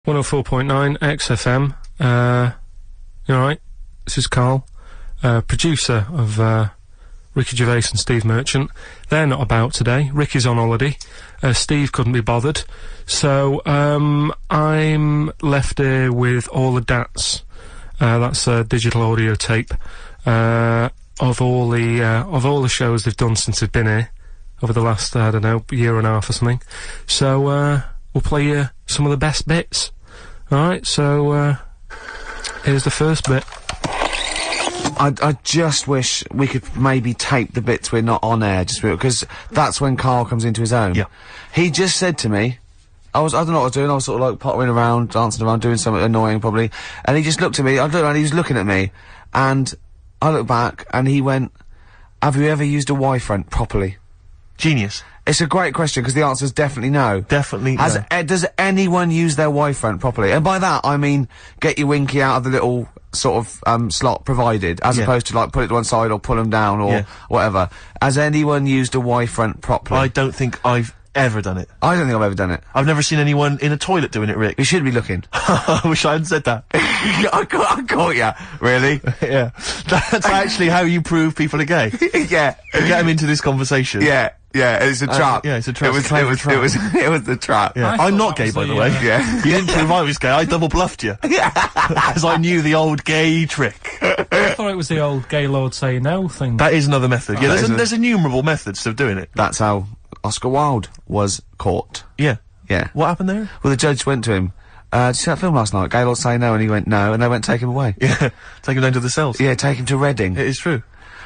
104.9 XFM. You alright? This is Carl, producer of Ricky Gervais and Steve Merchant. They're not about today. Ricky's on holiday. Steve couldn't be bothered. So, I'm left here with all the DATs. That's a digital audio tape, of all the shows they've done since they've been here over the last, I don't know, year and a half or something. So, we'll play you some of the best bits. Alright, so, here's the first bit. I just wish we could maybe tape the bits we're not on air, just because that's when Carl comes into his own. Yeah. He just said to me, I don't know what I was doing, I was sort of like pottering around, dancing around, doing something annoying probably, and he just looked at me, I don't know, and he was looking at me, and I looked back, and he went, have you ever used a Y-front properly? Genius. It's a great question, because the answer's definitely no. Definitely no. Does anyone use their Y-front properly? And by that, I mean, get your winky out of the little sort of, slot provided, as opposed to, like, put it to one side or pull them down or whatever. Has anyone used a Y-front properly? I don't think I've ever done it. I don't think I've ever done it. I've never seen anyone in a toilet doing it, Rick. You should be looking. I wish I hadn't said that. I caught ya. Really? Yeah. That's actually how you prove people are gay. Yeah. You get them into this conversation. Yeah. Yeah, it's a trap. Yeah, it's a trap. It was the trap. Yeah. I'm not gay, by the way. Yeah. You didn't prove I was gay, I double bluffed you. Yeah. Because I knew the old gay trick. I thought it was the old gay lord say no thing. That is another method. Yeah, there's innumerable methods of doing it. That's how Oscar Wilde was caught. Yeah. Yeah. What happened there? Well, the judge went to him, did you see that film last night? Gaylord Say No, and he went no, and they went take him away. Yeah. Take him down to the cells. Yeah, take him to Reading. It is true.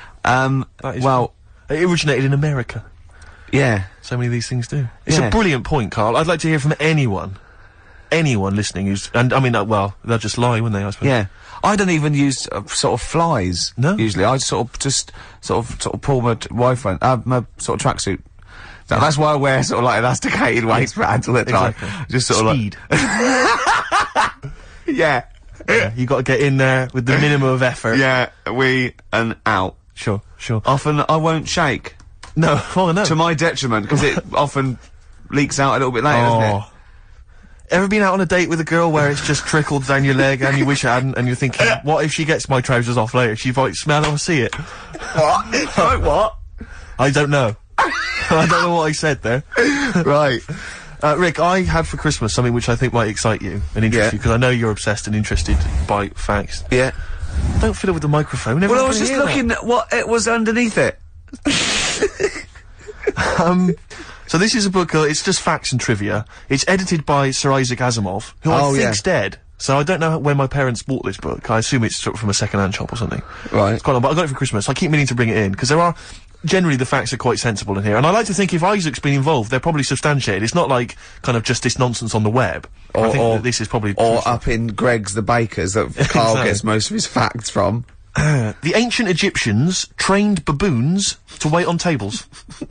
Well... It originated in America. Yeah. So many of these things do. It's a brilliant point, Carl. I'd like to hear from anyone listening who's, and I mean, well, they'll just lie, wouldn't they, I suppose? Yeah. I don't even use, sort of flies. No? Usually. I sort of pull my Y-front, my sort of tracksuit. That's why I wear sort of like elasticated waistbands all the time. Exactly. Just sort Speed. of like... Yeah. Yeah, you got to get in there with the minimum of effort. Yeah, and out. Sure. Often I won't shake. No, well, no. To my detriment, because it often leaks out a little bit later, doesn't it? Ever been out on a date with a girl where it's just trickled down your leg and you wish it hadn't, and you're thinking, what if she gets my trousers off later? She might smell or see it. What? Like what? I don't know. I don't know what I said there. Right. Rick, I had for Christmas something which I think might excite you and interest you, because I know you're obsessed and interested by facts. Yeah. Don't fiddle with the microphone. Well, I was just looking at what it was underneath it. So this is a book, it's just facts and trivia. It's edited by Sir Isaac Asimov, who I think's dead. So I don't know when my parents bought this book. I assume it's sort of from a second-hand shop or something. Right. It's quite long, but I got it for Christmas. I keep meaning to bring it in, because generally the facts are quite sensible in here. And I like to think if Isaac's been involved, they're probably substantiated. It's not like, kind of just this nonsense on the web. I think that this is probably... Or up in Greg's the Baker's that Carl gets most of his facts from. The ancient Egyptians trained baboons to wait on tables.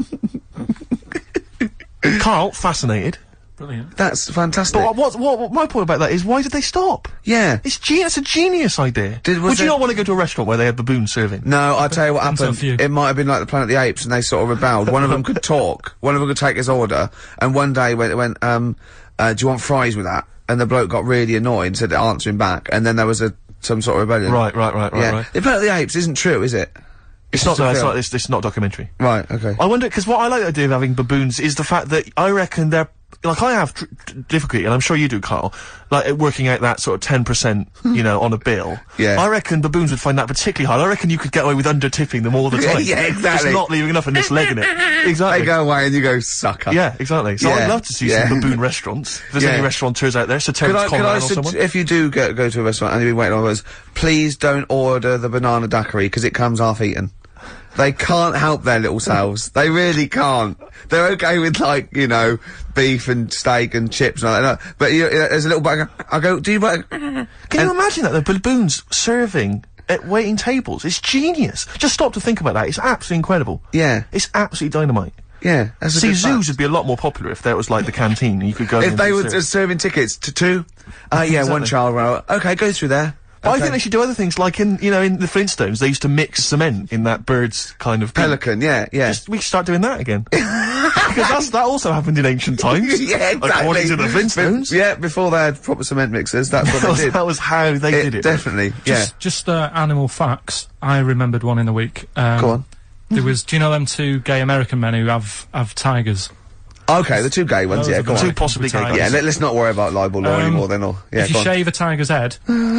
Carl, fascinated. Brilliant. That's fantastic. But what my point about that is, why did they stop? Yeah. It's a genius idea. Would you not want to go to a restaurant where they had baboons serving? No, I'll tell you what happened. It might have been like the Planet of the Apes, and they sort of rebelled. One of them could talk. One of them could take his order. And one day went, do you want fries with that? And the bloke got really annoyed and said to answer him back. And then there was some sort of rebellion. Right. The Planet of the Apes isn't true, is it? It's not a documentary. Right, okay. I wonder, because what I like the idea of having baboons is the fact that I reckon they're, like, I have difficulty, and I'm sure you do, Carl, like, working out that sort of 10%, you know, on a bill. Yeah. I reckon baboons would find that particularly hard. I reckon you could get away with under-tipping them all the time. Yeah, exactly. Just not leaving enough and just legging it. Exactly. They go away and you go, sucker. Yeah, exactly. So I'd love to see some baboon restaurants. If there's any restaurateurs out there, so Terence Conran or someone. If you do go to a restaurant and you've been waiting on those, please don't order the banana daiquiri, because it comes half-eaten. They can't help their little selves. They really can't. They're okay with, like, you know, beef and steak and chips and all that. But there's a little bug. I go, do you want... Can you imagine that, the baboons serving at waiting tables? It's genius. Just stop to think about that. It's absolutely incredible. Yeah. It's absolutely dynamite. Yeah, that's a See, good zoos would be a lot more popular if there was, like, the canteen and you could go if they were serving tickets to two? Yeah, one child, well, okay, go through there. But I think they should do other things, like in the Flintstones, they used to mix cement in that bird's kind of Pelican, yeah. We should start doing that again. Because that also happened in ancient times. Yeah, exactly. According to the Flintstones. Yeah, before they had proper cement mixers, that's what they did. That was how they did it. Definitely, Just animal facts. I remembered one in the week. Go on. There was, do you know them two gay American men who have tigers? Okay, the two gay ones, Those yeah, are go the on. Two possibly gay guys. Yeah, let's not worry about libel law anymore then, or... Yeah, if you shave a tiger's head...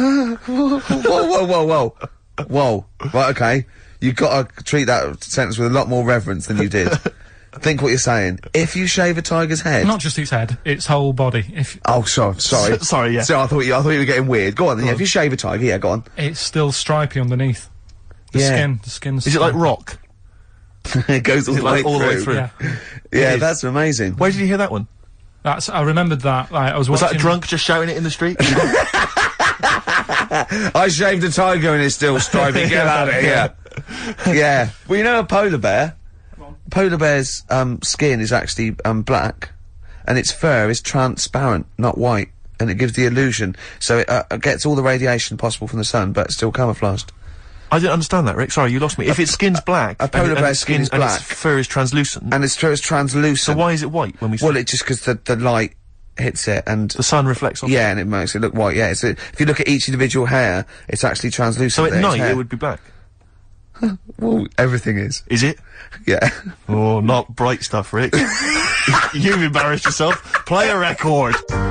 Whoa. Right, okay. You've got to treat that sentence with a lot more reverence than you did. Think what you're saying. If you shave a tiger's head... Not just its head, its whole body. Oh, sorry. Sorry, yeah. So I thought you were getting weird. Go on then, yeah, if you shave a tiger, yeah, go on. It's still stripy underneath. The skin's... Is it like rock? It goes all the way through. Yeah. That's amazing. Where did you hear that one? I remembered that, like, I was Was watching... that a drunk just shouting it in the street? I shaved a tiger and it's still stripy. Get out of here. Yeah. Well, you know a polar bear? Polar bear's skin is actually black, and its fur is transparent, not white, and it gives the illusion. So it gets all the radiation possible from the sun, but it's still camouflaged. I didn't understand that, Rick. Sorry, you lost me. If its skin's black, a polar bear's skin is and black, its fur is translucent, and its fur is translucent. So why is it white when we? Well, it's just because the light hits it and the sun reflects off. Yeah, and it makes it look white. Yeah, so if you look at each individual hair, it's actually translucent. So at night it would be black. Well, everything is. Is it? Yeah. Oh, not bright stuff, Rick. You've embarrassed yourself. Play a record.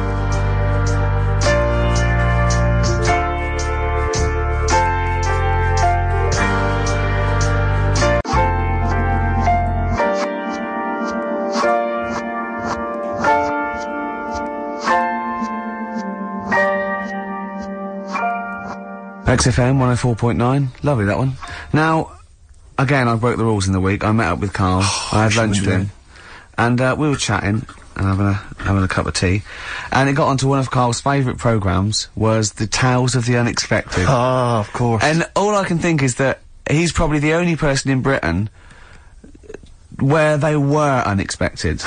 XFM 104.9, lovely that one. Now, again, I broke the rules in the week. I met up with Carl, I had lunch with him, and we were chatting, and having a cup of tea, and it got onto one of Carl's favourite programmes, was the Tales of the Unexpected. Ah, of course. And all I can think is that he's probably the only person in Britain where they were unexpected.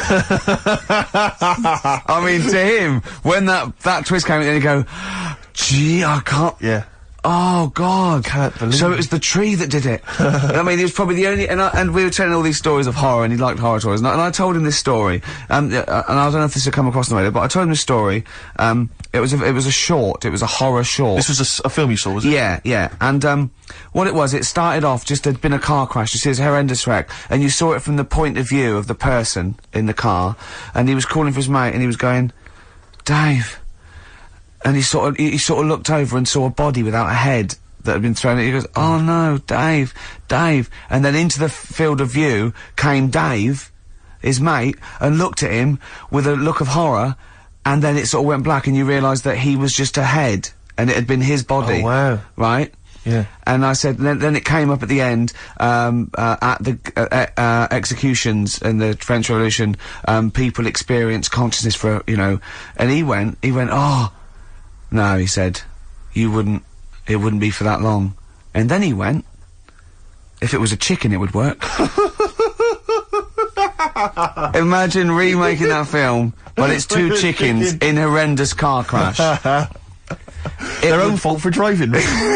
I mean, to him, when that twist came in, and you go, gee, I can't... Yeah. Oh, God. Can't believe So it was the tree that did it. I mean, he was probably the only... And we were telling all these stories of horror, and he liked horror stories. And I told him this story. And I don't know if this will come across the radio, but I told him this story. It was a short. It was a horror short. This was a film you saw, was it? Yeah. And, what it was, it started off, just there'd been a car crash. You see this horrendous wreck. And you saw it from the point of view of the person in the car. And he was calling for his mate, and he was going, Dave... And he sort of looked over and saw a body without a head that had been thrown. He goes, "Oh no, Dave!" And then into the field of view came Dave, his mate, and looked at him with a look of horror. And then it sort of went black, and you realised that he was just a head, and it had been his body. Oh wow! Right? Yeah. And I said, then it came up at the end, at the executions in the French Revolution. People experience consciousness for and he went, oh. No, he said, it wouldn't be for that long. And then he went, if it was a chicken, it would work. Imagine remaking that film, but it's two chickens in horrendous car crash. Their own fault for driving.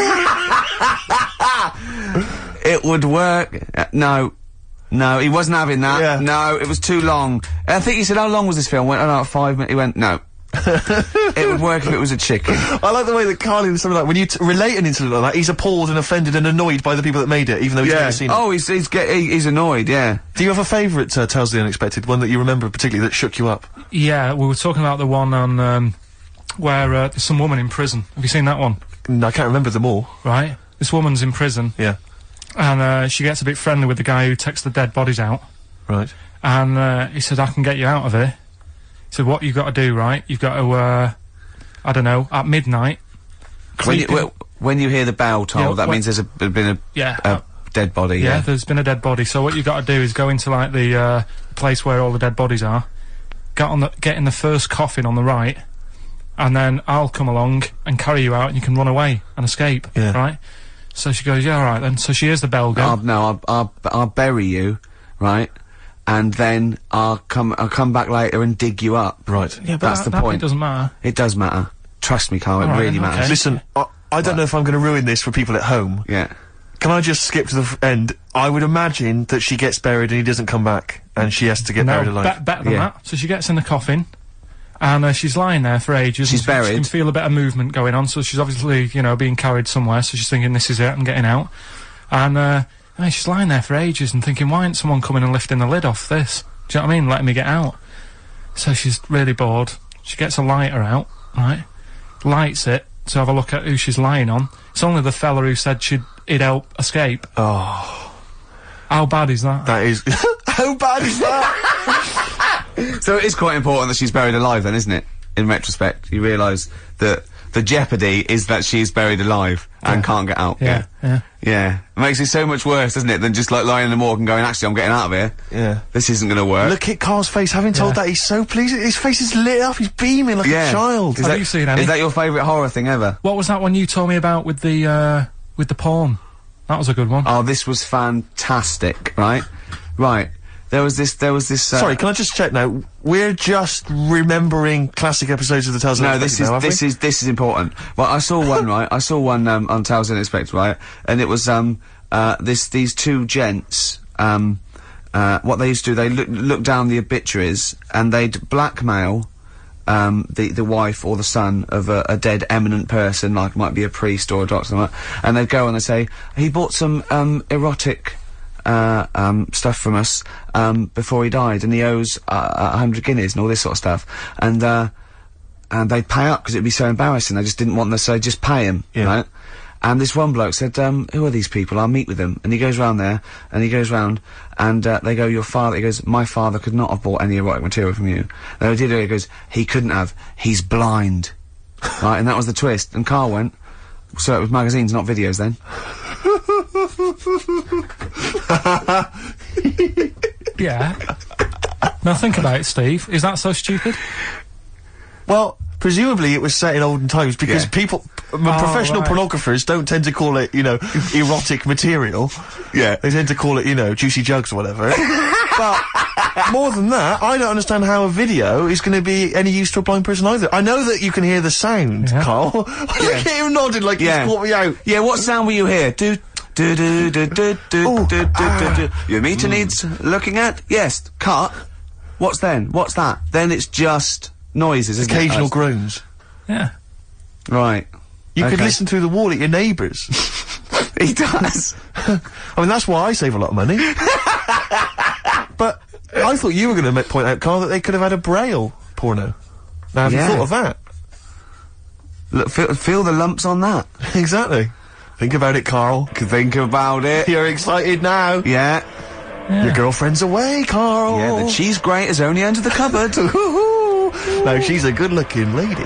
It would work. No, he wasn't having that. Yeah. No, it was too long. I think he said, how long was this film? Went, 5 minutes. He went, no. It would work if it was a chicken. I like the way that Carly was something like, when you relate an incident like that, he's appalled and offended and annoyed by the people that made it, even though he's never seen it. Oh, he's annoyed, yeah. Do you have a favourite Tales of the Unexpected, one that you remember particularly that shook you up? Yeah, we were talking about the one on, where, there's some woman in prison. Have you seen that one? No, I can't remember them all. Right. This woman's in prison. Yeah. And, she gets a bit friendly with the guy who takes the dead bodies out. Right. And, he said, I can get you out of here. He said, what you've got to do, right? You've got to, I don't know, at midnight... When you hear the bell toll, that means there's been a dead body, yeah, there's been a dead body. So what you've got to do is go into, like, the, place where all the dead bodies are, get in the first coffin on the right, and then I'll come along and carry you out, and you can run away and escape, right? So she goes, yeah, all right, then. So she hears the bell go. I'll bury you, right? And then I'll come back later and dig you up. Right. Yeah, but that's the point. It doesn't matter. It does matter. Trust me, Carl, it really matters. Listen, I don't know if I'm going to ruin this for people at home. Yeah. Can I just skip to the end? I would imagine that she gets buried and he doesn't come back, and she has to get buried alive. Better than that. So she gets in the coffin, and she's lying there for ages. She's buried. She can feel a bit of movement going on, so she's obviously, you know, being carried somewhere, so she's thinking, this is it, I'm getting out. And she's lying there for ages and thinking, why isn't someone coming and lifting the lid off this? Do you know what I mean? Letting me get out. So she's really bored. She gets a lighter out, right? Lights it to have a look at who she's lying on. It's only the fella who said he'd help escape. Oh. How bad is that? That is... How bad is that? So it is quite important that she's buried alive then, isn't it? In retrospect, you realise that the jeopardy is that she is buried alive and can't get out. Yeah. It makes it so much worse, doesn't it, than just like lying in the morgue and going, actually, I'm getting out of here. Yeah. This isn't gonna work. Look at Carl's face, having told that, he's so pleased. His face is lit up, he's beaming like a child. Have you seen any? Is that your favourite horror thing ever? What was that one you told me about with the porn? That was a good one. Oh, this was fantastic, right? Right. There was this, Sorry, can I just check now? We're just remembering classic episodes of the Tales Unexpected now, this is important. Well, I saw one, right? I saw one, on Tales Unexpected, right? And it was, these two gents, what they used to do, they look down the obituaries, and they'd blackmail, the wife or the son of a dead eminent person, like might be a priest or a doctor, like, and they'd go and they'd say, he bought some, erotic, stuff from us, before he died, and he owes, 100 guineas and all this sort of stuff. And they'd pay up because it'd be so embarrassing. They just didn't want them, so they'd just pay him, right? And this one bloke said, who are these people? I'll meet with them. And he goes round there, and he goes round, and, they go, your father, he goes, my father could not have bought any erotic material from you. No, he did, he goes, he couldn't have, he's blind. Right, and that was the twist. And Carl went, so it was magazines, not videos then. Yeah. Now think about it, Steve. Is that so stupid? Well, presumably it was set in olden times because people, professional pornographers don't tend to call it, you know, erotic material. Yeah. They tend to call it, you know, juicy jugs or whatever. But more than that, I don't understand how a video is going to be any use to a blind person either. I know that you can hear the sound, Carl. Look at him nodding like he's caught me out. Yeah, what sound will you hear? Your meter needs looking at? Yes. Cut. What's then? What's that? Then it's just noises, isn't occasional groans. Yeah. Right. You could listen through the wall at your neighbours. He does. I mean, that's why I save a lot of money. But I thought you were going to point out, Carl, that they could have had a Braille porno. Now, have you thought of that? Look, feel the lumps on that. Exactly. Think about it, Carl. Think about it. You're excited now. Yeah. Your girlfriend's away, Carl. Yeah, the cheese grate is only under the cupboard. No, she's a good-looking lady.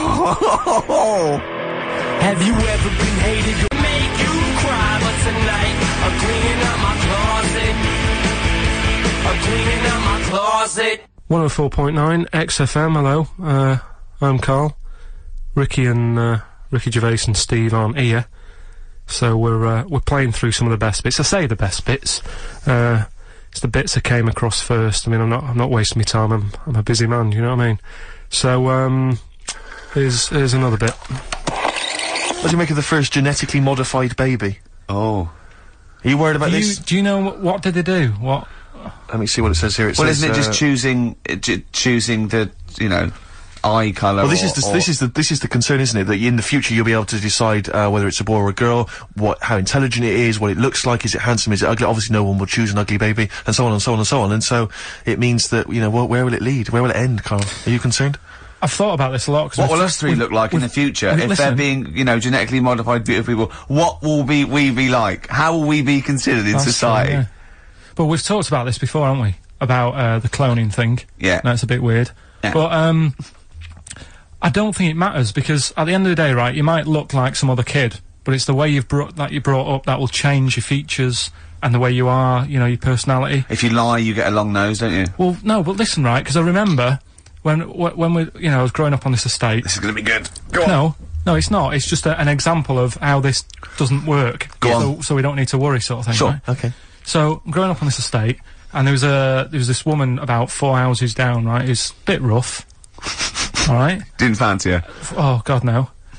Have you ever been hated? Make you cry, but tonight I'm cleaning out my closet. I'm cleaning out my closet. 104.9 XFM. Hello, I'm Carl. Ricky Gervais and Steve aren't here, so we're playing through some of the best bits. I say the best bits. It's the bits I came across first. I mean, I'm not wasting my time. I'm a busy man. You know what I mean? So here's another bit. What do you make of the first genetically modified baby? Oh. Are you worried about this? Do you know what did they do? What? Let me see what it says here. It says, isn't it just choosing the, you know, eye colour? Well, this is the concern, isn't it? That in the future you'll be able to decide whether it's a boy or a girl, how intelligent it is, what it looks like, is it handsome, is it ugly? Obviously, no one will choose an ugly baby, and so on and so on and so on. And so it means that, you know, where will it lead? Where will it end, Carl? Are you concerned? I've thought about this a lot. What will us three look like in the future if they're being, you know, genetically modified beautiful people? What will we be like? How will we be considered in society? True, yeah. But we've talked about this before, haven't we? About the cloning thing. Yeah. That's a bit weird. Yeah. But I don't think it matters, because at the end of the day, right, you might look like some other kid, but it's the way you're brought up that will change your features and the way you are, you know, your personality. If you lie, you get a long nose, don't you? Well, no, but listen, right, because I remember when we, you know, I was growing up on this estate. This is gonna be good. Go on. No, it's not. It's just an example of how this doesn't work. Go on. So we don't need to worry, sort of thing. Sure. Right? Okay. So growing up on this estate, and there was this woman about 4 houses down, right? Who's a bit rough. All right. Didn't fancy her. Oh God, no.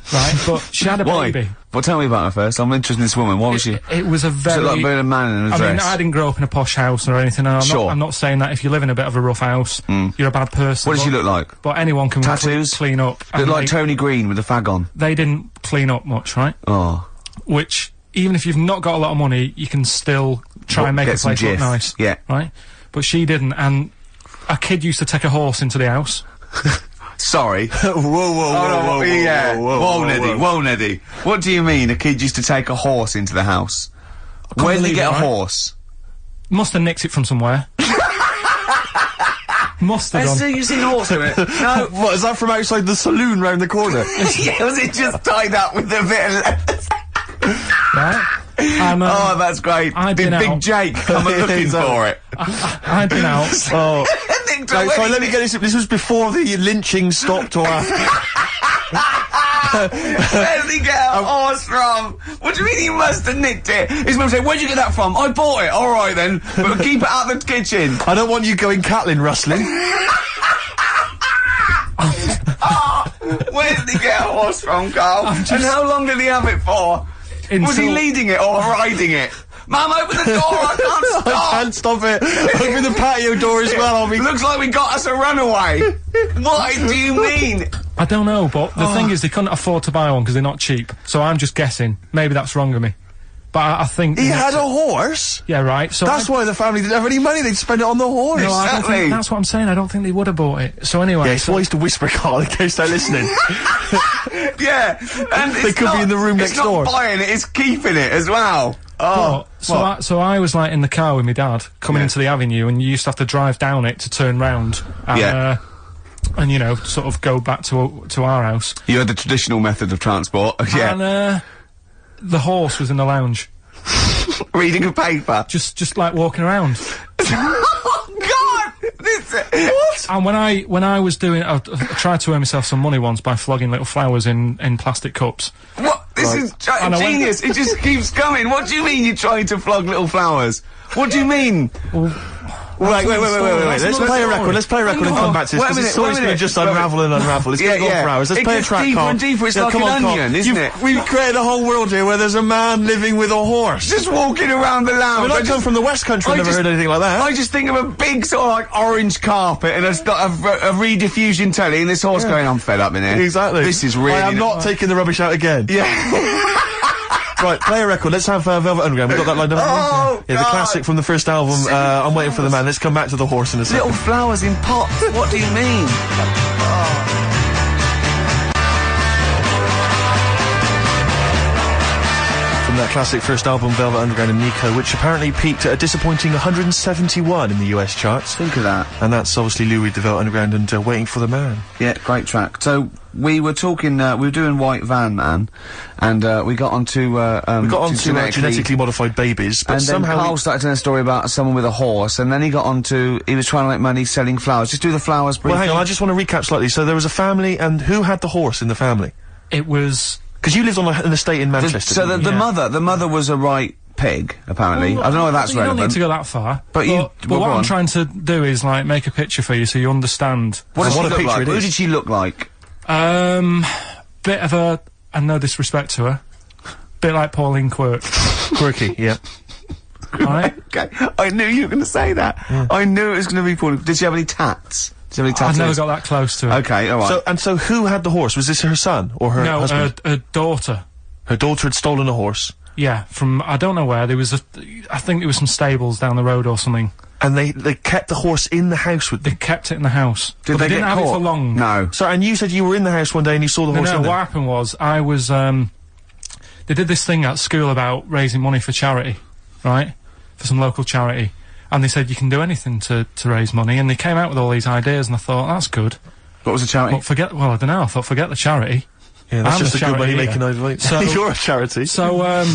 right? But she had a Why? baby. Well, tell me about her first. I'm interested in this woman. Why was she? It was a She very... looked like a man in a I dress. mean, I didn't grow up in a posh house or anything, and Sure. I'm not saying that if you live in a bit of a rough house, you're a bad person. What does she look like? But anyone can Tattoos? clean up. Look and like Tony Green with a fag on. they didn't clean up much, right? Oh. Which, even if you've not got a lot of money, you can still try and make Get a some place look jiff. nice. Yeah. Right? But she didn't, and a kid used to take a horse into the house. Sorry. whoa, whoa, whoa, Yeah. Whoa, Neddy. whoa. Whoa, Neddy. What do you mean a kid used to take a horse into the house? Where did he believe get it, a right? horse? Must have nicked it from somewhere. Must have done. you seen a horse in it? No. What, is that from outside the saloon round the corner? Yeah, was it just tied up with a bit of... Right? And, Oh, that's great. I'd Did been Big out. Jake come looking Exactly. for it? I'd been out. Oh. Nicked Right, away. so let me get this was before the lynching stopped or after. Where did he get a horse from? What do you mean he must have nicked it? His mum said, where'd you get that from? I bought it. All right then, but keep it out of the kitchen. I don't want you going Catlin rustling. Where did he get a horse from, Carl? And how long did he have it for? Was he Until- leading it or riding it? Mum, open the door, I can't I stop! can't stop it. Open the patio door as well. I'll be. Looks like we got us a runaway. What do you mean? I don't know, but the thing is, they couldn't afford to buy one because they're not cheap. So I'm just guessing. Maybe that's wrong of me. But I think... He had a horse. Yeah, right. So That's I, why the family didn't have any money. They'd spend it on the horse. no, I don't Exactly. think, that's what I'm saying. I don't think they would have bought it. So anyway... Yeah, it's so, wise to whisper, Carl, in case they're listening. Yeah, and They could be in the room next door. It's not buying it, it's keeping it as well. Oh, so I was like in the car with my dad coming Yeah. into the avenue, and you used to have to drive down it to turn round. And, Yeah. and you know, sort of go back to our house. you had the traditional method of transport. Yeah, And the horse was in the lounge, reading a paper. just like walking around. Oh God! What? And when I was doing, I tried to earn myself some money once by flogging little flowers in plastic cups. What? This is And I went- genius. It just keeps coming. What do you mean you're trying to flog little flowers? What do you mean? Wait. That's Let's another play a story. record. Let's play a record and come back to this. Wait a Because the minute, story's wait a going to minute. just Wait a unravel and unravel. It's Yeah, going to go yeah. for hours. Let's It play a gets track, deeper Carl. and deeper. It's like come an on, Carl. onion, isn't it? We've created a whole world here where there's a man living with a horse. Just walking around the lounge. I mean, I come from the West Country. I've never heard anything like that. I just think of a big sort of like orange carpet and a rediffusion telly and this horse going, I'm fed up in here. Exactly. This is really... I am not taking the rubbish out again. Yeah. Right, play a record. Let's have Velvet Underground. We've got that lined up. Oh, yeah, the God. classic from the first album. I'm waiting for the man. Let's come back to the horse in a second. Little flowers in pots. What do you mean? From that classic first album, Velvet Underground and Nico, which apparently peaked at a disappointing 171 in the US charts. Think of that. And that's obviously Lou Reed, the Velvet Underground, and Waiting for the Man. Yeah, great track. So we were talking, we were doing White Van Man, and we got onto We got on to genetically modified babies, but and then somehow Carl started telling a story about someone with a horse, and then he got onto, he was trying to make money selling flowers. Just do the flowers briefly. Well, hang on, I just want to recap slightly. So there was a family, and who had the horse in the family? It was... Because you lived on an estate in Manchester. So didn't the you? mother was a right pig, apparently. I don't know if that's You don't relevant. need to go that far. But you- well, But go what on. I'm trying to do is like make a picture for you so you understand. What does What she a look picture like? it Who is. did she look like? Bit of a, and no disrespect to her, bit like Pauline Quirk, Quirky, yeah. right? Okay, I knew you were going to say that. I knew it was going to be Pauline. Did she have any tats? Did she have any I've tattoos? never got that close to her. Okay, alright. So who had the horse? Was this her son or her No, husband? her daughter. Her daughter had stolen a horse, Yeah, from, I don't know where, there was I think there was some stables down the road or something. and they kept the horse in the house with They them. kept it in the house. Did but they they didn't get have caught? it for long. No. So, and you said you were in the house one day and you saw the No, horse in what there. happened was, I was, they did this thing at school about raising money for charity, right? For some local charity. And they said you can do anything to raise money, and they came out with all these ideas, and I thought, that's good. What was the charity? But I don't know, I thought, forget the charity. Yeah, that's I'm just a a good money charity making here. idea. So- You're a charity. So,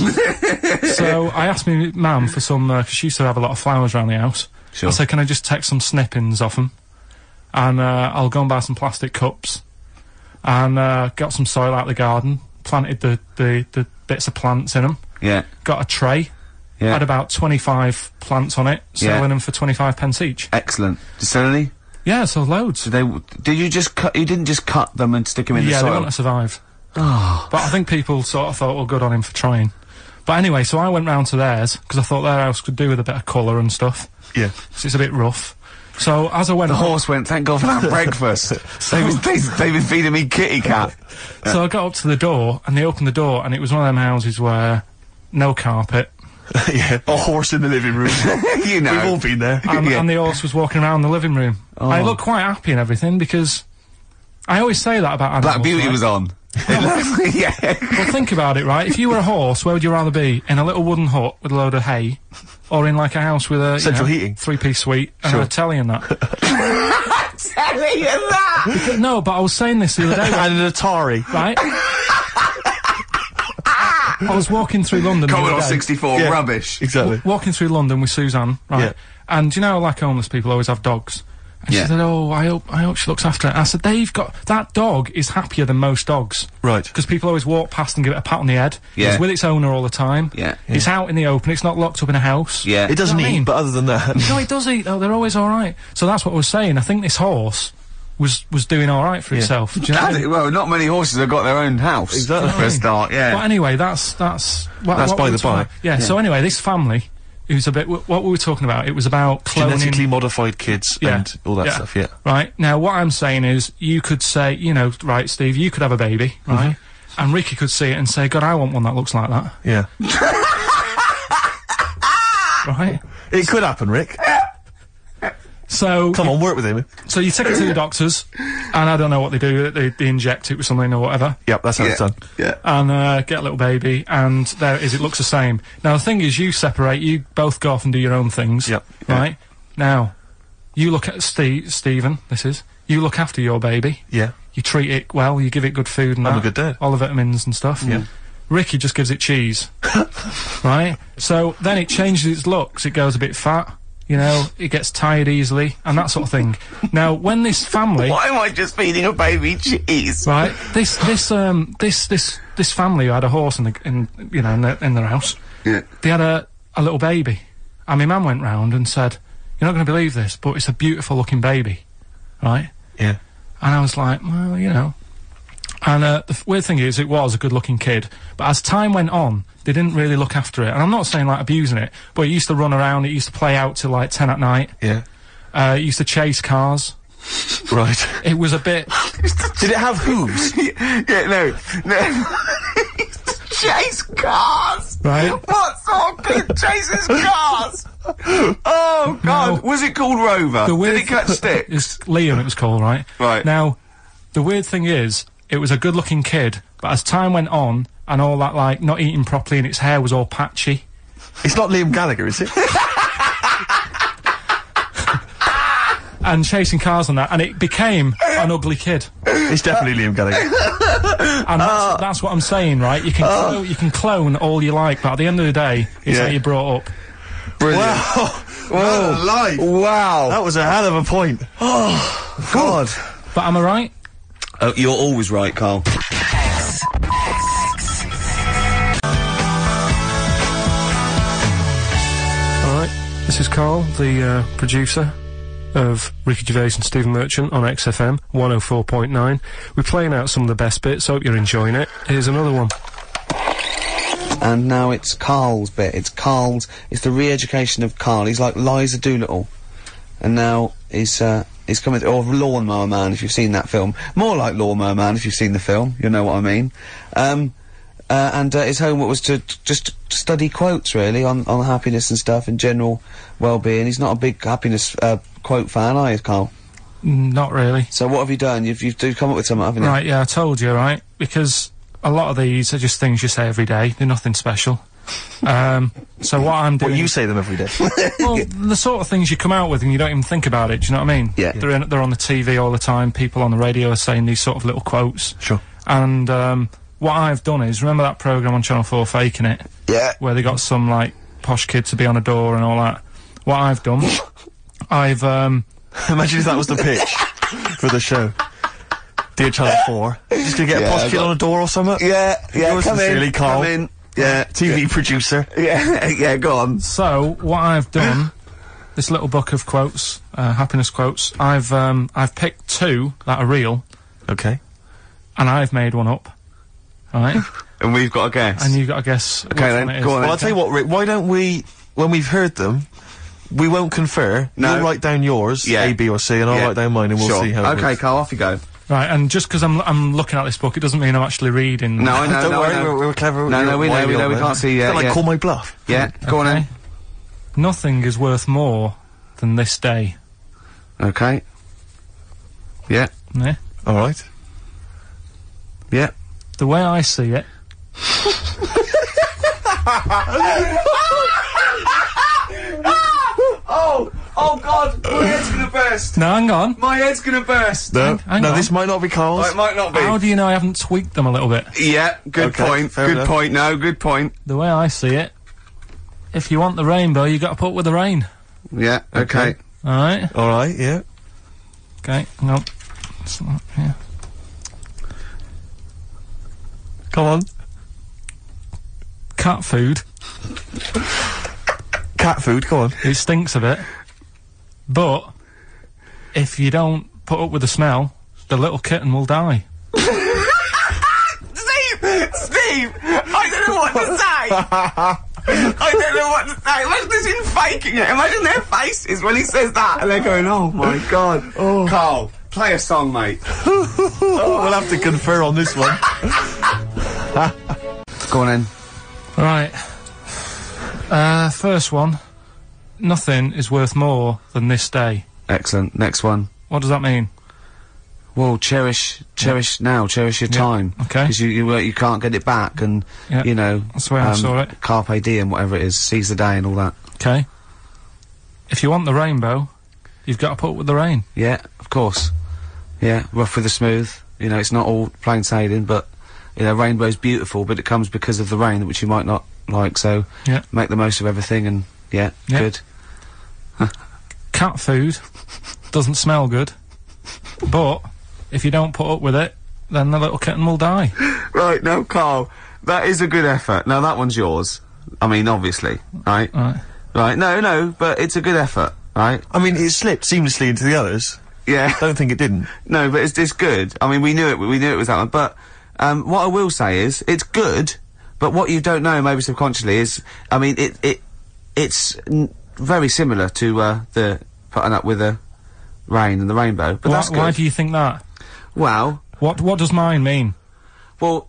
so I asked my mum for some, because she used to have a lot of flowers around the house. Sure. I said, can I just take some snippings off them? And I'll go and buy some plastic cups. And got some soil out of the garden, planted the bits of plants in them, Yeah. got a tray, Yeah. had about 25 plants on it, selling Yeah. them for 25 pence each. Excellent. Did you sell any? Yeah, so loads. Did you just cut, you didn't just cut them and stick them in the Yeah, they soil? want to survive. Oh. But I think people sort of thought, well, good on him for trying. But anyway, so I went round to theirs, because I thought their house could do with a bit of colour and stuff. Yeah. 'Cause it's a bit rough. So as I went The on- horse went, thank God for that breakfast. they've been feeding me kitty cat. So I got up to the door, and they opened the door, and it was one of them houses where no carpet, Yeah. A horse in the living room. You know. We've all been there. and, Yeah. and the horse was walking around the living room. I looked quite happy and everything, because I always say that about animals. Black Beauty right? was on. Yeah. Well, think about it, right? If you were a horse, where would you rather be? In a little wooden hut with a load of hay, or in like a house with a Central heating. 3-piece suite and Sure. a telly and that? Telling you that! No, but I was saying this the other day, And an Atari. right? I was walking through London the Commodore other day. 64, Yeah. rubbish. Exactly. Walking through London with Suzanne, right? Yeah. And you know, like homeless people always have dogs. And Yeah. she said, "Oh, I hope she looks after it." I said, that dog is happier than most dogs. Right. Because people always walk past and give it a pat on the head. Yeah. It's with its owner all the time. Yeah. It's out in the open. It's not locked up in a house. Yeah. It doesn't You know what I eat, mean? but other than that. No, it does eat though. They're always all right. So that's what I was saying. I think this horse was doing all right for itself. Do you know what I Has mean? it? Well, not many horses have got their own house. Exactly. For a start, yeah. But anyway, that's That's what by we the were talking by. about. Yeah. So anyway, this family, it was a bit. What we were talking about, it was about cloning. Genetically modified kids Yeah. and all that stuff, yeah. Right. Now, what I'm saying is, you could say, you know, right, Steve, you could have a baby, right? And Ricky could see it and say, God, I want one that looks like that. Yeah. Right? It could happen, Rick. So, Come on, work with him. so you take it to the doctors, and I don't know what they do, they inject it with something or whatever, Yep, that's how it's done. Yeah. and get a little baby, and there it is, it looks the same. Now, the thing is, you separate, you both go off and do your own things, Yep. right? Now, you look at Stephen, you look after your baby. Yeah. You treat it well, you give it good food and I'm that. a good dad. All the vitamins and stuff. Yeah. Ricky just gives it cheese. Right? So then it changes its looks, it goes a bit fat, you know, it gets tired easily, and that sort of thing. Now, when this family... Why am I just feeding a baby cheese? Right? This family who had a horse in their house, Yeah. they had a little baby. And my mum went round and said, "You're not going to believe this, but it's a beautiful looking baby." Right? Yeah. And I was like, well, you know. And the weird thing is, it was a good-looking kid, but as time went on, they didn't really look after it. And I'm not saying, like, abusing it, but it used to run around, it used to play out till, like, 10 at night. Yeah. It used to chase cars. Right. It was a bit... Did it have hooves? Yeah, no. Chase cars! Right? What sort of kid chases cars? Oh, God. No. Was it called Rover? The weird Did it catch stick? It's Liam, it was called, right? Right. Now, the weird thing is, it was a good-looking kid, but as time went on, and all that, like, not eating properly and its hair was all patchy... It's not Liam Gallagher, is it? and chasing cars and that, and it became an ugly kid. It's definitely Liam Gallagher. And that's what I'm saying, right? You can clone all you like, but at the end of the day, it's Yeah. how you're brought up. Brilliant. Whoa. Life. Wow. That was a hell of a point. God. But am I right? Oh, you're always right, Carl. Alright, this is Carl, the producer of Ricky Gervais and Stephen Merchant on XFM 104.9. We're playing out some of the best bits, hope you're enjoying it. Here's another one. And now it's Carl's bit. It's the re-education of Carl. He's like Liza Doolittle. And now he's coming to, or Lawnmower Man, if you've seen that film. More like Lawnmower Man, if you've seen the film. You know what I mean. And his homework was to just study quotes, really, on happiness and stuff, and general well-being. He's not a big happiness, quote fan, are you, Carl? Not really. So what have you done? You've come up with something, haven't you? Right, yeah, I told you, right? Because a lot of these are just things you say every day. They're nothing special. So what I'm doing... Well, you say them every day. Well, the sort of things you come out with and you don't even think about it, do you know what I mean? Yeah. They're on the TV all the time, people on the radio are saying these sort of little quotes. Sure. And, what I've done is, remember that programme on Channel 4, Faking It? Yeah. Where they got some, like, posh kid to be on a door and all that. What I've done, I've, Imagine if that was the pitch for the show. Dear Channel 4. Just gonna get a posh kid on a door or something? Yeah, Yours come sincerely, in, Carl. come in. Yeah. TV producer. Yeah, yeah, go on. So, what I've done, this little book of quotes, happiness quotes, I've picked two that are real, Okay. and I've made one up. right? And we've got a guess. And you've got to guess. Okay, then, It is. go on Well, I'll tell you what, Rick, why don't we, when we've heard them, we won't confer. No. You'll write down yours, Yeah. A, B or C, and I'll Yeah. write down mine and we'll Sure. see how it Okay, works. Carl, off you go. Right, and just because I'm looking at this book, it doesn't mean I'm actually reading. No, I know, Don't no, worry, I know. we're clever. No, you're no, we know, wily on we there. can't see, Is that like yeah. call my bluff? Yeah, go on Okay. Nothing is worth more than this day. then. Okay. Yeah, Yeah? Alright. yeah. The way I see it, Oh God, my head's gonna burst. now hang on. My head's gonna burst. No, hang no, on. this might not be Carl's. It might not be. How do you know I haven't tweaked them a little bit? Yeah, good Okay, point. fair Good enough. point. No, good point. The way I see it, if you want the rainbow, you got to put up with the rain. Yeah, okay. Alright? Alright, yeah. Okay, hang on. It's not- yeah. Come on. Cat food, Cat food, come on. it stinks a bit. But, if you don't put up with the smell, the little kitten will die. Steve! I don't know what to say! I don't know what to say. Imagine this in faking it. Imagine their faces when he says that and they're going, oh my God. Oh. Carl, play a song, mate. We'll have to confer on this one. Go on then. Right. First one. Nothing is worth more than this day. Excellent. Next one. What does that mean? Well, cherish now, cherish your time. Okay. Because you can't get it back, and Yeah, you know. that's the way I saw it. Carpe diem, whatever it is, seize the day and all that. Okay. If you want the rainbow, you've got to put up with the rain. Yeah, of course. Yeah, rough with the smooth. You know, it's not all plain sailing, but you know, rainbow's beautiful, but it comes because of the rain, which you might not like. So Yeah. make the most of everything, and yeah. Good. Cat food doesn't smell good, but if you don't put up with it, then the little kitten will die. Right, no, Carl, that is a good effort. Now that one's yours. I mean, obviously, right? Right. Right, no, but it's a good effort, right? I mean, it slipped seamlessly into the others. Yeah. Don't think it didn't. No, but it's good. I mean, we knew it was that one. But what I will say is, it's good. But what you don't know, maybe subconsciously, is, I mean, it's very similar to the putting up with the rain and the rainbow. But that's good. Why do you think that? Well, What does mine mean? well,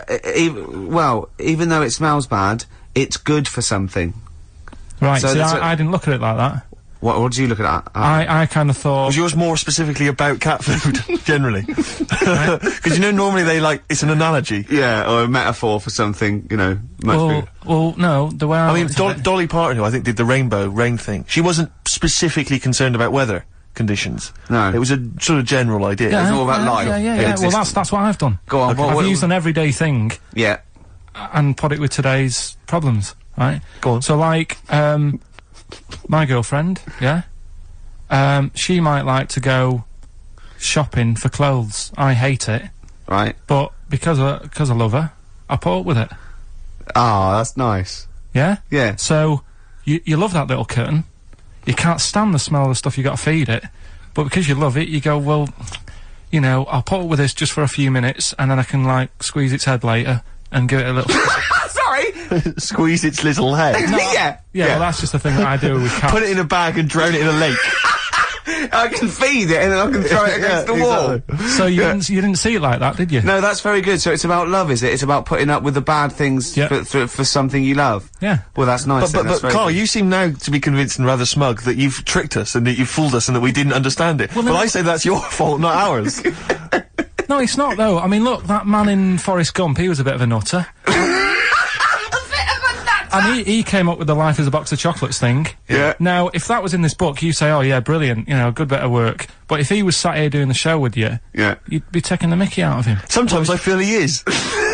even though it smells bad, it's good for something. Right. So See, that's I didn't look at it like that. What do you look at? I kind of thought. Was yours more specifically about cat food, generally? Because you know, normally they it's an analogy. Yeah, or a metaphor for something, you know, much bigger. Well, no. The way I mean, looked at it- Dolly Parton, who I think did the rainbow rain thing, she wasn't specifically concerned about weather conditions. No. It was a sort of general idea. It's all about life. Yeah. It Well, exists. that's what I've done. Go on, I've used an everyday thing Yeah. and put it with today's problems. Right. Go on. So, like, my girlfriend, yeah, she might like to go shopping for clothes. I hate it, Right. but because I love her, I put up with it. Ah, that's nice. Yeah. Yeah. So you love that little kitten. You can't stand the smell of the stuff you got to feed it, but because you love it, you go, well, you know, I'll put up with this just for a few minutes, and then I can like squeeze its head later and give it a little. Sorry. Squeeze its little head. Yeah. Yeah, well, that's just the thing that I do with cats. Put it in a bag and drown it in a lake. I can feed it and then I can throw it against the wall. exactly. So you didn't see it like that, did you? No, that's very good. So it's about love, is it? It's about putting up with the bad things Yeah. for something you love. Yeah. Well, that's nice. But that's very Carl, good. you seem now to be convinced and rather smug that you've tricked us and that you've fooled us and that we didn't understand it. Well, but no- I say that's your fault, not ours. No, it's not though. I mean, look, that man in Forrest Gump, he was a bit of a nutter. And he came up with the life as a box of chocolates thing. Yeah. Now, if that was in this book, you say, oh yeah, brilliant, you know, good bit of work. But if he was sat here doing the show with you, Yeah. you'd be taking the mickey out of him. Sometimes I feel he is.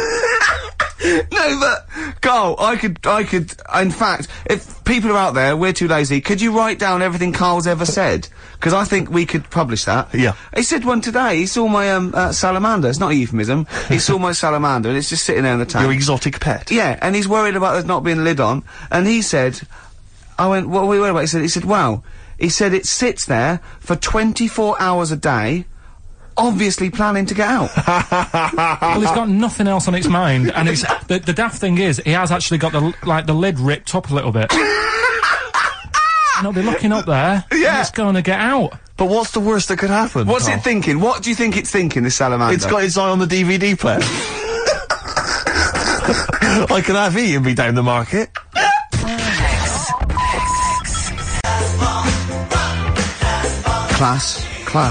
No, but Carl, I could. In fact, if people are out there, we're too lazy. Could you write down everything Carl's ever said? Because I think we could publish that. Yeah. He said one today. He saw my salamander. It's not a euphemism. He saw my salamander, and it's just sitting there in the tank. Your exotic pet. Yeah, and he's worried about there not being a lid on. And he said, I went, what are we worried about? He said, wow. He said it sits there for 24 hours a day, obviously planning to get out. Well, he's got nothing else on his mind, and it's the daft thing is he has actually got the lid ripped up a little bit. And he'll be looking up there. Yeah. And it's going to get out. But what's the worst that could happen? What's it thinking? What do you think it's thinking, this salamander? It's got its eye on the DVD player. I can have Ian be down the market. Class.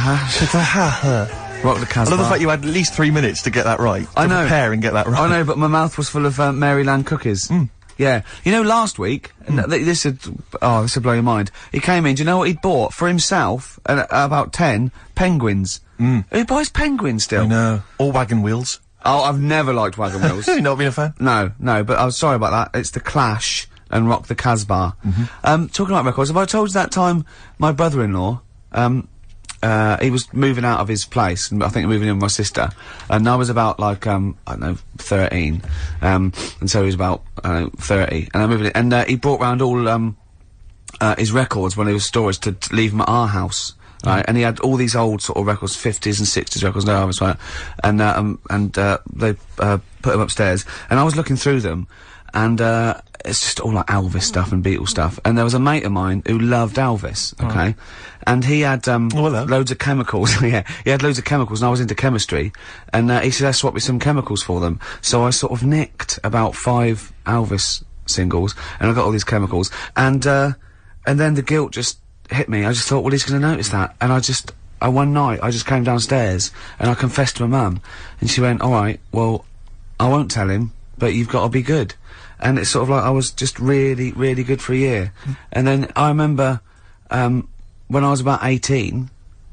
Rock the Casbah. I love the fact you had at least 3 minutes to get that right. I know. To prepare and get that right. I know, but my mouth was full of Maryland cookies. Yeah. You know, last week, this would blow your mind. He came in, do you know what he'd bought? For himself, about 10 penguins. Who buys penguins still? I know. All wagon wheels. Oh, I've never liked wagon wheels. Have you not been a fan? No, but I was sorry about that. It's The Clash and Rock the Casbah. Talking about records, have I told you that time my brother-in-law, he was moving out of his place, and I think moving in with my sister, and I was about, like, I don't know, 13, and so he was about, 30, and I moved in, and, he brought round all, his records when he was storage to leave them at our house. Right, and he had all these old sort of records, 50s and 60s records, no, I was right, and they, put them upstairs, and I was looking through them, and, it's just all like Elvis stuff and Beatles stuff, and there was a mate of mine who loved Elvis, okay, and he had, loads of chemicals, yeah, he had loads of chemicals, and I was into chemistry, and, he said, "Let's swap me some chemicals for them," so I sort of nicked about 5 Elvis singles, and I got all these chemicals, and then the guilt just hit me. I just thought, well, he's gonna notice that, and one night, I just came downstairs, and I confessed to my mum, and she went, "Alright, well, I won't tell him, but you've got to be good." And it's sort of like I was just really, really good for a year. And then I remember, when I was about 18,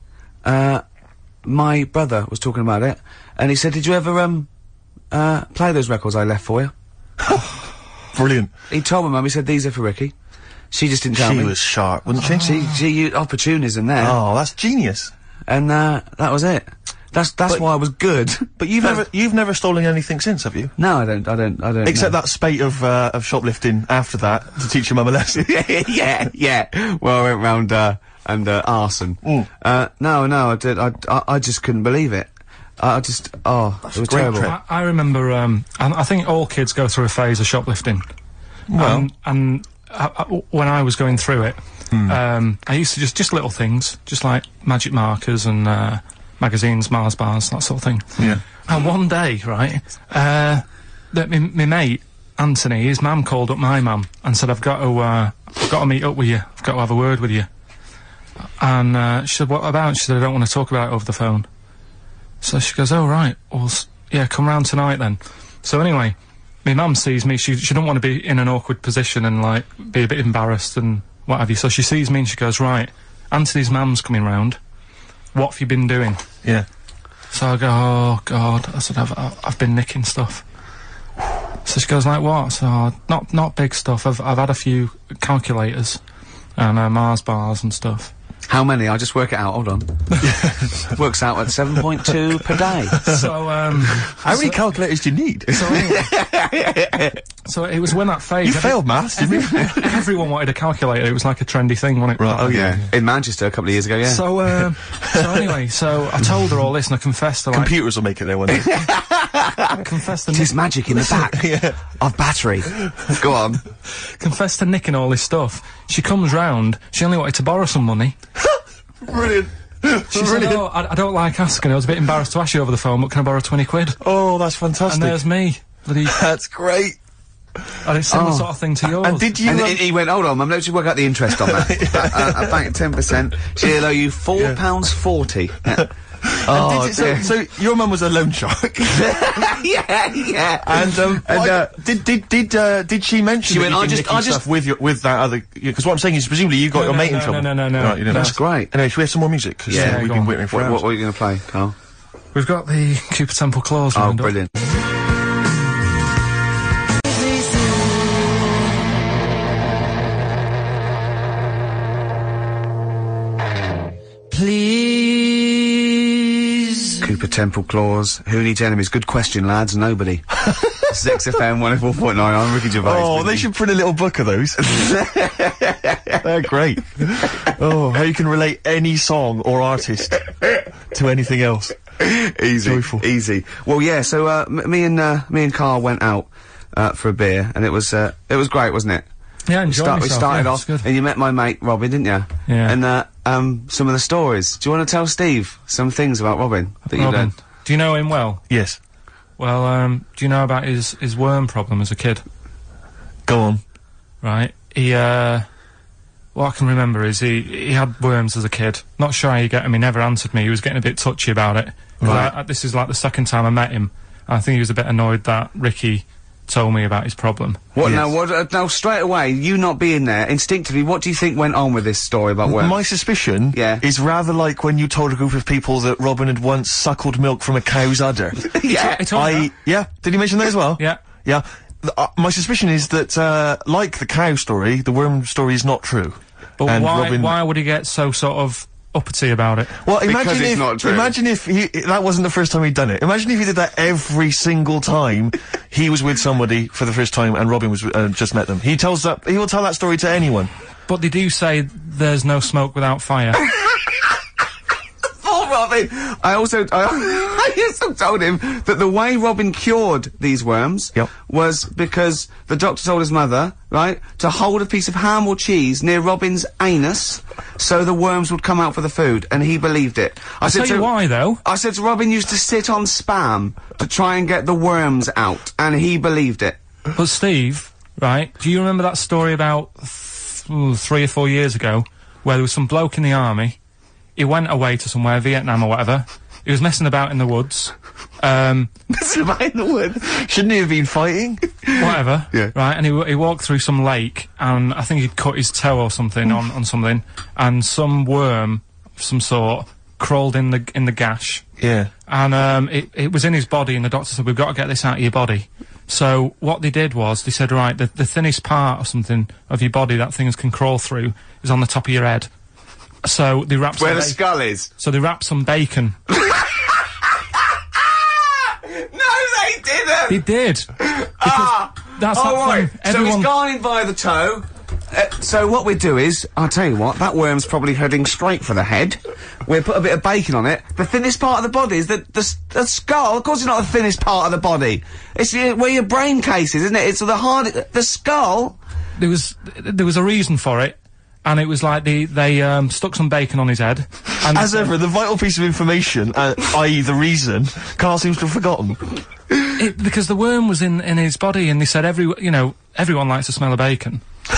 my brother was talking about it, and he said, "Did you ever, play those records I left for you?" Brilliant. He told my mum, he said, "These are for Ricky." She just didn't tell me. She was sharp, wasn't she? She used opportunism there. Oh, that's genius. And, that was it. That's why I was good. But you've never stolen anything since, have you? No, I don't. Except that spate of shoplifting after that to teach your mum a lesson. yeah. Well, I went round, and, arson. No, I did. I just couldn't believe it. It was terrible. I remember, I think all kids go through a phase of shoplifting. Well. And when I was going through it, I used to just little things, just like magic markers and, magazines, Mars bars, that sort of thing. Yeah. And one day, right, my mate, Anthony, his mum called up my mum and said, I've got to meet up with you. I've got to have a word with you. And, she said, "What about?" She said, "I don't want to talk about it over the phone." So she goes, "Oh, right. Well, yeah, come round tonight then." So anyway, my mum sees me. She don't want to be in an awkward position and, like, be a bit embarrassed and what have you. So she sees me and she goes, "Right, Anthony's mum's coming round. What have you been doing?" Yeah. So I go, "Oh, God." I said, I've been nicking stuff. So she goes, "Like what?" So, not big stuff. I've had a few calculators and, Mars bars and stuff. How many? I'll just work it out, hold on. Works out at 7.2 per day. So, How many calculators do you need? So it was when that phase... You failed maths, didn't you? Everyone wanted a calculator. It was like a trendy thing, wasn't it? Right, oh yeah. In Manchester a couple of years ago, yeah. So anyway, so I told her all this and I confessed to, like... Computers will make it there one day. I confessed to... There's magic in the back of battery. Go on. Confessed to nicking all this stuff. She comes round, she only wanted to borrow some money. Brilliant. She said, "Oh, I don't like asking. I was a bit embarrassed to ask you over the phone, but can I borrow 20 quid? Oh, that's fantastic. And there's me. That's great. And it's similar sort of thing to yours. And did you... And he went, "Hold on, Mum, let's just work out the interest on that. I bank 10%. She'll owe you £4.40. Oh, so your mum was a loan shark. yeah. And did she mention? She went, "I just stuff with that other?" Because what I'm saying is, presumably you got your mate in trouble. No. Right, you didn't. That's great. Anyway, should we have some more music? 'Cause, Yeah, we've go been on. waiting for hours. What are you going to play, Carl? We've got the Cooper Temple Clause Oh, lined up. brilliant. Please. Cooper Temple Clause. Who needs enemies? Good question, lads. Nobody. Sex FM 104.9. I'm Ricky Gervais. Oh, they should print a little book of those. They're great. Oh, how you can relate any song or artist to anything else. Easy, Joyful. easy. Well, yeah. So me and Carl went out for a beer, and it was great, wasn't it? Yeah, I enjoyed We myself, started yeah, off, it's good. and you met my mate Robin, didn't you? Yeah. And some of the stories. Do you want to tell Steve some things about Robin that you Robin, learned? do you know him well? Yes. Well, do you know about his worm problem as a kid? Go on. Right. What I can remember is he had worms as a kid. Not sure how you get him. He never answered me. He was getting a bit touchy about it. Right. This is like the second time I met him. I think he was a bit annoyed that Ricky told me about his problem. What Yes. now? Now straight away, you not being there, instinctively, what do you think went on with this story about worms? My suspicion Yeah. is rather like when you told a group of people that Robin had once suckled milk from a cow's udder. Yeah. He told me that. Yeah, did he mention that as well? Yeah. Yeah. My suspicion is that, like the cow story, the worm story is not true. But And why, Robin- why would he get so sort of uppity about it? Well, Because it's not true. imagine if that wasn't the first time he'd done it. Imagine if he did that every single time he was with somebody for the first time and Robin was just met them. He will tell that story to anyone. But they do say there's no smoke without fire. Oh, Robin! I also told him that the way Robin cured these worms Yep. was because the doctor told his mother, right, to hold a piece of ham or cheese near Robin's anus so the worms would come out for the food, and he believed it. I'll tell you why, though. I said to Robin used to sit on Spam to try and get the worms out, and he believed it. But Steve, right, do you remember that story about 3 or 4 years ago where there was some bloke in the army? He went away to somewhere, Vietnam or whatever. He was messing about in the woods. It's about in the wood. Shouldn't he have been fighting? Yeah. Whatever. Right, and he walked through some lake, and I think he'd cut his toe or something on something, and some worm of some sort crawled in the gash, Yeah. and it was in his body, and the doctor said, "We've got to get this out of your body." So what they did was they said, "Right, the thinnest part or something of your body that things can crawl through is on the top of your head." So they wrapped Where some the skull is. so they wrapped some bacon. No, they didn't! They did. That's Oh, that right. thing. So Everyone. he's gone in by the toe. So what we do is, I'll tell you what, that worm's probably heading straight for the head. We'll put a bit of bacon on it. The thinnest part of the body is the skull. Of course it's not the thinnest part of the body. It's where your brain case is, isn't it? It's the skull. There was a reason for it, and it was like they stuck some bacon on his head. And As ever, the vital piece of information, i.e. the reason, Carl seems to have forgotten. because the worm was in his body, and they said everyone likes the smell of bacon.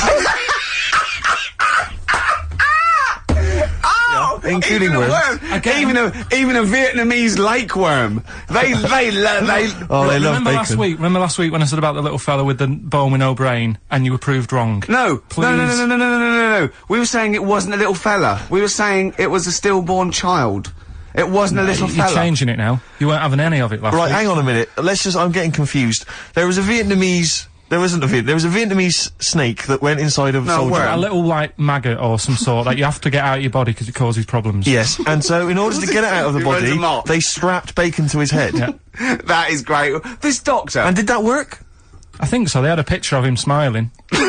Including even a worms. worm. Again. Even a Vietnamese lake worm. They Oh, they love Remember bacon. Remember last week when I said about the little fella with the bone with no brain, and you were proved wrong? No, Please. no. We were saying it wasn't a little fella. We were saying it was a stillborn child. It wasn't a little You're fella. changing it now. You weren't having any of it last Right, week. hang on a minute. I'm getting confused. There was a Vietnamese snake that went inside of a No, soldier. worm. A little like maggot or some sort that you have to get out of your body because it causes problems. Yes, and so in order to get it out of the He runs body, them off. they strapped bacon to his head. Yeah. That is great. This doctor. And did that work? I think so. They had a picture of him smiling.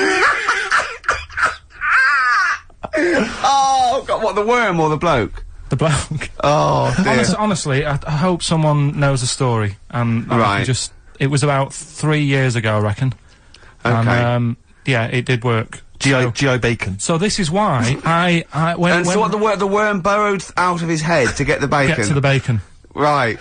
Oh, God, what, the worm or the bloke? The bloke. Oh, dear. Honestly, I hope someone knows the story. And I Right. can it was about 3 years ago, I reckon. Okay. And, yeah, it did work. GI bacon. So this is why when And so what, the worm burrowed out of his head to get the bacon? get to the bacon. Right.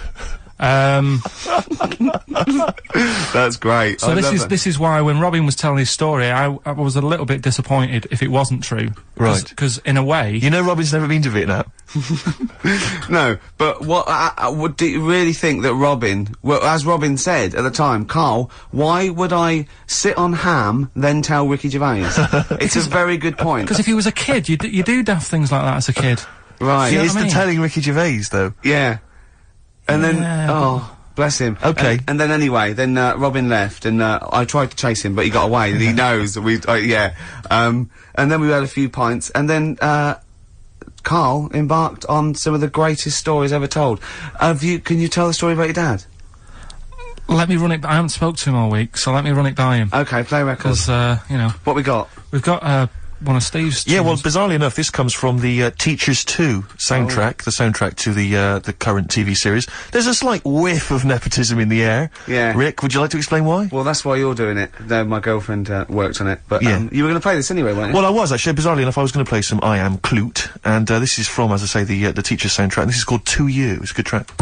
That's great. So I love that. this is why when Robin was telling his story, I was a little bit disappointed if it wasn't true. Right. Because in a way, You know Robin's never been to Vietnam. No, but what do you really think that Robin, well, as Robin said at the time, Carl, why would I sit on ham, then tell Ricky Gervais? It's a very good point. because if he was a kid, you do daft things like that as a kid. Right. You know It's what I the mean? telling Ricky Gervais, though. Yeah. And then, Yeah, oh, bless him. Okay. And then anyway, then Robin left, and I tried to chase him, but he got away, and he knows that we, yeah. And then we had a few pints, and then Carl embarked on some of the greatest stories ever told. Can you tell the story about your dad? Let me run it. I haven't spoke to him all week, so let me run it by him. Okay, play records. Because What we got? we've got one of Steve's Yeah, well, tunes. bizarrely enough, this comes from the Teachers 2 soundtrack, the soundtrack to the current TV series. There's a slight whiff of nepotism in the air. Yeah. Rick, would you like to explain why? Well, that's why you're doing it. No, my girlfriend worked on it. But Yeah. you were going to play this anyway, weren't you? Well, I was actually. Bizarrely enough, I was going to play some I Am Clute, and this is from, as I say, the Teachers soundtrack. And this is called To You. It's a good track.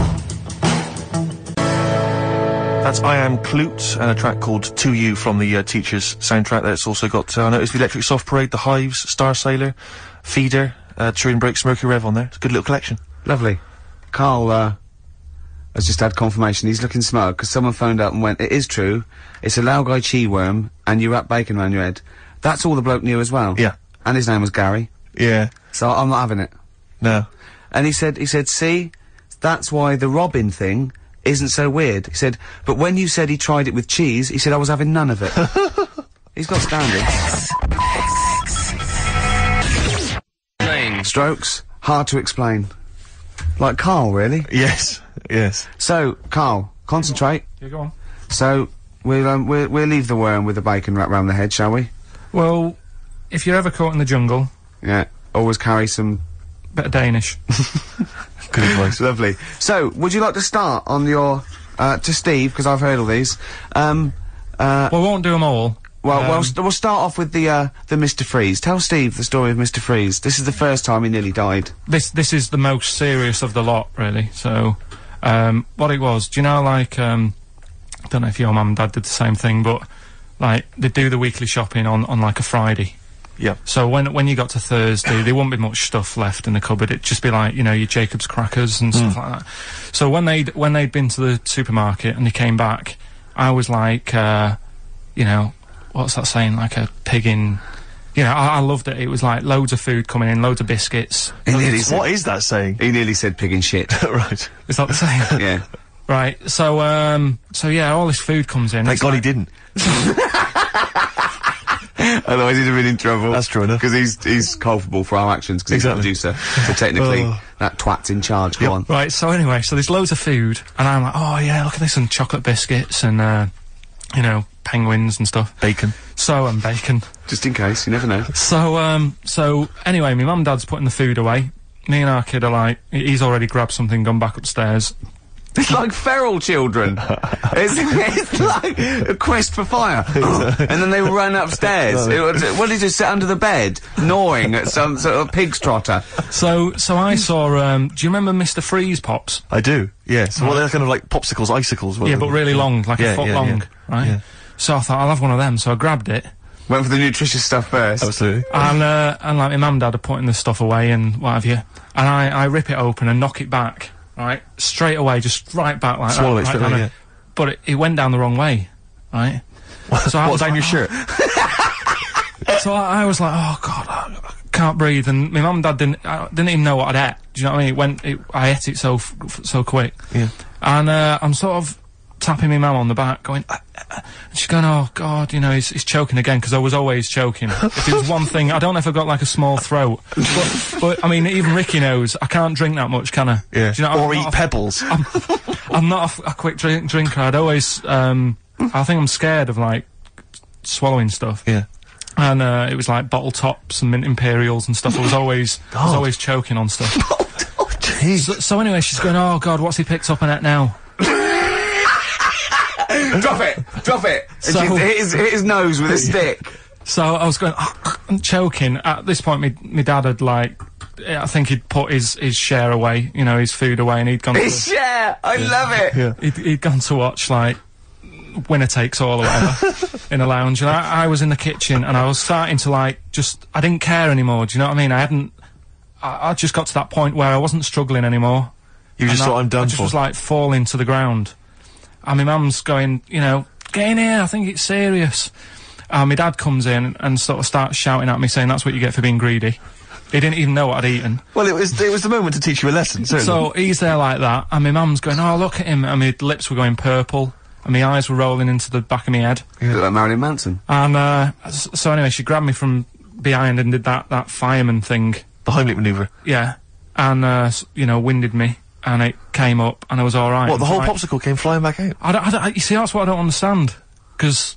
That's I Am Clute, and a track called To You from the Teachers soundtrack. That's also got, I noticed the Electric Soft Parade, The Hives, Star Sailor, Feeder, Turin Breaks, Mercury Rev on there. It's a good little collection. Lovely. Carl has just had confirmation. He's looking smug because someone phoned up and went, "It is true. It's a Laogai chi worm, and you wrap bacon around your head." That's all the bloke knew as well. Yeah. And his name was Gary. Yeah. So I'm not having it. No. And he said, see, that's why the Robin thing isn't so weird. He said, but when you said he tried it with cheese, he said I was having none of it. He's got standards. Strokes, hard to explain. Like Carl, really. Yes. Yes. So, Carl, concentrate. Yeah, go on. So, we'll leave the worm with the bacon wrapped round the head, shall we? Well, if you're ever caught in the jungle, Yeah. Always carry some... bit of Danish. Good advice. Lovely. So, would you like to start on your... to Steve, because I've heard all these. Well, we won't do them all. We'll start off with the Mr. Freeze. Tell Steve the story of Mr. Freeze. This is the first time he nearly died. This is the most serious of the lot, really. So, what it was, do you know, like, I don't know if your mum and dad did the same thing, but, like, they do the weekly shopping on like, a Friday. Yeah. So when you got to Thursday, there wouldn't be much stuff left in the cupboard. It'd just be like, you know, your Jacob's crackers and stuff like that. So when they'd been to the supermarket and they came back, I was like, you know, what's that saying? Like a pig in... You know, I loved it. It was like loads of food coming in, loads of biscuits. He nearly said, What is that saying? he nearly said pig and shit. Right. Is that the saying? Yeah. Right. So yeah, all this food comes in. Thank It's God like- he didn't. Otherwise he'd have been in trouble. That's true enough. Because he's culpable for our actions, because Exactly. he's the producer. So technically, that twat's in charge. Go on. Right, so anyway, so there's loads of food, and I'm like, oh yeah, look at this, and chocolate biscuits, and, you know, penguins and stuff. Bacon. So, and bacon. Just in case, you never know. So anyway, my mum and dad's putting the food away. Me and our kid are like, he's already grabbed something, gone back upstairs. It's like feral children. it's like a quest for fire. And then they run upstairs. What did you sit under the bed, gnawing at some sort of pig's trotter? So I saw, do you remember Mr. Freeze Pops? I do, yes. Well, they're kind of like popsicles, icicles. Yeah, but really long, like Yeah, a foot yeah, long, yeah. right? Yeah. So I thought, I'll have one of them, so I grabbed it. Went for the nutritious stuff first. Absolutely. And like my mum and dad are putting the stuff away and what have you. And I rip it open and knock it back, right? Straight away, just right back like Swallow that. it straight down away, it. But it went down the wrong way, right? So I What, was down like, your shirt? So I was like, oh God, I can't breathe. And my mum and dad didn't even know what I'd ate. Do you know what I mean? I ate it so quick. Yeah. And I'm sort of tapping my mum on the back, going, and she's going, oh God, you know, he's choking again, because I was always choking. If it was one thing, I don't know if I've got like a small throat, but I mean, even Ricky knows I can't drink that much, can I? Yeah. Do you know, Or I'm eat not pebbles. I'm not a quick drinker. I'd always, I think I'm scared of like swallowing stuff. Yeah. And it was like bottle tops and mint imperials and stuff. I was always choking on stuff. Oh, jeez. So anyway, she's going, oh God, what's he picked up on it now? Drop it! So- And she hit his nose with a stick. So I was going, I'm choking. At this point, my dad had like, I think he'd put his share away, you know, his food away, and he'd gone His share! I love it! Yeah. he'd gone to watch like Winner Takes All or whatever in a lounge, and I was in the kitchen, and I was starting to like I didn't care anymore. Do you know what I mean? I just got to that point where I wasn't struggling anymore. You just And thought, I'm done I just for. was like falling to the ground. And my mum's going, you know, get in here, I think it's serious. And my dad comes in and sort of starts shouting at me, saying that's what you get for being greedy. He didn't even know what I'd eaten. Well, it was the moment to teach you a lesson, certainly. So he's there like that, and my mum's going, oh, look at him, and my lips were going purple, and my eyes were rolling into the back of my head. Look like Marilyn Manson. And, so anyway, she grabbed me from behind and did that fireman thing. the Heimlich manoeuvre. Yeah. And, you know, winded me, and it came up, and I was alright. What, the whole popsicle came flying back out? You see, that's what I don't understand. Because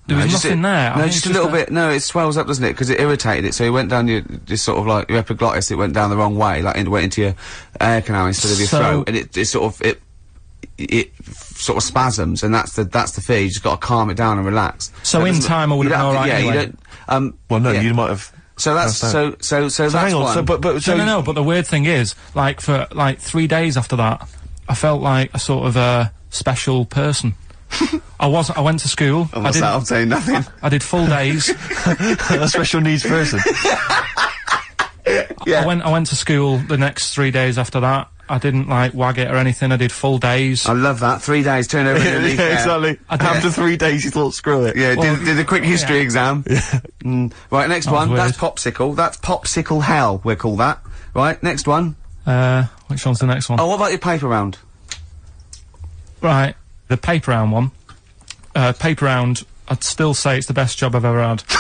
There was nothing there. I No, think just it's a little bit. No, it swells up, doesn't it? Because it irritated it. So it went down your, just sort of like your epiglottis. It went down the wrong way, like it went into your air canal instead of your throat, and it sort of it sort of spasms, and that's the fear. You just got to calm it down and relax. So in time, I would have been alright. Yeah, anyway. you don't. Well, no, you might have. So that's so that's hang on. one. So, but No, but the weird thing is, like, for, like, 3 days after that, I felt like a sort of a special person. I went to school. I'm saying nothing. I did full days. a special needs person. Yeah. I went to school the next 3 days after that. I didn't, like, wag it or anything. I did full days. I love that. 3 days, turn over a leaf. Exactly. After 3 days, you thought, screw it. Yeah, Well, did a quick history exam. Right, next That was one. weird. That's popsicle. That's popsicle hell, we'll call that. Right, next one. Which one's the next one? Oh, what about your paper round? Right, the paper round one. Paper round, I'd still say it's the best job I've ever had.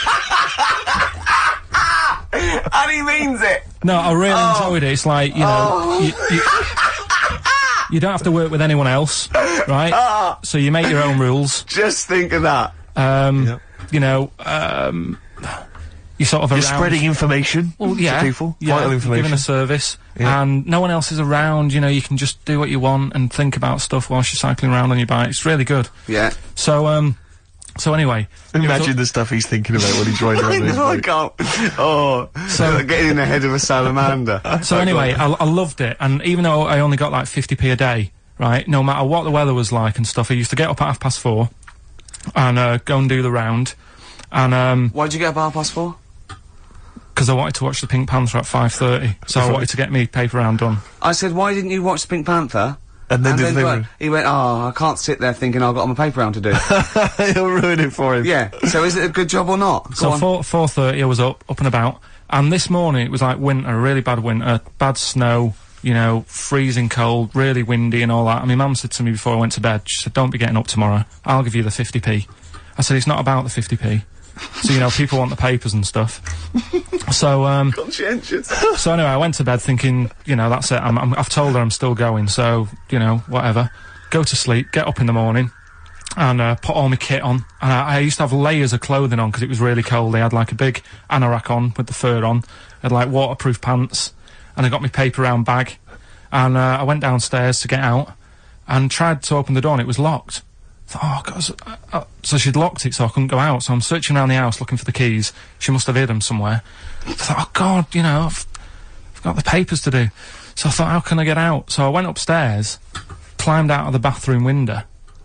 And he means it! No, I really enjoyed it. It's like, you know, you don't have to work with anyone else, right? So you make your own rules. Just think of that. You know, you sort of You're around. spreading information Well, yeah, to people. yeah, Vital information. giving a service, Yeah. and no one else is around. You know, you can just do what you want and think about stuff whilst you're cycling around on your bike. It's really good. Yeah. So anyway, Imagine the stuff he's thinking about when he's riding around. his I bike. can't. Oh, so getting in the head of a salamander. So anyway, I loved it, and even though I only got like 50p a day, right, no matter what the weather was like and stuff, I used to get up at 4:30 and go and do the round, and Why'd you get up at 4:30? because I wanted to watch the Pink Panther at 5:30, so I wanted to get me paper round done. I said, why didn't you watch the Pink Panther? And then do the he paper went, he went, oh, I can't sit there thinking I've got my paper round to do. He'll ruin it for him. Yeah, so is it a good job or not? Go So on. 4:30 I was up and about, and this morning it was like winter, really bad winter, bad snow, you know, freezing cold, really windy and all that. And my mum said to me before I went to bed, she said, don't be getting up tomorrow, I'll give you the 50p. I said, it's not about the 50p. So, you know, people want the papers and stuff. So, Conscientious. so anyway, I went to bed thinking, you know, that's it, I've told her I'm still going, so, you know, whatever. Go to sleep, get up in the morning, and put all my kit on. And I used to have layers of clothing on because it was really cold. I had like a big anorak on with the fur on. I had like waterproof pants, and I got my paper round bag. And I went downstairs to get out, and tried to open the door, and it was locked. I thought, oh, God. So she'd locked it so I couldn't go out. So I'm searching around the house looking for the keys. She must have hid them somewhere. I thought, oh, God, you know, I've got the papers to do. So I thought, how can I get out? So I went upstairs, climbed out of the bathroom window,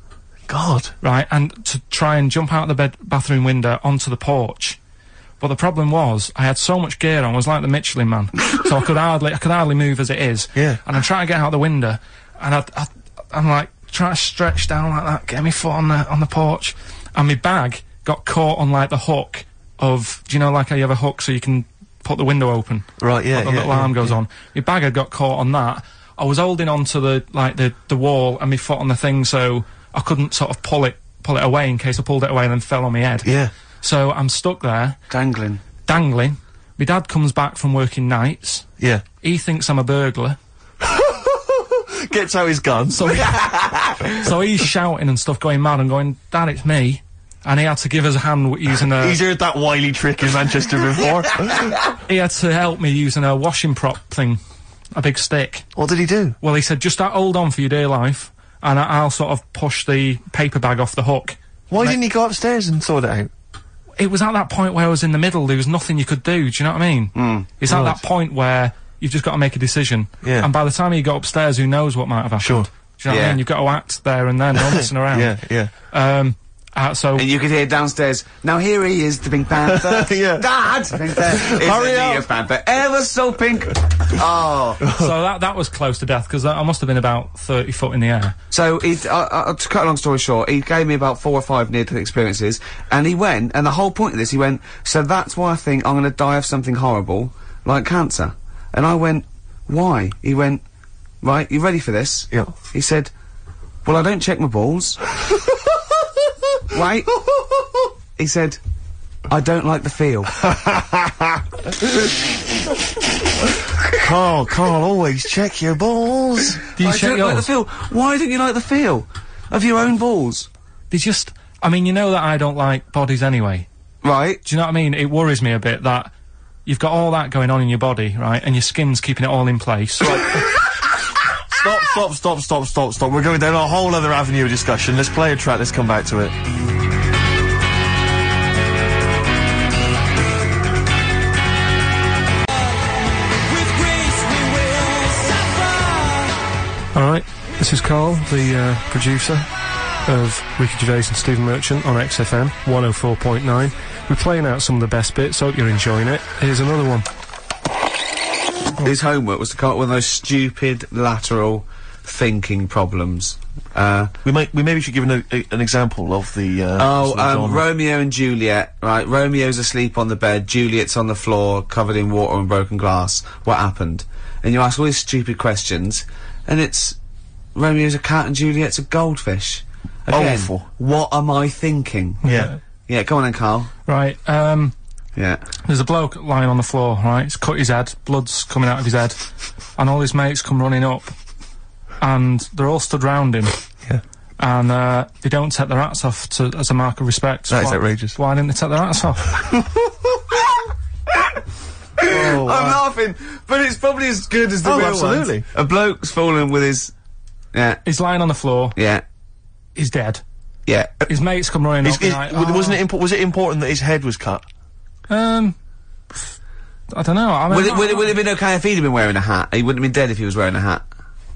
God. right, and to try and jump out of the bathroom window onto the porch. But the problem was, I had so much gear on, I was like the Michelin Man. So I could hardly move as it is. Yeah. And I'm trying to get out the window, and I'm like, trying to stretch down like that, get my foot on the porch, and my bag got caught on like the hook of, do you know, like how you have a hook so you can put the window open? Right, yeah, Like the yeah, little yeah, arm goes yeah. on. My bag had got caught on that. I was holding on to the wall and my foot on the thing, so I couldn't sort of pull it away in case I pulled it away and then fell on my head. Yeah. So I'm stuck there, Dangling. dangling. My dad comes back from working nights. Yeah. He thinks I'm a burglar. Gets out his gun. So he's shouting and stuff, going mad and going, Dad, it's me. And he had to give us a hand using a... He's heard that wily trick in Manchester before. He had to help me using a washing prop thing. A big stick. What did he do? Well, he said, just hold on for your dear life, and I'll sort of push the paper bag off the hook. Why didn't he go upstairs and sort it out? It was at that point where I was in the middle, there was nothing you could do, do you know what I mean? It's at Right. that point where you've just got to make a decision. Yeah. And by the time you go upstairs, who knows what might have happened. Sure. Do you know what I Yeah. mean? You've got to act there and then, no messing around. Yeah. So... And you could hear downstairs, now here he is, the Pink Panther. Yeah. Dad! Pink Panther. Hurry Isn't he up. a Panther? Ever so pink. Oh. So that was close to death, because I must have been about 30 foot in the air. So, to cut a long story short, he gave me about 4 or 5 near-death experiences, and he went, and the whole point of this, he went, so that's why I think I'm gonna die of something horrible, like cancer. And I went, why? He went, right, you ready for this? Yeah. He said, well, I don't check my balls. Wait. He said, I don't like the feel. Carl, always check your balls. Do you I check don't like the yours? feel. Why don't you like the feel of your own balls? They just... I mean, you know that I don't like bodies anyway. Right. Do you know what I mean? It worries me a bit that you've got all that going on in your body, right, and your skin's keeping it all in place. Stop. We're going down a whole other avenue of discussion. Let's play a track, let's come back to it. Alright, this is Carl, the producer of Ricky Gervais and Stephen Merchant on XFM 104.9. We're playing out some of the best bits, hope you're enjoying it. Here's another one. His homework was to come up with those stupid lateral thinking problems. We maybe should give an example of the genre. Romeo and Juliet, right? Romeo's asleep on the bed, Juliet's on the floor, covered in water and broken glass. What happened? And you ask all these stupid questions, and it's Romeo's a cat and Juliet's a goldfish. Again, awful. What am I thinking? Yeah. Yeah, come on then, Carl. Right, Yeah. there's a bloke lying on the floor, right? He's cut his head, blood's coming out of his head, and all his mates come running up, and they're all stood round him. Yeah. And they don't take their hats off as a mark of respect. That is outrageous. Why didn't they take their hats off? I'm laughing, but it's probably as good as the real absolutely. ones. A bloke's fallen with his... Yeah. He's lying on the floor, Yeah. he's dead. Yeah. His mates come running up and like, was it important that his head was cut? I don't know. I mean, Would it have been okay if he'd have been wearing a hat? He wouldn't have been dead if he was wearing a hat.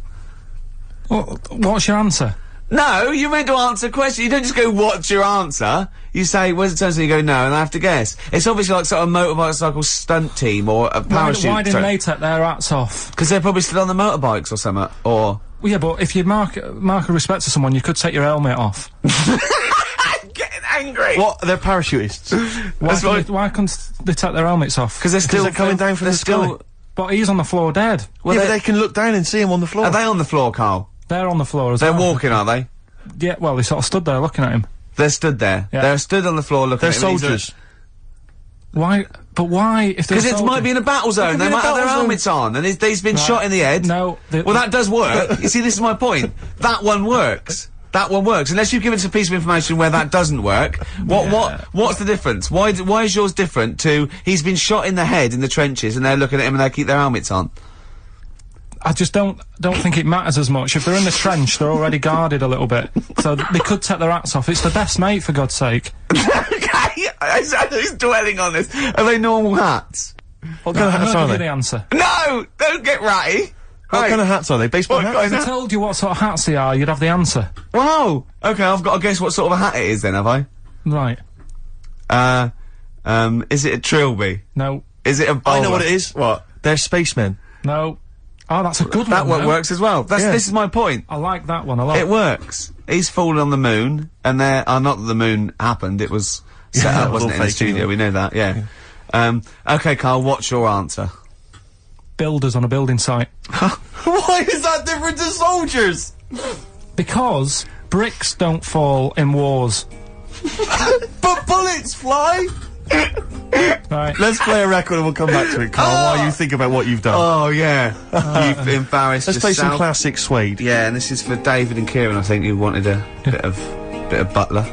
What's your answer? No, you're meant to answer a question. You don't just go, what's your answer? You say, where's the turn? So you go, no, and I have to guess. It's obviously like sort of motorcycle stunt team or a parachute. Why didn't they take their hats off? Because they're probably still on the motorbikes or something, or... Well, yeah, but if you mark a respect to someone, you could take your helmet off. I'm getting angry! What? They're parachutists. Why couldn't they take their helmets off? Because they're coming down from the sky. But he's on the floor dead. Well, yeah, but they can look down and see him on the floor. Are they on the floor, Carl? They're on the floor as They're well. walking, are they? Yeah, well, they sort of stood there looking at him. They're stood there. Yeah. They're stood on the floor looking They're at him. soldiers. Why? But why? If they're Because it might be in a battle zone. They might have their helmets on, and he's been shot in the head. No. Well, that does work. You see, this is my point. That one works. That one works. Unless you've given us a piece of information where that doesn't work. What's the difference? Why is yours different to he's been shot in the head in the trenches, and they're looking at him and they keep their helmets on? I just don't think it matters as much. If they're in the trench, they're already guarded a little bit. So they could take their hats off. It's the best mate, for God's sake. Okay, who's dwelling on this? Are they normal hats? What kind of hats are Give you they? the answer. No! Don't get ratty! What kind of hats are they? Baseball hats? If I told you what sort of hats they are, you'd have the answer. Wow! Okay, I've got to guess what sort of a hat it is then, have I? Right. Is it a trilby? No. Is it a bowler? I know what it is. What? They're spacemen. No. Oh, that's a good That one. one works as well. This is my point. I like that one a lot. It works. He's fallen on the moon, and not that the moon happened, it was set Yeah, up, wasn't it, in the fake, studio, isn't it? we know that, yeah. Okay, Carl, what's your answer? Builders on a building site. Why is that different to soldiers? Because bricks don't fall in wars. But bullets fly! Right. Let's play a record and we'll come back to it, Carl, while you think about what you've done. Oh, yeah. You've embarrassed Let's play yourself. some classic Suede. Yeah, and this is for David and Kieran, I think, who wanted a bit of Butler.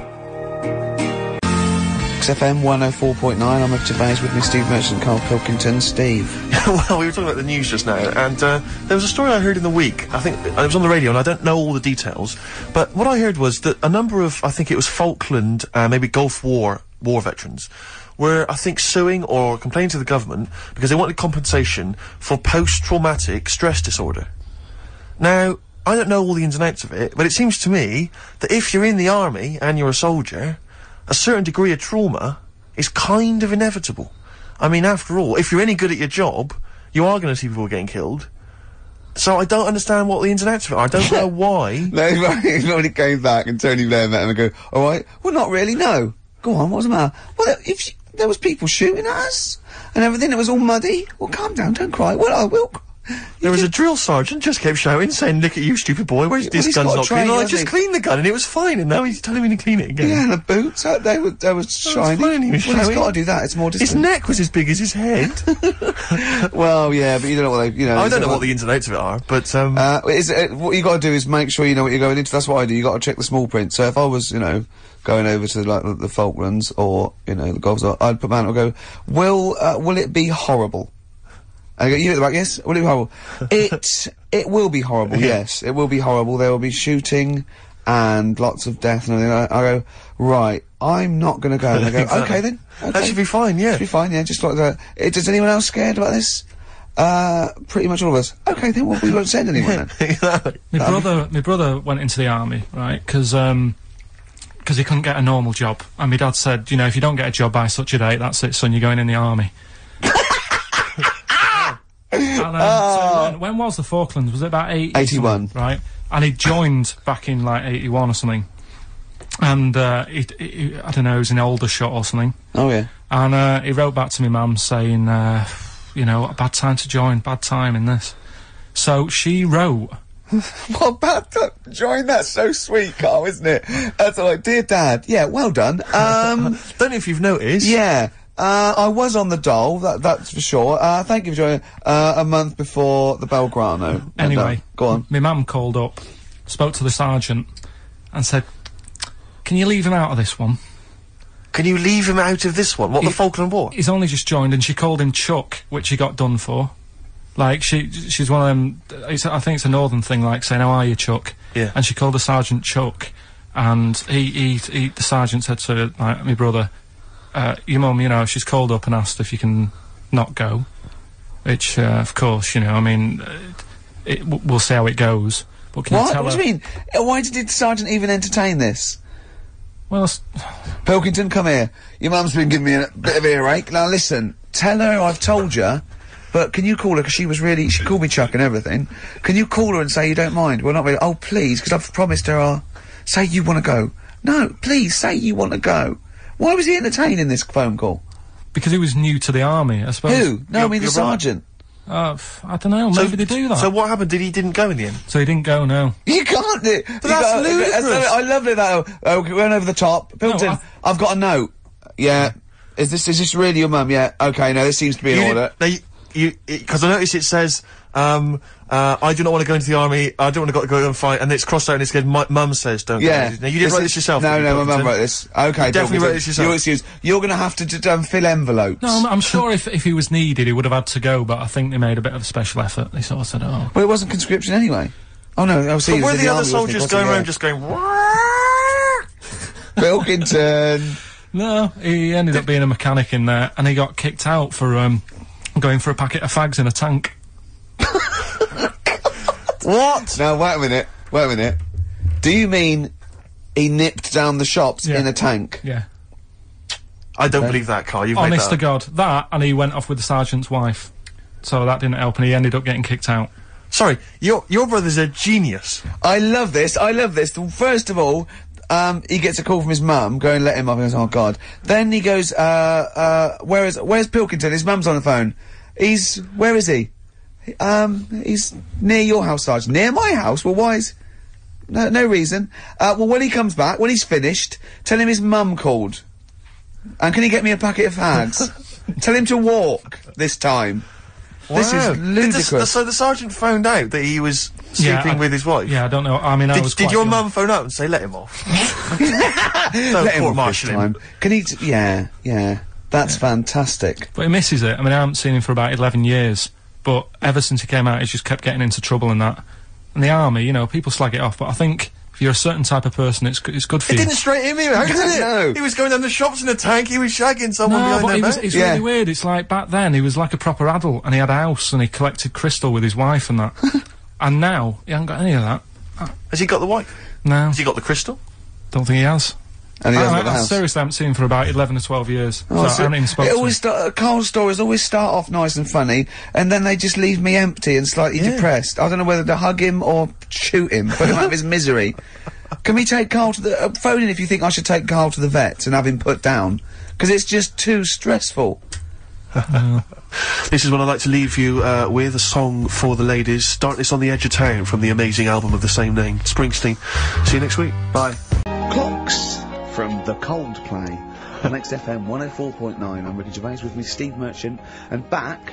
XFM 104.9, I'm Rick Gervais, with me Steve Merchant, Carl Pilkington. Steve. Well, we were talking about the news just now, and there was a story I heard in the week, I think, it was on the radio, and I don't know all the details, but what I heard was that a number of, I think it was Falkland, maybe Gulf War veterans, were, I think, suing or complaining to the government because they wanted compensation for post-traumatic stress disorder. Now, I don't know all the ins and outs of it, but it seems to me that if you're in the army and you're a soldier, a certain degree of trauma is kind of inevitable. I mean, after all, if you're any good at your job, you are going to see people getting killed. So I don't understand what the ins and outs of it are. I don't know why. No, he's already came back and Tony Blair met him and go, alright, well, not really, no. Go on, what's the matter? Well, if there was people shooting at us and everything, it was all muddy. Well, calm down, don't cry. Well, I will. There was a drill sergeant just kept shouting, saying, "Look at you, stupid boy, where's this he's gun's got a not train, clean?" And I hasn't just he? cleaned the gun and it was fine, and now he's telling me to clean it again. Yeah, and the boots, they were shiny. fine, he was Well, he's showing. got to do that, it's more His distant. neck was as big as his head. Well, yeah, but you don't know what they, I don't know what the ins and outs of it are, but what you got to do is make sure you know what you're going into. That's what I do. You got to check the small print. So if I was, going over to like the Falklands or the Gulf, I'd put my hand up and go, will it be horrible? And I go, you at the back, yes? Will it be horrible? It will be horrible, yes. It will be horrible. There will be shooting and lots of death and everything. I go, right, I'm not gonna go. And I go, Exactly. okay then. Okay. That should be fine, yeah. Should be fine, yeah, just like that. Is anyone else scared about this? Pretty much all of us. Okay then, well, we won't send anyone then. Exactly. My brother went into the army, right? Because he couldn't get a normal job, and my dad said, if you don't get a job by such a date, that's it, son, you're going in the army. And, so when was the Falklands? Was it about 81. Right? And he joined back in like 81 or something. And he I don't know, he was in Aldershot or something. Oh yeah. And he wrote back to my mum saying, a bad time to join, bad time in this. So she wrote. What bad time to join? That's so sweet, Carl, isn't it? That's like, dear Dad, yeah, well done. Don't know if you've noticed. Yeah. I was on the dole, that's for sure. Thank you for joining, a month before the Belgrano. Anyway, go on. My mum called up, spoke to the sergeant, and said, can you leave him out of this one? Can you leave him out of this one? What, the Falkland War? He's only just joined, and she called him Chuck, which he got done for. Like, she's one of them, I think it's a northern thing, like saying, how are you, Chuck? Yeah. And she called the sergeant Chuck, and the sergeant said to, like, my brother, your mum, she's called up and asked if you can not go. Which, of course, we'll see how it goes. But can you tell What her... do you mean? Why did the sergeant even entertain this? Well, Pilkington, come here. Your mum's been giving me a bit of earache. Now listen, tell her I've told you, but can you call her, because she called me Chuck and everything. Can you call her and say you don't mind? Well, not really. Oh, please, because I've promised her say you want to go. No, please, say you want to go. Why was he entertaining this phone call? because he was new to the army, I suppose. Who? No, I mean the you're right. sergeant. I don't know, maybe they do that. So what happened? He didn't go in the end? So he didn't go, no. You can't do it. that's ludicrous. I love it that. We went over the top. Pilton, I've got a note. Yeah. Is this really your mum? Yeah. Okay. No, this seems to be in order. Because I noticed it says, I do not want to go into the army. I don't want to go and fight. And it's crossed out and it's good. Mum says don't. Yeah. Go. Now you didn't write this yourself. No, did you, my mum Pilkington? wrote this. Okay. You definitely wrote this yourself. Your excuse. You're going to have to fill envelopes. No, I'm sure if he was needed, he would have had to go, but I think they made a bit of a special effort. They sort of said, oh. Well, it wasn't conscription anyway. Oh no, I see. But were the other soldiers going around just going, Pilkington. No, he ended up being a mechanic in there, and he got kicked out for, going for a packet of fags in a tank. what? Now, wait a minute. Do you mean he nipped down the shops Yeah. in a tank? Yeah. I don't believe that, Carl. You've made Honest that to up. God. That, and he went off with the sergeant's wife. So that didn't help, and he ended up getting kicked out. Sorry, your brother's a genius. I love this. First of all, he gets a call from his mum, go and let him off, and he goes, oh God. Then he goes, where's Pilkington? His mum's on the phone. Where is he? He's near your house, Sergeant. Near my house? Well, why is... No reason. Well, when he comes back, when he's finished, tell him his mum called. And can he get me a packet of fags? Tell him to walk this time. This Wow. is ludicrous. So the sergeant found out that he was sleeping with his wife? Yeah, I don't know. I mean, I was Did quite your young. mum phone up and say, let him off? Let him off this martial time. Can he... Yeah. That's fantastic. But he misses it. I mean, I haven't seen him for about 11 years. But ever since he came out, he's just kept getting into trouble and that. And the army, you know, people slag it off, but I think if you're a certain type of person, it's good for It you. didn't straight him out, did it? No. He was going down the shops in a tank, he was shagging someone No, behind but their back. it's Yeah. really weird. It's like back then he was like a proper adult, and he had a house, and he collected crystal with his wife and that. And now he hasn't got any of that. Has he got the wife? No, Has he got the crystal? don't think he has. And he hasn't got the I house. seriously haven't seen him for about 11 or 12 years. Oh, so I haven't even spoken it to always him. Carl's stories always start off nice and funny, and then they just leave me empty and slightly depressed. I don't know whether to hug him or shoot him, put him out of his misery. Can we take Carl to the... phone in if you think I should take Carl to the vet and have him put down, because it's just too stressful. This is what I'd like to leave you with, a song for the ladies. Darkness on the Edge of Town from the amazing album of the same name, Springsteen. See you next week. Bye. Clocks from the Coldplay on XFM 104.9. I'm Ricky Gervais, with me Steve Merchant, and back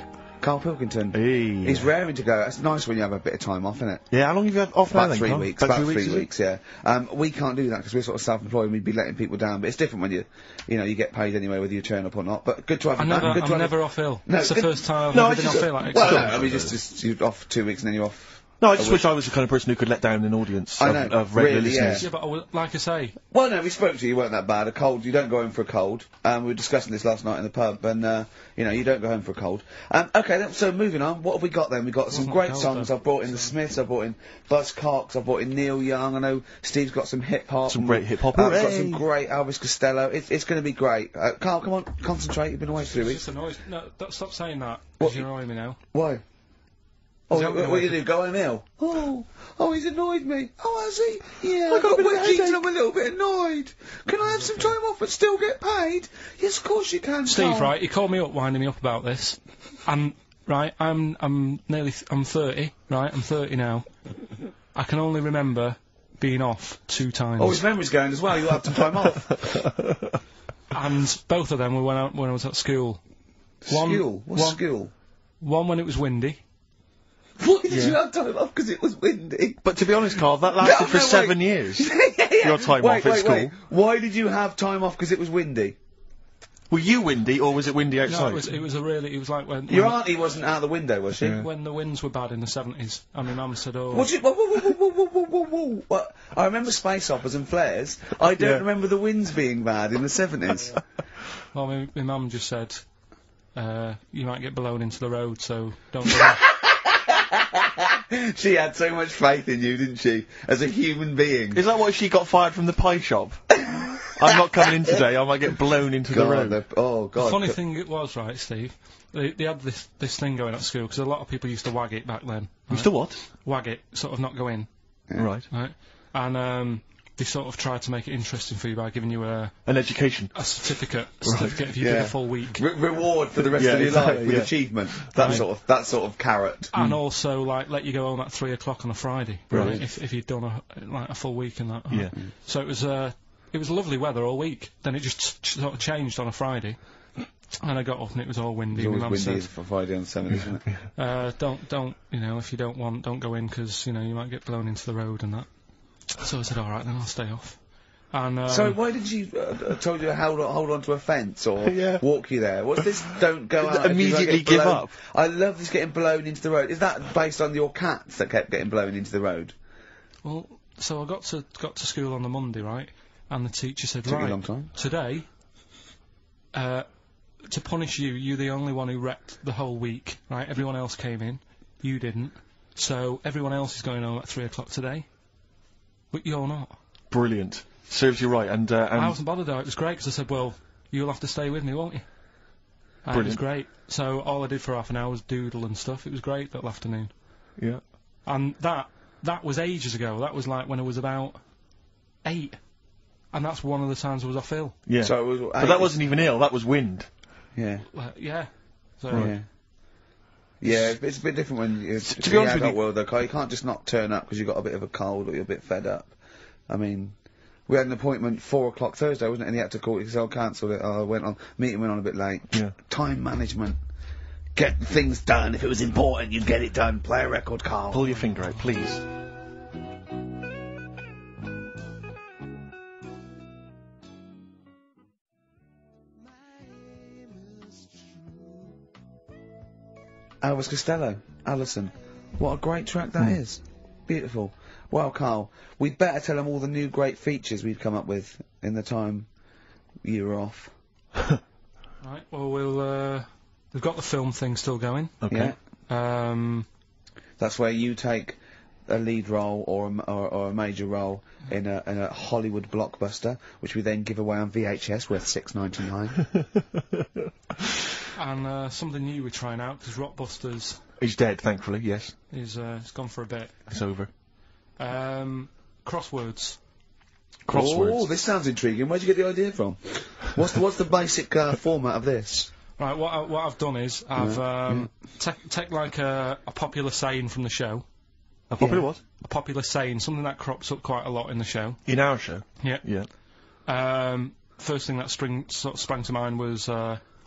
Carl Pilkington. Hey. He's raring to go. It's nice when you have a bit of time off, isn't it? Yeah, how long have you had off now About then, 3 Carl? weeks. About About 3 is it? weeks, yeah. We can't do that because we're sort of self-employed and we'd be letting people down. But it's different when you get paid anyway whether you turn up or not. But good to have I'm you back. Good to never, I'm have never off ill. No, It's the good- first time I've No, ever I been just- off ill. Like, Well, so- no, I mean, just you're off 2 weeks and then you're off. No, I just wish I was the kind of person who could let down an audience I of, know, of regular really, listeners. yeah, but like I say, Well, no, we spoke to you. You weren't that bad. A cold, you don't go home for a cold. We were discussing this last night in the pub, and you don't go home for a cold. Okay, then, so moving on. What have we got then? We've got some Wasn't great cold, songs. though. I've brought in the Smiths. I've brought in Buzz Cox. I've brought in Neil Young. I know Steve's got some hip hop. Some great hip-hop. I've got Hooray! some great Elvis Costello. It's going to be great. Carl, come on, concentrate. You've been away 3 it's weeks. just annoying. No, stop saying that. What? Because you're annoying me now. Why? Oh, that what what you you do? Go home ill? Oh, he's annoyed me. Oh, has he? Yeah, I got a bit of a wet jeans. headache. I'm a little bit annoyed. Can I have some time off but still get paid? Yes, of course you can, Steve, Carl. right? He called me up, winding me up about this. And right, I'm 30, right? I'm 30 now. I can only remember being off 2 times. Oh, his memory's going as well. You'll have some time off. And both of them were when I was at school. School? What's school? One when it was windy. Why did you have time off? Because it was windy. But to be honest, Carl, that lasted No, for no, 7 wait. years. Yeah. Your time wait, off at wait, school. Wait. Why did you have time off? Because it was windy. Were you windy, or was it windy No, outside? it was like when Your auntie wasn't out the window, was she? Yeah. when the winds were bad in the 70s. And my mum said, "Oh, Was it? Whoa. What? I remember space operas and flares. I don't Yeah. remember the winds being bad in the 70s. well, my mum just said, you might get blown into the road, so don't go." She had so much faith in you, didn't she? As a human being. Is that why she got fired from the pie shop? I'm not coming in today, I might get blown into the road. Oh, God. Funny thing it was, right, Steve? They had this thing going at school, because a lot of people used to wag it back then. Used to what? Wag it, sort of not go in, Right. right? And they sort of tried to make it interesting for you by giving you a An education. certificate if you Yeah. did a full week. Reward for the rest Yeah, of your exactly, life with yeah. achievement. That sort of carrot. And also, like, let you go home at 3 o'clock on a Friday, Right. If you'd done a full week and that. Yeah. So it was lovely weather all week. Then it just sort of changed on a Friday, and I got up and it was all windy. It's My always mum windy said, for Friday on the 7th, isn't it? don't, if you don't want, don't go in, because, you might get blown into the road and that. So I said, alright, then I'll stay off. And, So why did she told you to hold on to a fence or Yeah. walk you there? What's this? Don't go out. if you Immediately get give blown- up. I love this getting blown into the road. Is that based on your cats that kept getting blown into the road? well, so I got to school on the Monday, right? And the teacher said, Took you a right, long time. today, to punish you, you're the only one who wrecked the whole week, right? Everyone else came in, you didn't. So everyone else is going home at 3 o'clock today, but you're not. Brilliant. Serves you right, and I wasn't bothered though, it was great, because I said, well, you'll have to stay with me, won't you? And it was Brilliant. great. So all I did for half an hour was doodle and stuff. It was great that afternoon. yeah. And that was ages ago. That was like when I was about 8. And that's one of the times I was off ill. Yeah. So it was. But that wasn't even ill, that was wind. Yeah. Yeah. So, Yeah. Yeah, it's a bit different when you. To be honest with you- well, though, Carl, you can't just not turn up because you've got a bit of a cold or you're a bit fed up. I mean, we had an appointment 4 o'clock Thursday, wasn't it? And he had to call it because I cancelled it. Meeting went on a bit late. Yeah. Time management. Get things done. If it was important, you'd get it done. Play a record, Carl. Pull your finger out, please. Elvis Costello, Alison. What a great track that is. Beautiful. Well, Carl, we'd better tell them all the new great features we've come up with in the time you were off. right. Well, we've got the film thing still going. Okay. Yeah. Um, That's where you take a lead role or a major role in a Hollywood blockbuster, which we then give away on VHS worth $6.99. and something new we're trying out, because Rockbusters He's dead, thankfully, yes. is it's gone for a bit. It's over. Crosswords. Crosswords. Oh, this sounds intriguing. Where'd you get the idea from? What's the basic format of this? Right, what I've done is I've take like a popular saying from the show, A popular what? a popular saying, something that crops up quite a lot in the show. In our show? Yeah. Yeah. First thing that sprang to mind was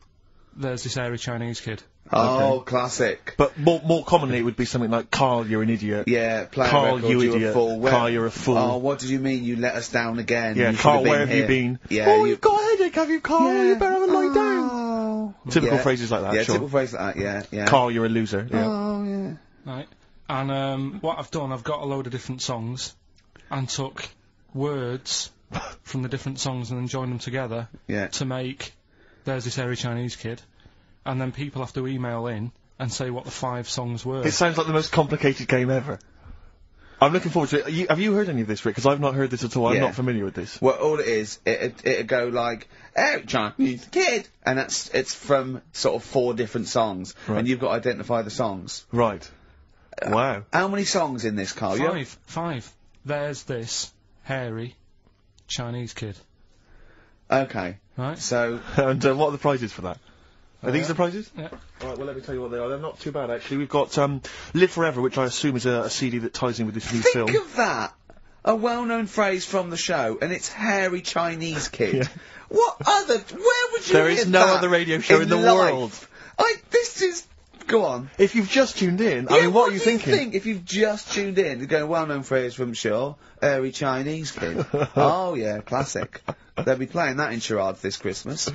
there's this hairy Chinese kid. Oh, classic. But more commonly, it would be something like, Carl, you're an idiot. Yeah, play a Carl, record, you you're idiot. a fool. Carl, you're a fool. Oh, what did you mean you let us down again? Yeah, You should Carl, been where have you here. been? Yeah, oh, you've got a headache, have you, Carl? Yeah. You better lie down. Oh. Typical Yeah. phrases like that, Yeah, sure. typical phrases like that, yeah. Carl, you're a loser. Yeah. Oh, yeah. Right. And what I've done, I've got a load of different songs and took words from the different songs and then joined them together Yeah. to make There's This Hairy Chinese Kid. And then people have to email in and say what the 5 songs were. It sounds like the most complicated game ever. I'm looking forward to it. Have you heard any of this, Rick? Because I've not heard this at all. I'm Yeah. not familiar with this. Well, all it is, it'd go like, "Oh, Chinese kid," and it's from sort of 4 different songs, Right. and you've got to identify the songs. Right. Wow. How many songs in this, Carl? You- 5. There's this hairy Chinese kid. Okay. Right? So, And what are the prizes for that? Are these the prizes? Yeah. Alright, well let me tell you what they are. They're not too bad actually. We've got Live Forever, which I assume is a CD that ties in with this new think film. of that. A well-known phrase from the show, and it's hairy Chinese kid. Yeah. What other? Where would you? There is hear no that other radio show in the life? world. This is. Go on. If you've just tuned in, I Yeah, mean, what are you do you thinking? think if you've just tuned in? You're going well-known phrase from Shaw, hairy Chinese kid. Oh yeah, classic. They'll be playing that in charades this Christmas.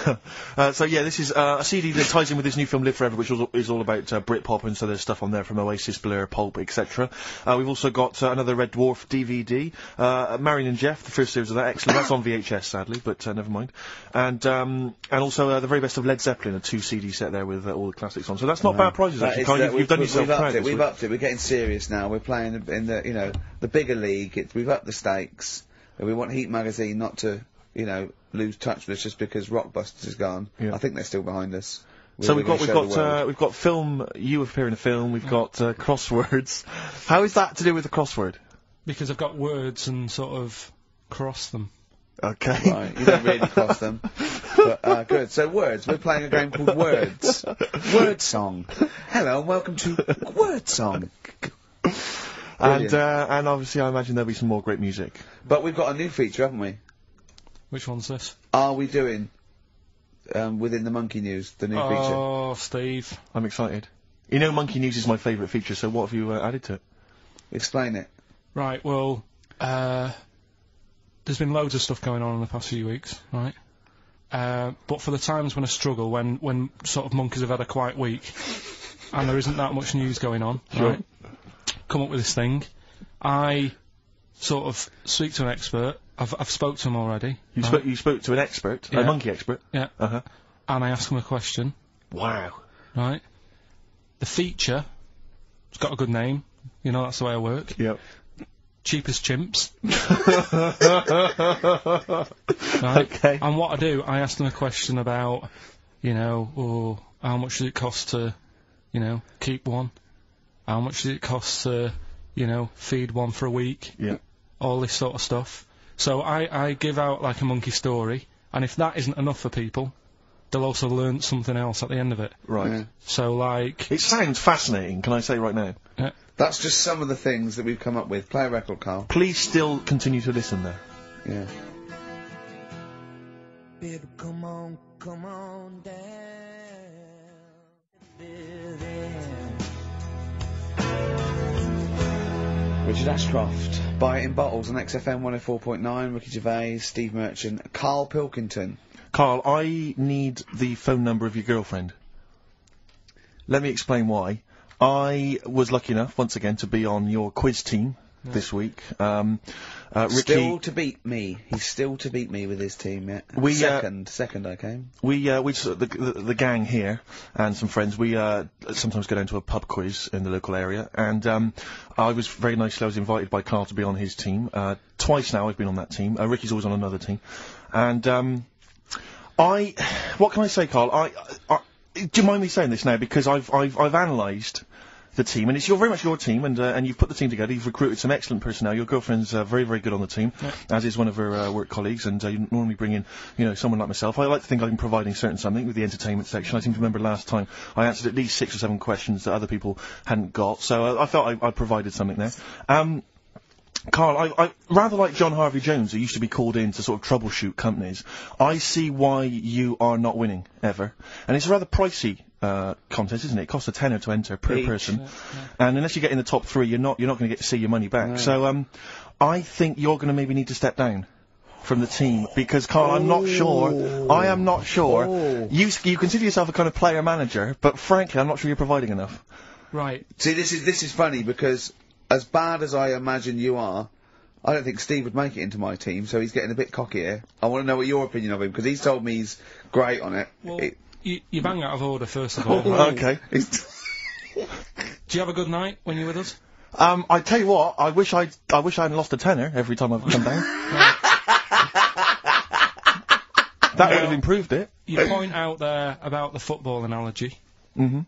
So yeah, this is a CD that ties in with this new film Live Forever, which is all about Britpop, and so there's stuff on there from Oasis, Blur, Pulp, etc. We've also got another Red Dwarf DVD, Marion and Jeff, the first series of that, excellent. That's on VHS sadly, but never mind. And also the very best of Led Zeppelin, a 2 CD set there with all the classics on. So that's not bad prizes actually. Carl. You've done yourself proud. this We've week. upped it. We're getting serious now. We're playing in the the bigger league. We've upped the stakes. We want Heat magazine not to lose touch with us just because Rockbusters is gone. Yeah. I think they're still behind us. So We're gonna show the world. we've got film. You appear in a film. We've got crosswords. How is that to do with the crossword? Because I've got words and sort of cross them. Okay. Right, you don't really cross them. But, good. So words. We're playing a game called Words. Word Song. Hello and welcome to Word Song. And obviously, I imagine there'll be some more great music. But we've got a new feature, haven't we? Which one's this? Are we doing within the Monkey News the new feature? Oh, Steve. I'm excited. You know, Monkey News is my favourite feature. So what have you added to it? Explain it. Right, well, there's been loads of stuff going on in the past few weeks, right? But for the times when I struggle, when sort of monkeys have had a quiet week, and there isn't that much news going on, right? Come up with this thing. I sort of speak to an expert. I've spoke to him already. You spoke to an expert, Yeah. a monkey expert. Yeah. Uh-huh. And I ask him a question, Wow. right? The feature, it's got a good name. You know, that's the way I work. Yep. Cheapest chimps. Right? Okay. And what I do, I ask them a question about, how much does it cost to, keep one? How much does it cost to, feed one for a week? Yeah. All this sort of stuff. So I give out like a monkey story, and if that isn't enough for people, they'll also learn something else at the end of it. Right. Yeah. So like, It sounds fascinating. Can I say right now? That's just some of the things that we've come up with. Play a record, Carl. Please still continue to listen there. Yeah. Baby, come on down. Richard Ashcroft. Buy it in bottles on XFM 104.9. Ricky Gervais, Steve Merchant, Carl Pilkington. Carl, I need the phone number of your girlfriend. Let me explain why. I was lucky enough, once again, to be on your quiz team this week. Ricky, Still to beat me. He's still to beat me with his team, yeah. We, Second I came. the gang here and some friends, we sometimes go down to a pub quiz in the local area, and I was very nicely, I was invited by Carl to be on his team. Twice now I've been on that team. Ricky's always on another team. And what can I say, Carl? Do you mind me saying this now? Because I've analysed the team, and it's very much your team, and you've put the team together. You've recruited some excellent personnel. Your girlfriend's very, very good on the team, as is one of her work colleagues. And you normally bring in, someone like myself. I like to think I'm providing something with the entertainment section. I seem to remember last time I answered at least 6 or 7 questions that other people hadn't got. So I felt I provided something there. Carl, I rather like John Harvey Jones, who used to be called in to sort of troubleshoot companies. I see why you are not winning ever, and it's a rather pricey contest, isn't it? It costs a tenner to enter per person, and unless you get in the top 3, you're not going to get to see your money back. No. So I think you're going to maybe need to step down from the team because, Carl, I'm not sure. I am not sure. You consider yourself a kind of player manager, but frankly, I'm not sure you're providing enough. Right. See, this is funny because, as bad as I imagine you are, I don't think Steve would make it into my team, so he's getting a bit cocky here. I want to know what your opinion of him, because he's told me he's great on it. Well, you bang out of order, first of all. Right? Okay. Do you have a good night when you're with us? I tell you what, I wish I hadn't lost a tenner every time I've come down. That would have improved it. You point out there about the football analogy. Mm-hmm.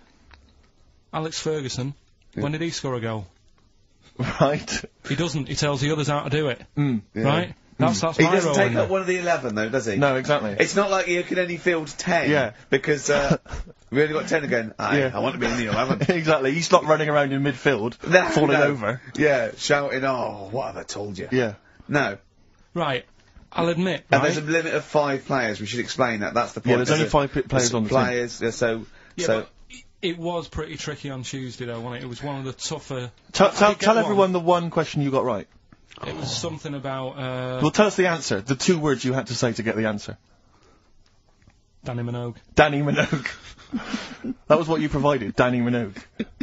Alex Ferguson, when did he score a goal? Right. He doesn't. He tells the others how to do it. Yeah. Right? That's my He doesn't role take in up it. one of the 11, though, does he? No, exactly. It's not like you can only field 10. Yeah. Because, we only got 10 again. Yeah. I want to be in the 11. Exactly. He's not running around in midfield, falling over. Yeah, shouting, oh, what have I told you? Yeah. No. Right. I'll admit, And right? there's a limit of 5 players. We should explain that. That's the point. Yeah, there's only 5 players on the team. So, but it was pretty tricky on Tuesday, though, wasn't it? It was one of the tougher... Tell everyone the one question you got right. It was something about, Well, tell us the answer. The 2 words you had to say to get the answer. Danny Minogue. Danny Minogue. That was what you provided, Danny Minogue.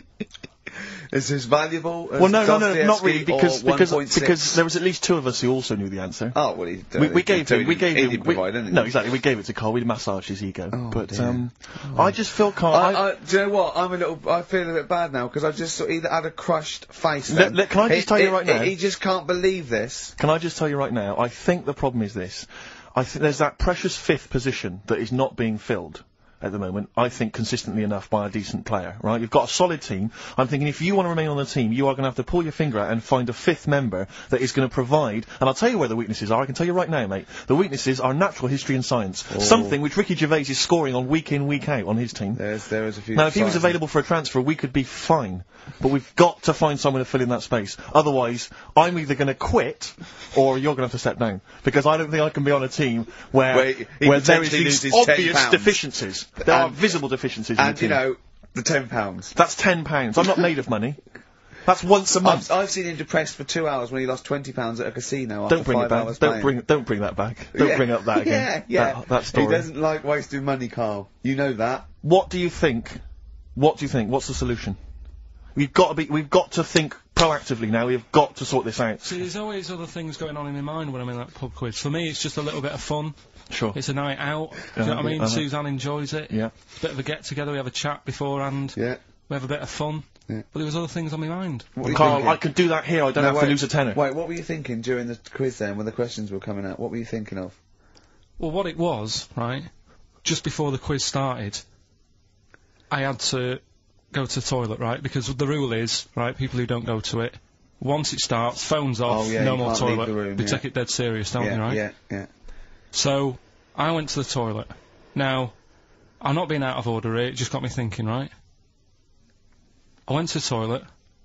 is this valuable? Well, no, not really, because 1.6? there was at least 2 of us who also knew the answer. Oh, well, we gave him. No, exactly. We gave it to Carl. We massaged his ego. Oh, but dear. I just feel Carl. Do you know what? I feel a bit bad now because I just sort of either had a crushed face. Can I just tell you right now? He just can't believe this. Can I just tell you right now? I think the problem is this. I think there's that precious 5th position that is not being filled at the moment, I think, consistently enough by a decent player, right? You've got a solid team. I'm thinking if you want to remain on the team, you are going to have to pull your finger out and find a 5th member that is going to provide, and I'll tell you where the weaknesses are, I can tell you right now, mate. The weaknesses are natural history and science. Something which Ricky Gervais is scoring on week in, week out on his team. There is a few... Now, if he was available for a transfer, we could be fine. But we've got to find someone to fill in that space. Otherwise, I'm either going to quit, or you're going to have to step down. Because I don't think I can be on a team where there is these obvious deficiencies. There are visible deficiencies in the team. And, you know, the £10. That's £10. I'm not made of money. That's once a month. I've seen him depressed for 2 hours when he lost £20 at a casino after Don't bring 5 it back. hours Don't bring that back. Don't bring up that again. Yeah. That story. He doesn't like wasting money, Carl. You know that. What do you think? What's the solution? We've got to think proactively now. We've got to sort this out. See, there's always other things going on in my mind when I'm in that pub quiz. For me, it's just a little bit of fun. Sure. It's a night out. Do you know what I mean? Suzanne enjoys it. Yeah. Bit of a get-together. We have a chat beforehand. Yeah. We have a bit of fun. Yeah. But there was other things on my mind. Carl, I could do that here. I don't have to lose a tenner. Wait, what were you thinking during the quiz then, when the questions were coming out? What were you thinking of? Well, what it was, right, just before the quiz started, I had to go to the toilet, right, because the rule is, right, people who don't go to it, once it starts, phones off, no more toilet. We take it dead serious, don't we, right? Yeah. So, I went to the toilet. Now, I'm not being out of order here, it just got me thinking, right? I went to the toilet.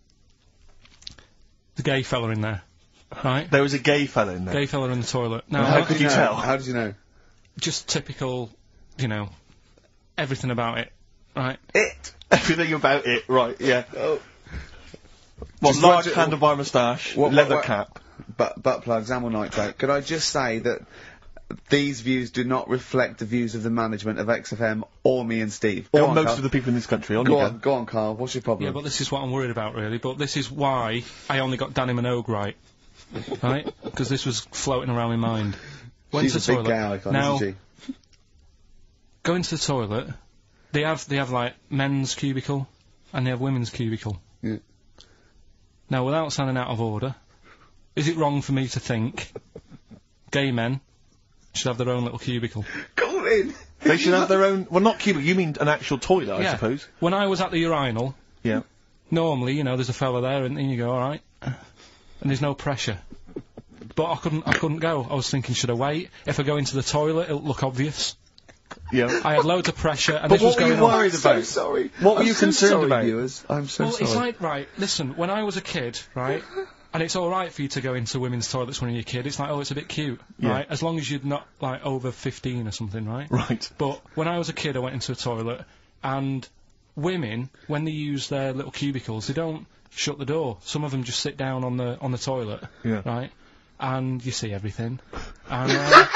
The gay fella in there, right? There was a gay fella in there. Gay fella in the toilet. Now, how could you tell? How did you know? Just typical, you know, everything about it, right? Everything about it, right, yeah. Oh. What, large handlebar moustache, leather cap. Butt plugs, amyl nitrate. Could I just say that these views do not reflect the views of the management of XFM or me and Steve. Or most of the people in this country. Go on, Carl. What's your problem? Yeah, but this is what I'm worried about, really. But this is why I only got Danny Minogue right. Right? Because this was floating around my mind. Went She's to the a big toilet. gay icon, now, isn't she? Going to the toilet, they have like men's cubicle and they have women's cubicle. Yeah. Now, without sounding out of order, is it wrong for me to think gay men should have their own little cubicle? Go in! They should have their own... Well, not cubicle, you mean an actual toilet, I suppose. When I was at the urinal, yeah, normally, you know, there's a fella there and you go, alright, and there's no pressure. But I couldn't go. I was thinking, should I wait? If I go into the toilet, it'll look obvious. Yeah. I had loads of pressure, and but this was going on. What were you worried about? I'm so sorry. What were you concerned about? Viewers. I'm so sorry. Well, it's like, right, listen, when I was a kid, right, And it's alright for you to go into women's toilets when you're a kid. It's like, oh, it's a bit cute, right? As long as you're not, like, over 15 or something, right? Right. But when I was a kid, I went into a toilet, and women, when they use their little cubicles, they don't shut the door. Some of them just sit down on the toilet, Yeah. right? And you see everything. And,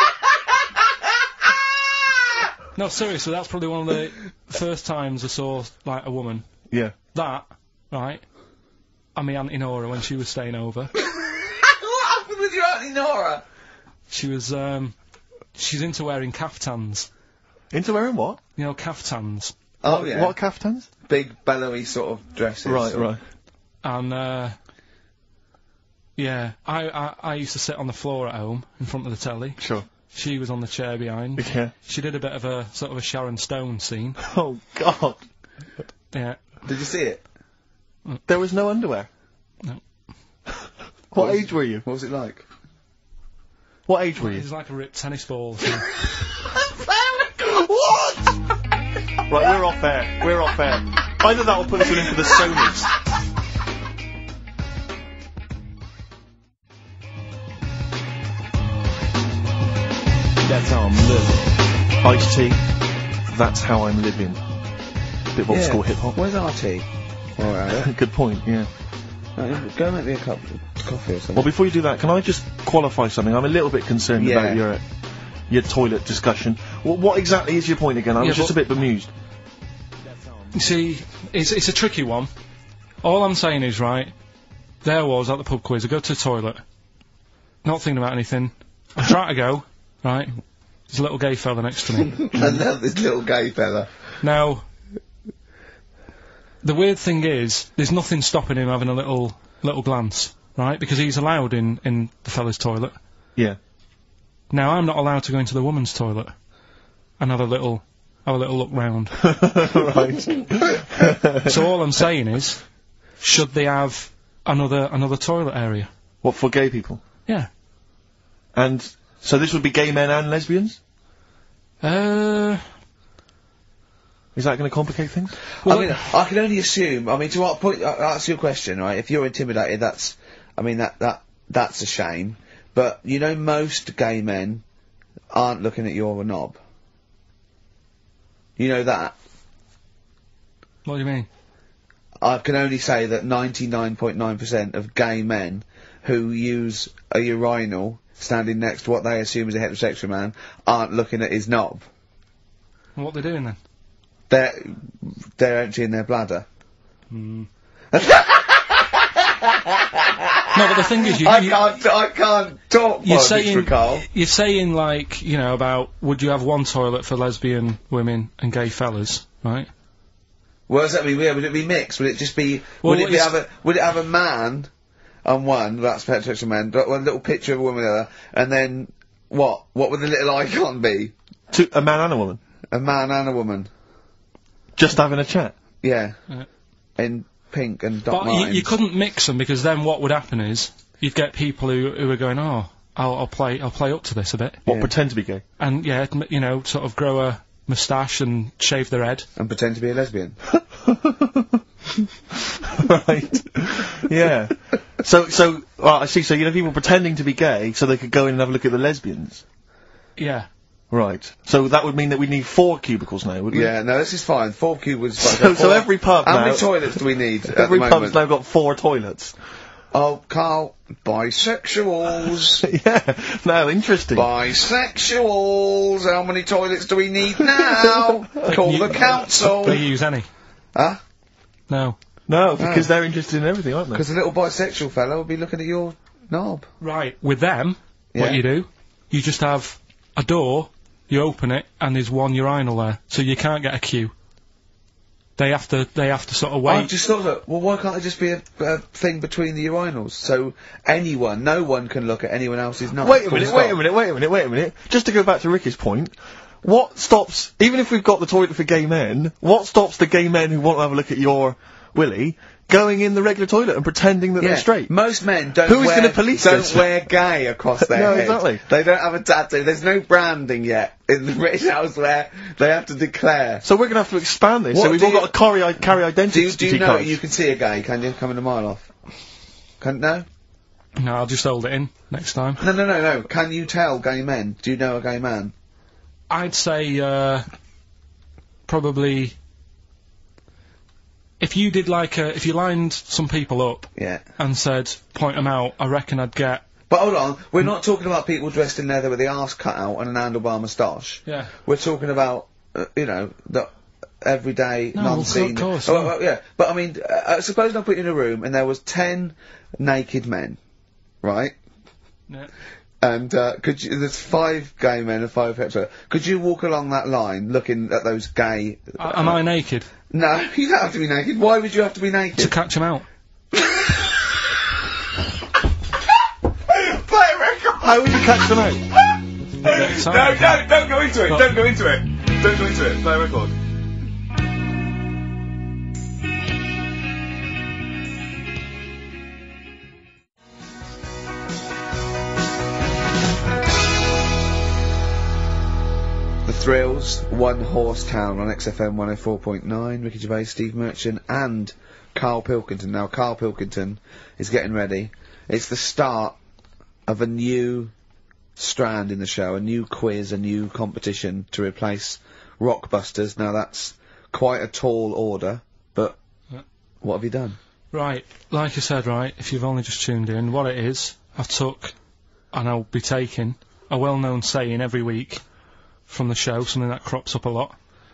no, seriously, that's probably one of the first times I saw, like, a woman. Yeah. That, right? And my Auntie Nora when she was staying over. What happened with your Auntie Nora? She was, she's into wearing caftans. Into wearing what? You know, caftans. Oh, yeah. What caftans? Big, bellowy sort of dresses. Right. And, yeah, I used to sit on the floor at home in front of the telly. Sure. She was on the chair behind. Yeah. She did a bit of a, sort of a Sharon Stone scene. Oh, God. Yeah. Did you see it? There was no underwear? No. What age were you? What was it like? What age were you? It was like a ripped tennis ball. So. What? Right, we're off air. We're off air. Either that or put us in for the Sonys. That's how I'm living. Ice-T. That's how I'm living. Bit of old school hip hop. Where's RT? Alright. Good point, yeah. Go and make me a cup of coffee or something. Well, before you do that, can I just qualify something? I'm a little bit concerned about your toilet discussion. What exactly is your point again? I was just a bit bemused. You see, it's a tricky one. All I'm saying is, right, there I was at the pub quiz, I go to the toilet, not thinking about anything, I try to go, right, there's a little gay fella next to me. I love this little gay fella. Now, the weird thing is, there's nothing stopping him having a little glance, right, because he's allowed in the fella's toilet. Yeah. Now, I'm not allowed to go into the woman's toilet and have a little look round. Right. So all I'm saying is, should they have another toilet area? What, for gay people? Yeah. And, so this would be gay men and lesbians? Is that going to complicate things? Well, I mean, I can only assume, I mean, to what point, that's your question, right? If you're intimidated, that's a shame. But, you know, most gay men aren't looking at your knob. You know that? What do you mean? I can only say that 99.9% of gay men who use a urinal standing next to what they assume is a heterosexual man aren't looking at his knob. And what they're doing then? They're emptying their bladder. No, but the thing is, I can't talk politics for Carl. you're saying, like, you know, about would you have one toilet for lesbian women and gay fellas, right? What does that mean? Would it be mixed? Would it just be? Well, would it have a man on one? That's heterosexual man. But one little picture of a woman on the other, and then what? What would the little icon be? A man and a woman? A man and a woman. Just having a chat? Yeah. Yeah. In pink and dot But lines. you couldn't mix them, because then what would happen is you'd get people who are going, oh, I'll play up to this a bit, What, Yeah. pretend to be gay? and yeah, you know, sort of grow a moustache and shave their head. And pretend to be a lesbian. Right. Yeah. So, I see, so you know people pretending to be gay so they could go in and have a look at the lesbians? Yeah. Right. So that would mean that we need 4 cubicles now, would we? Yeah, no, this is fine. 4 cubicles is fine. So every pub How now- many toilets do we need at Every the pub's moment? now got 4 toilets. Oh, Carl, bisexuals. Yeah. Now, interesting. Bisexuals. How many toilets do we need now? Call the council. Do you use any? Huh? No. No, because they're interested in everything, aren't they? Because the little bisexual fellow will be looking at your knob. Right. With them, Yeah. what you do, you just have a door, you open it, and there's one urinal there, so you can't get a queue. They have to sort of wait. I just thought that, well, why can't it just be a thing between the urinals? So no one can look at anyone else's knob. Wait a Full minute, stop. wait a minute. Just to go back to Ricky's point, what stops, even if we've got the toilet for gay men, what stops the gay men who want to have a look at your willy going in the regular toilet and pretending that Yeah, they're straight? most men don't Who is wear, gonna police don't this? wear gay across their No, head. exactly. They don't have a tattoo. There's no branding yet in the British House where they have to declare. So we're going to have to expand this. What So we've do all you- got to carry identity Do you know cards. you can see a gay, can you? Coming a mile off. No? No, I'll just hold it in next time. No. Can you tell gay men? Do you know a gay man? I'd say, probably... If you did if you lined some people up Yeah. and said, point them out, I reckon I'd get... But hold on, we're not talking about people dressed in leather with the arse cut out and an handlebar moustache. Yeah. We're talking about, the everyday, No, non-seen... of course, Oh, yeah. well, yeah. But I mean, suppose I put you in a room and there was 10 naked men, right? Yeah. And, there's 5 gay men and 5 hetero. Could you walk along that line looking at those gay... Am I naked? No, you don't have to be naked. Why would you have to be To naked? catch them out. Play a record! How would you catch them out? No, don't go into it. Don't go into it. Don't go into it. Play a record. The Thrills, One Horse Town on XFM 104.9. Ricky Gervais, Steve Merchant, and Carl Pilkington. Now, Carl Pilkington is getting ready. It's the start of a new strand in the show, a new quiz, a new competition to replace Rockbusters. Now, that's quite a tall order, but Yeah. what have you done? Right, like I said, right, if you've only just tuned in, what it is, I've took, and I'll be taking, a well-known saying every week from the show, something that crops up a lot.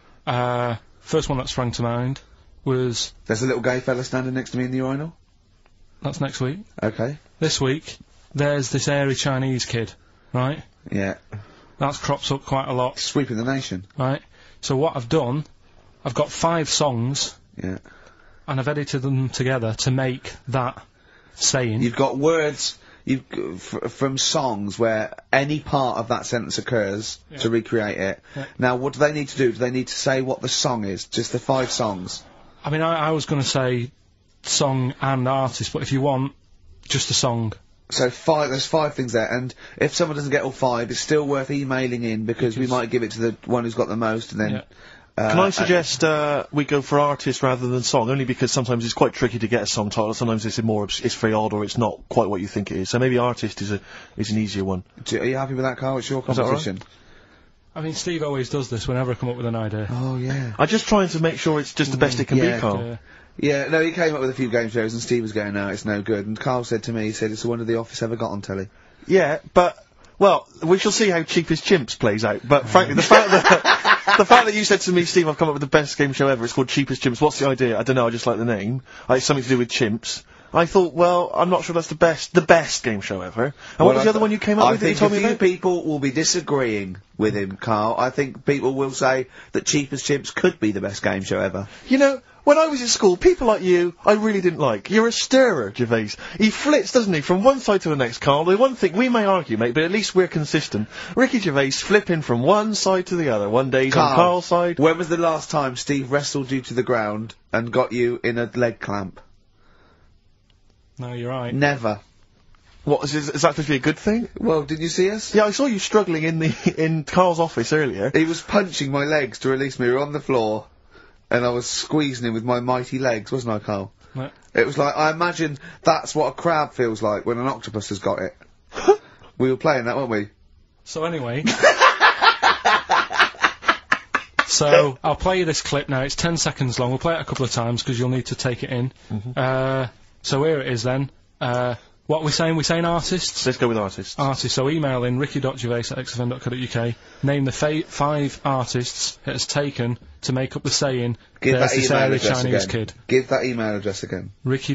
First one that sprang to mind was, There's a little gay fella standing next to me in the urinal. that's next week. Okay. This week, there's this airy Chinese kid, right? Yeah. That's crops up quite a lot, Sweeping the nation. right? So what I've done, I've got 5 songs, Yeah. and I've edited them together to make that saying. You've got words from songs where any part of that sentence occurs to recreate it. Yeah. Now, what do they need to do? Do they need to say what the song is? Just the 5 songs? I mean, I was going to say song and artist, but if you want, just a song. So there's 5 things there, and if someone doesn't get all 5, it's still worth emailing in because we might give it to the one who's got the most, and then... Yeah. Can I suggest we go for artist rather than song? Only because sometimes it's quite tricky to get a song title. Sometimes it's it's very odd or it's not quite what you think it is. So maybe artist is an easier one. Are you happy with that, Carl? It's your that all right? competition. I mean, Steve always does this whenever I come up with an idea. Oh, yeah. I'm just trying to make sure it's just the best it can yeah, be, Carl. Yeah, no, he came up with a few game shows and Steve was going, no, it's no good. And Carl said to me, he said, it's the one of The Office ever got on telly. Yeah, but well, we shall see how Cheapest Chimps plays out. But frankly, the fact that the fact that you said to me, Steve, I've come up with the best game show ever. It's called Cheapest Chimps. What's the idea? I don't know. I just like the name. It's something to do with chimps. I thought, well, I'm not sure that's the best game show ever. And what was the other one you came up with that you told me I think a about? few people will be disagreeing with him, Carl. I think people will say that Cheapest Chimps could be the best game show ever. You know, when I was at school, people like you, I really didn't like. You're a stirrer, Gervais. He flits, doesn't he, from one side to the next, Carl. The one thing, we may argue, mate, but at least we're consistent. Ricky Gervais flipping from one side to the other. One day he's on Carl's side. When was the last time Steve wrestled you to the ground and got you in a leg clamp? No, you're right. Never. What, is that supposed to be a good thing? Well, did you see us? Yeah, I saw you struggling in Carl's office earlier. He was punching my legs to release me. We were on the floor, and I was squeezing him with my mighty legs, wasn't I, Carl? No. It was like, I imagine that's what a crab feels like when an octopus has got it. We were playing that, weren't we? So anyway... So, I'll play you this clip now. It's 10 seconds long. We'll play it a couple of times because you'll need to take it in. So here it is then. What are we saying? We're saying artists? Let's go with artists. Artists. So email in ricky.gervais@xfm.co.uk. Name the 5 artists it has taken to make up the saying, Give there's that this email airy address Chinese again. kid. Give that email address again.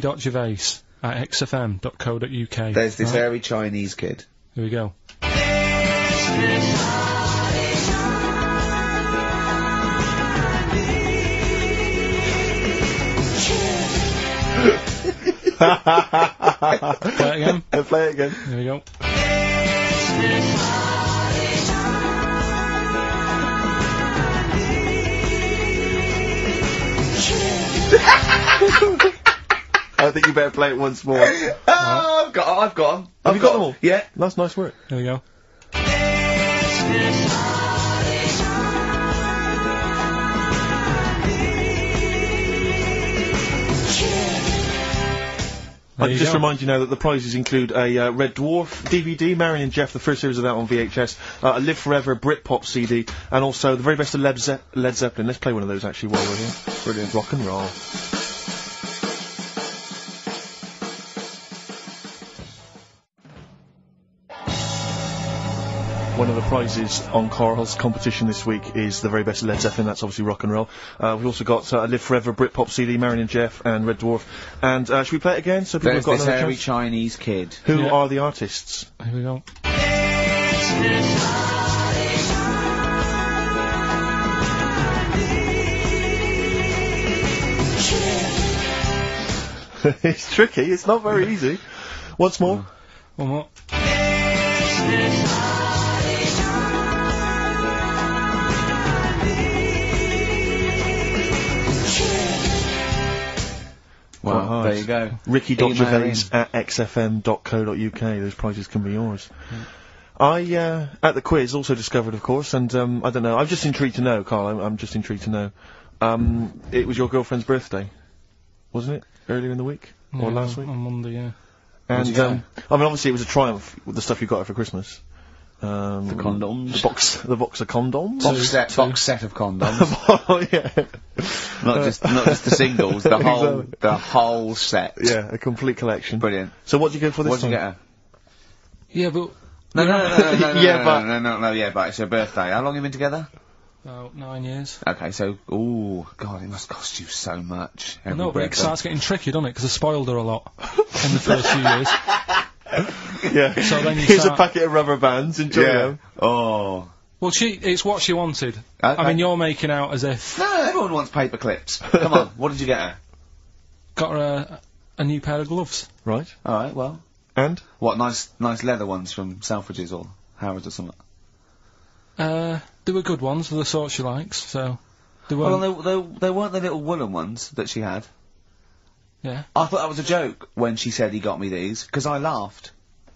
ricky.gervais@xfm.co.uk. There's this Right, airy Chinese kid. here we go. Play it again. Play it again. Here we go. I think you better play it once more. Oh, I've got them. Have you got them all? Yeah. That's nice work. Here we go. you just go. remind you now that the prizes include a Red Dwarf DVD, Marion and Jeff, the first series of that on VHS, a Live Forever Britpop CD, and also the very best of Led Zeppelin. Let's play one of those actually while we're here. Brilliant. Rock and roll. One of the prizes on Carl's competition this week is the very best of Led Zeppelin. That's obviously rock and roll. We've also got a Live Forever Britpop CD, Marion and Jeff, and Red Dwarf. And should we play it again? So people There's have got this another hairy chance? Chinese kid. Who Yeah. are the artists? Here we go. It's tricky. It's not very easy. Once more. One more. Well, Quite hard. there you go. Ricky.Gervais at xfm.co.uk. Those prizes can be yours. I, at the quiz, also discovered, of course, and, I don't know, I'm just intrigued to know, Carl, I'm just intrigued to know. It was your girlfriend's birthday, wasn't it? Earlier in the week? Or Yeah, last week? On Monday, yeah. And, you get? I mean, obviously it was a triumph with the stuff you got her for Christmas. The condoms. The box of condoms? Box set of condoms. Oh, yeah. not just the singles, the whole set. Yeah, a complete collection. Brilliant. So what did you go for this What did time? you get her? Yeah, but No, Yeah, yeah, but it's her birthday. How long have you been together? about 9 years. Okay, so, ooh, God, it must cost you so much. every No, but it birthday. starts getting tricky, doesn't it? Because I spoiled her a lot in the first few years. Yeah. So then you Here's start- a packet of rubber bands, enjoy Yeah. them. Oh. Well, it's what she wanted. Okay. I mean, you're making out as if No, everyone wants paper clips. Come on, what did you get her? got her a new pair of gloves. Right. Alright, well. And? What, nice leather ones from Selfridges or Harrods or something? They were good ones, the sort she likes. So they Well, weren't. they weren't the little woolen ones that she had. Yeah. I thought that was a joke when she said he got me these, because I laughed.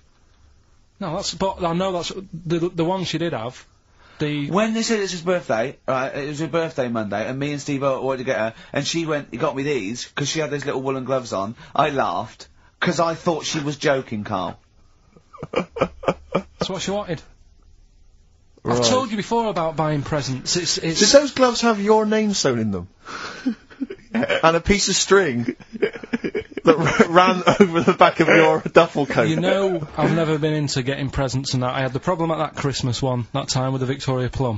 No, but I know that's the one she did have. When they said it's his birthday, right, it was her birthday Monday, and me and Steve wanted to get her, and she went, he got me these, because she had those little woolen gloves on. I laughed, because I thought she was joking, Carl. That's what she wanted. Right. I've told you before about buying presents. Did those gloves have your name sewn in them? And a piece of string that ran over the back of your duffel coat? You know, I've never been into getting presents and that. I had the problem at that Christmas one, that time with the Victoria Plum.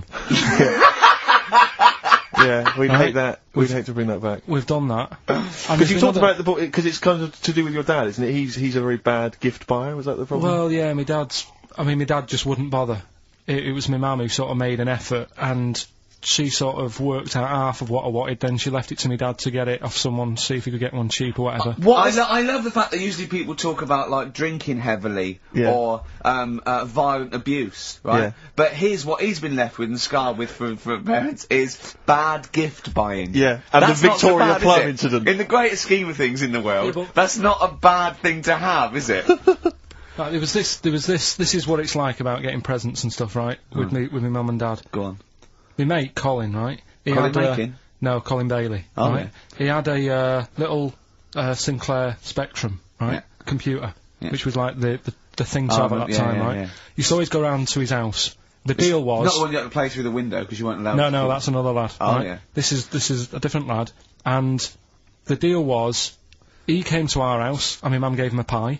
Yeah, we'd hate that. We'd hate to bring that back. We've done that. Because you talked about the book, because it's kind of to do with your dad, isn't it? He's a very bad gift buyer, was that the problem? Well, yeah, my dad just wouldn't bother. It was my mum who sort of made an effort, and she sort of worked out half of what I wanted, then she left it to my dad to get it off someone, see if he could get one cheap or whatever. I love the fact that usually people talk about, like, drinking heavily, Yeah. or, violent abuse, right? Yeah. But here's what he's been left with and scarred with from parents is bad gift buying. Yeah, and That's the not so Victoria bad, Plum is it? incident. In the greater scheme of things in the world, Yeah, but- that's not a bad thing to have, is it? Right, there was this, this is what it's like about getting presents and stuff, right? With my mum and dad. Go on. My mate, Colin, right? He Colin had, Mackin? No, Colin Bailey, Oh, right? He had a, little, Sinclair Spectrum, right? Yeah. Computer. Yeah. Which was like the thing to Oh, have at that yeah, time, yeah, right? yeah. You used to always go round to his house. The deal was... Not the one you had to play through the window because you weren't allowed No, to. no, that's another lad. Oh, right? yeah. This is a different lad. And the deal was, he came to our house, and my mum gave him a pie.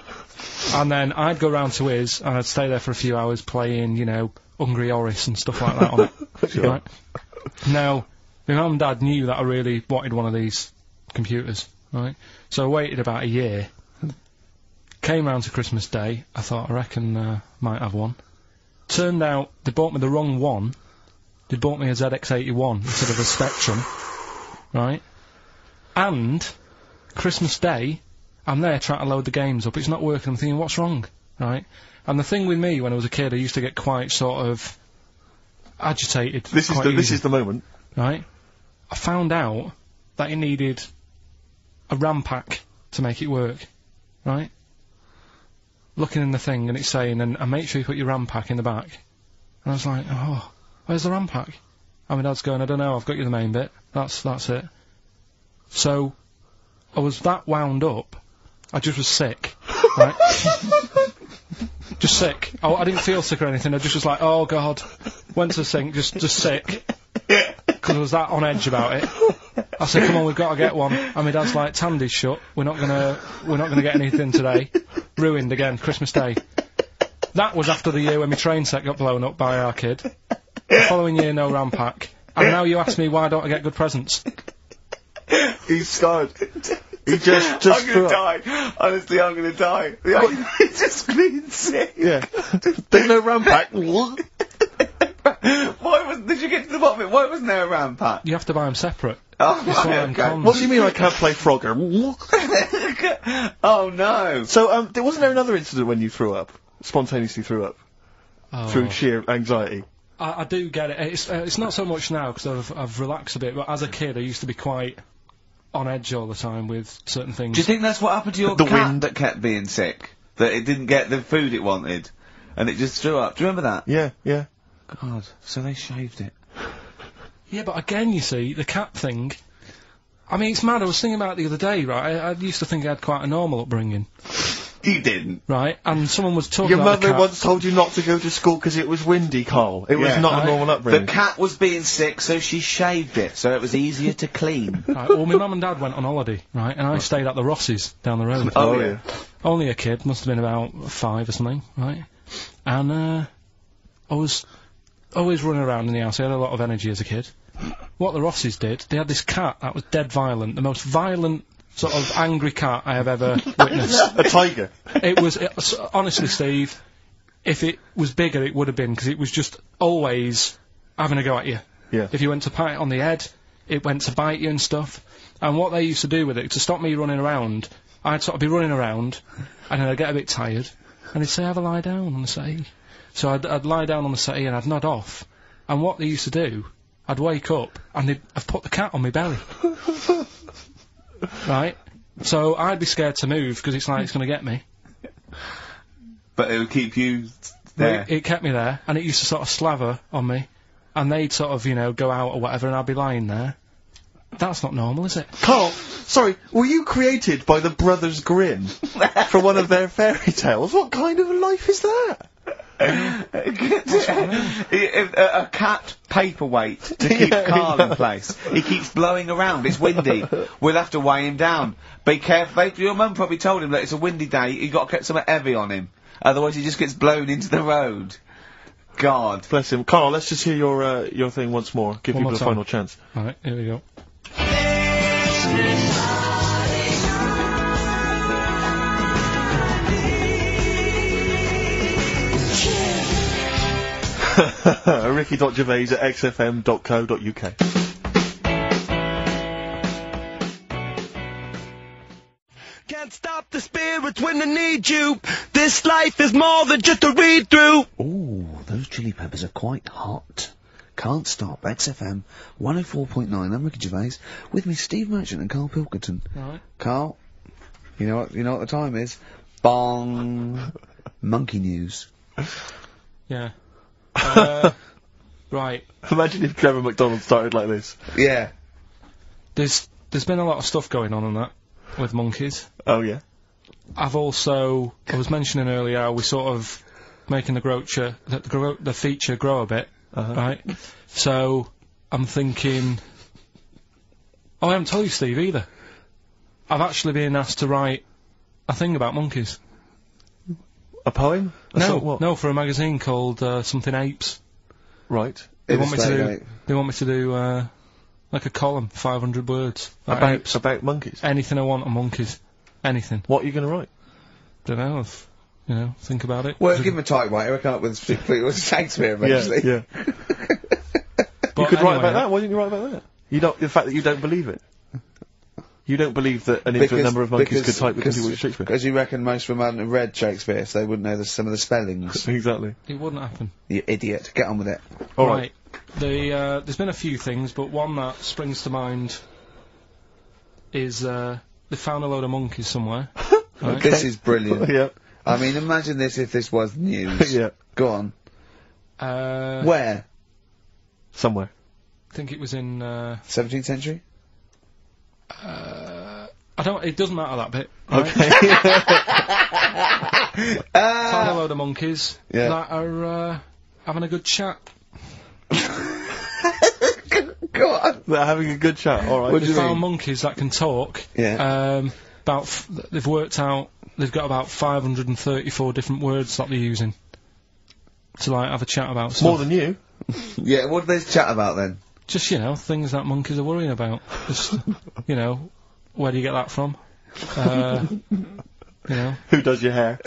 And then I'd go round to his, and I'd stay there for a few hours playing, you know, Hungry Horace and stuff like that on it. Sure. Right? Now, my mum and dad knew that I really wanted one of these computers, right? So I waited about a year. Came round to Christmas Day, I thought, I reckon, might have one. Turned out, they bought me the wrong one. They bought me a ZX81 instead of a Spectrum, right? And, Christmas Day, I'm there trying to load the games up, it's not working, I'm thinking, what's wrong, right? And the thing with me, when I was a kid, I used to get quite sort of agitated. This is the moment. Right? I found out that it needed a RAM pack to make it work, right? Looking in the thing and it's saying, and make sure you put your RAM pack in the back. And I was like, oh, where's the RAM pack? And my dad's going, I don't know, I've got you the main bit. That's it. So, I was that wound up I just was sick, right? Just sick. I didn't feel sick or anything. I just was like, oh god. Went to the sink, just sick. Because I was that on edge about it. I said, come on, we've got to get one. And my dad's like, Tandy's shut. We're not gonna get anything today. Ruined again, Christmas Day. That was after the year when my train set got blown up by our kid. The following year, no RAM pack. And now you ask me why don't I get good presents? He's scarred. He just I'm gonna die. Honestly, I'm gonna die. It's just clean sick. Yeah. There's no RAM pack. Did you get to the bottom of it? Why wasn't there a RAM pack? You have to buy them separate. Oh, That's why I'm okay. cons. What do you mean I can't play Frogger? Oh no. So, wasn't there another incident when you threw up? Spontaneously threw up? Oh. Through sheer anxiety? I do get it. It's not so much now because I've relaxed a bit, but as a kid I used to be quite on edge all the time with certain things. Do you think that's what happened to your cat that kept being sick? That it didn't get the food it wanted, and it just threw up? Do you remember that? Yeah, yeah. God, so they shaved it. Yeah, but again, you see, the cat thing, I mean, it's mad. I was thinking about it the other day, right? I used to think I had quite a normal upbringing. You didn't. Right? And someone was talking Your about the mother cat. once told you not to go to school because it was windy, Carl. It was not a normal upbringing. The cat was being sick, so she shaved it, so it was easier to clean. Right, well, my mum and dad went on holiday, right? And I stayed at the Rossies down the road. Oh, yeah. Only a kid, must have been about 5 or something, right? And, I was always running around in the house. I had a lot of energy as a kid. What the Rossies did, they had this cat that was dead violent, the most violent sort of angry cat I have ever witnessed. A tiger. It was, honestly, Steve, if it was bigger, it would have been, because it was just always having a go at you. Yeah. If you went to pat it on the head, it went to bite you and stuff. And what they used to do with it, to stop me running around, I'd sort of be running around, and then I'd get a bit tired, and they'd say, have a lie down on the settee. So I'd lie down on the settee and I'd nod off. And what they used to do, I'd wake up, and they'd have put the cat on my belly. Right? So I'd be scared to move, because it's like it's going to get me. But it would keep you there. It kept me there, and it used to sort of slaver on me, and they'd sort of, you know, go out or whatever, and I'd be lying there. That's not normal, is it? Carl, sorry, were you created by the Brothers Grimm for one of their fairy tales? What kind of a life is that? A cat paperweight to keep Carl in place. He keeps blowing around. It's windy. We'll have to weigh him down. Be careful. Your mum probably told him that it's a windy day. You got to get something heavy on him. Otherwise, he just gets blown into the road. God, Bless him. Carl, let's just hear your thing once more. Give One people more a time. final chance. Alright, here we go. Ricky.Gervais at xfm.co.uk. Can't stop the spirits when they need you. This life is more than just a read-through. ooh, those chili peppers are quite hot. Can't stop. XFM 104.9. I'm Ricky Gervais with me, Steve Merchant and Carl Pilkington. Alright. Carl, you know what the time is? Bong. Monkey news. Yeah. Right. Imagine if Trevor McDonald started like this. Yeah. There's been a lot of stuff going on that with monkeys. Oh, yeah. I was mentioning earlier how we sort of making the feature grow a bit, right? So I'm thinking, I haven't told you, Steve, either. I've actually been asked to write a thing about monkeys. A poem? No, for a magazine called Something Apes. Right. They want me to do like a column, 500 words. About monkeys. Anything I want on monkeys. Anything. What are you going to write? Don't know. Think about it. Well, give him a typewriter. He'll come up with Shakespeare eventually. Yeah. But You could write anyway, about that. Why didn't you write about that? The fact that you don't believe it. You don't believe that an infinite number of monkeys could type because he was Shakespeare. Because you reckon most of them hadn't read Shakespeare, so they wouldn't know some of the spellings. Exactly. It wouldn't happen. You idiot. Get on with it. All right. There's been a few things, but one that springs to mind is they found a load of monkeys somewhere. Right? This is brilliant. Yeah. I mean, imagine this if this was news. Yeah. Go on. Where? Somewhere. I think it was in 17th century? It doesn't matter that bit. Okay. Found a load of monkeys Yeah. that are having a good chat. Go on. They're having a good chat, alright. What do They you found mean? monkeys that can talk. Yeah. They've worked out. They've got about 534 different words that they're using to like have a chat about stuff. More than you. Yeah, what do they chat about then? Just things that monkeys are worrying about. Just where do you get that from? Who does your hair?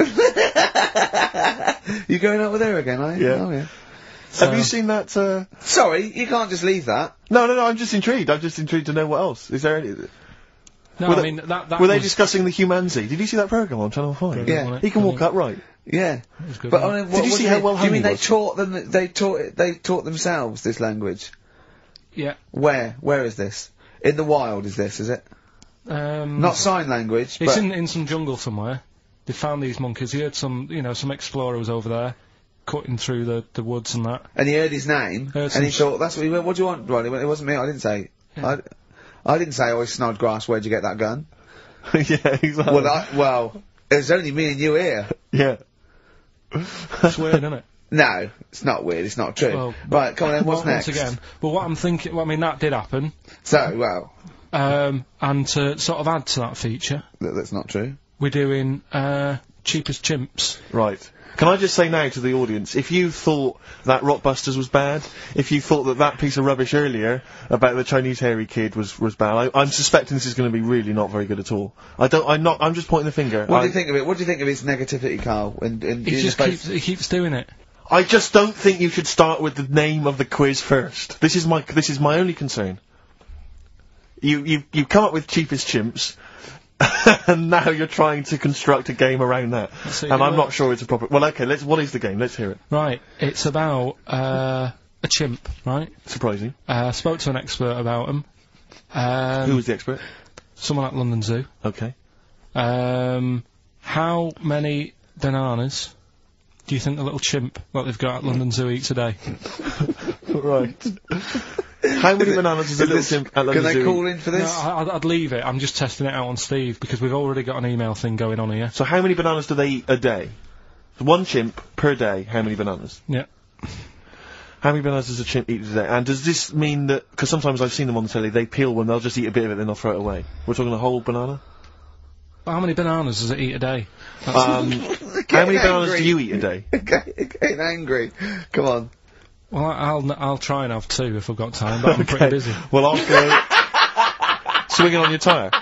You going out with her again, are you? Yeah. Oh, yeah. Have you seen that, Sorry, you can't just leave that. No, I'm just intrigued. I'm just intrigued to know what else. Is there any... No, Were I they- mean that. Were they was- discussing the Humanzy? Did you see that programme on Channel 5? Yeah. wasn't it? He can walk upright. Yeah. It was good, But wasn't I it? mean, Did you what see do how mean- well do you mean hung he they was? taught them? They taught themselves this language. Yeah. Where is this? In the wild is this? Is it? Not sign language, It's but in some jungle somewhere. They found these monkeys. He heard some explorer was over there, cutting through the woods and that. and he heard his name Heard and he some thought that's what he went. What do you want, Ronnie? He went, it wasn't me. I didn't say. Yeah. I didn't say. Oh, Snodgrass. Where'd you get that gun? Yeah, exactly. Well, it was only me and you here. Yeah. It's weird, isn't it? No, it's not weird. It's not true. Well, right, come on then. What's Well, next? Once again, but what I'm thinking, I mean, that did happen. So, well, And to sort of add to that feature, that's not true. we're doing Cheap as Chimps. Right. Can I just say now to the audience, if you thought that Rockbusters was bad, if you thought that piece of rubbish earlier about the Chinese hairy kid was bad, I'm suspecting this is going to be really not very good at all. I'm just pointing the finger. What do you think of it? What do you think of his negativity, Carl? He keeps doing it. I just don't think you should start with the name of the quiz first. This is my only concern. You come up with Cheapest Chimps, and now you're trying to construct a game around that. see, And I'm well- not sure it's a proper... Well, okay, what is the game? Let's hear it. Right, it's about a chimp, right? Surprising. Spoke to an expert about him. Who was the expert? Someone at London Zoo. Okay. How many bananas do you think the little chimp that they've got at London Zoo eats a day? Right. How many bananas does a little chimp at Can London they Zoo call eat? in for No, this? I'd leave it. I'm just testing it out on Steve because we've already got an email thing going on here. So how many bananas do they eat a day? One chimp per day, how many bananas? Yeah. How many bananas does a chimp eat a day? And does this mean that... Because sometimes I've seen them on the telly, they peel one, they'll just eat a bit of it, then they'll throw it away. We're talking a whole banana? How many bananas does it eat a day? How many bananas do you eat a day? Getting angry. Come on. Well, I'll try and have two if I've got time, but I'm pretty busy. Well, I'll go... swinging on your tyre.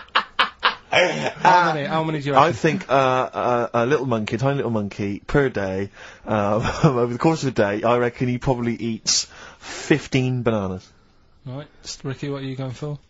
How many do you I reckon? think a little monkey, tiny little monkey, per day, over the course of a day, I reckon he probably eats 15 bananas. Right, Ricky, what are you going for?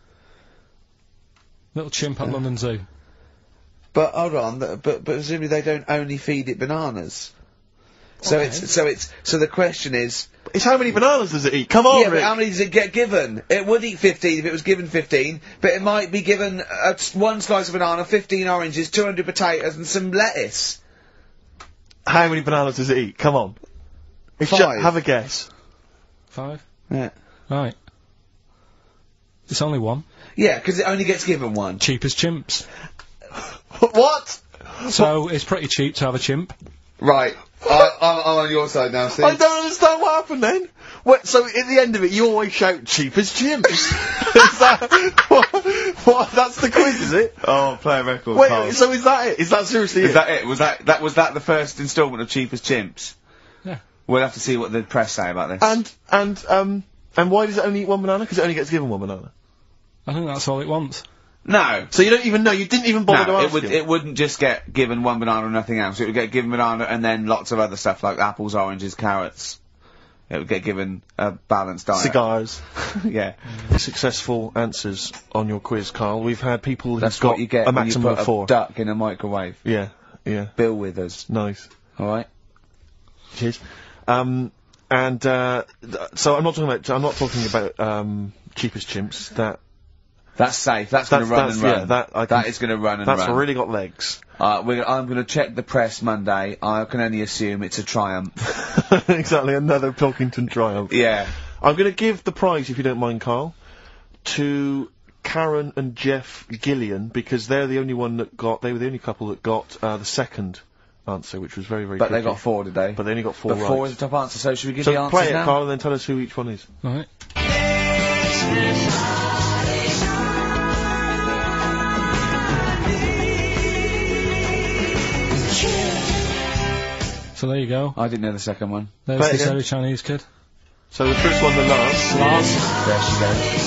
Little chimp at London Zoo. But hold on, but presumably they don't only feed it bananas. So Okay. so the question is, It's how many bananas does it eat? Come on, yeah, but Rick. how many does it get given? It would eat 15 if it was given 15, but it might be given one slice of banana, 15 oranges, 200 potatoes, and some lettuce. How many bananas does it eat? Come on. It's 5. have a guess. 5? Yeah. Right. It's only one. Yeah, because it only gets given one. Cheap as chimps. What? So it's pretty cheap to have a chimp. Right. I'm on your side now, Steve. I don't understand what happened then. What, so at the end of it, you always shout cheap as chimps. Is that what? That's the quiz, is it? Oh, play a record. Wait, so is that it? Is that seriously Is it? that it? Was that the first instalment of Cheap as Chimps? Yeah. We'll have to see what the press say about this. And why does it only eat one banana? Because it only gets given one banana. I think that's all it wants. No. So you don't even know. You didn't even bother to No, ask him. it wouldn't just get given one banana and nothing else. It would get given banana and then lots of other stuff like apples, oranges, carrots. It would get given a balanced diet. Cigars. Yeah. Successful answers on your quiz, Carl. We've had people That's who've got what you get a when you maximum put of 4. a duck in a microwave. Yeah, yeah, Bill Withers. nice. Alright? Cheers. So I'm not talking about cheapest chimps. That's safe. That's going to run and run. Yeah, that is going to run and that's run. really got legs. I'm going to check the press Monday. I can only assume it's a triumph. Exactly, another Pilkington triumph. Yeah. I'm going to give the prize, if you don't mind, Carl, to Karen and Jeff Gillian, because they're the only one that got, they were the only couple that got, the second answer, which was very, very But tricky. they got 4, did they? But they only got 4 But right. 4 is the top answer, so should we give So the answers play it, now? Carl, and then tell us who each one is. Right. So there you go. I didn't know the second one. There's Play it this again. very Chinese kid. So the first one, the Lars. Lars. There she goes.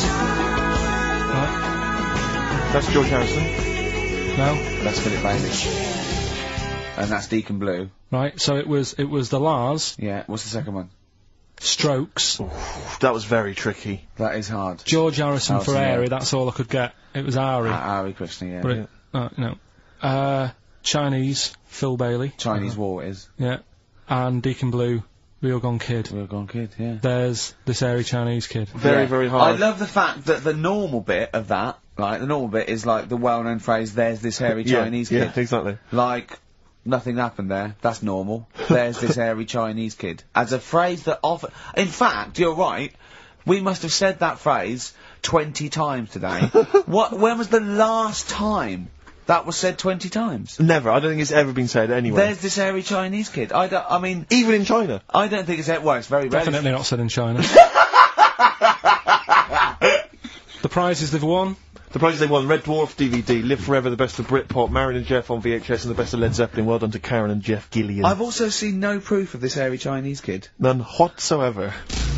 Right. That's George Harrison. No. That's Philip Bailey. And that's Deacon Blue. Right. So it was the Lars. Yeah, what's the second one? Strokes. That was very tricky. That is hard. George Harrison for Harrison, yeah. Airy. That's all I could get. It was Ari. Ari Krishna, yeah. But it, no. Chinese, Phil Bailey. Chinese War is. Yeah. And Deacon Blue, Real Gone Kid. Real Gone Kid, yeah. There's this airy Chinese kid. Very, Yeah. very hard. I love the fact that the normal bit of that, like, the normal bit is like the well-known phrase, there's this hairy Chinese kid. Yeah, exactly. Like, nothing happened there. That's normal. There's this hairy Chinese kid. As a phrase that often... In fact, you're right. We must have said that phrase 20 times today. When was the last time that was said 20 times? Never. I don't think it's ever been said anyway. There's this hairy Chinese kid. I mean... Even in China. I don't think it's... Well, it's very rare. Definitely not said in China. The prizes they've won. The prizes they won: Red Dwarf DVD, Live Forever, the best of Britpop, Marin and Jeff on VHS, and the best of Led Zeppelin. Well done to Karen and Jeff Gillian. I've also seen no proof of this hairy Chinese kid. None whatsoever.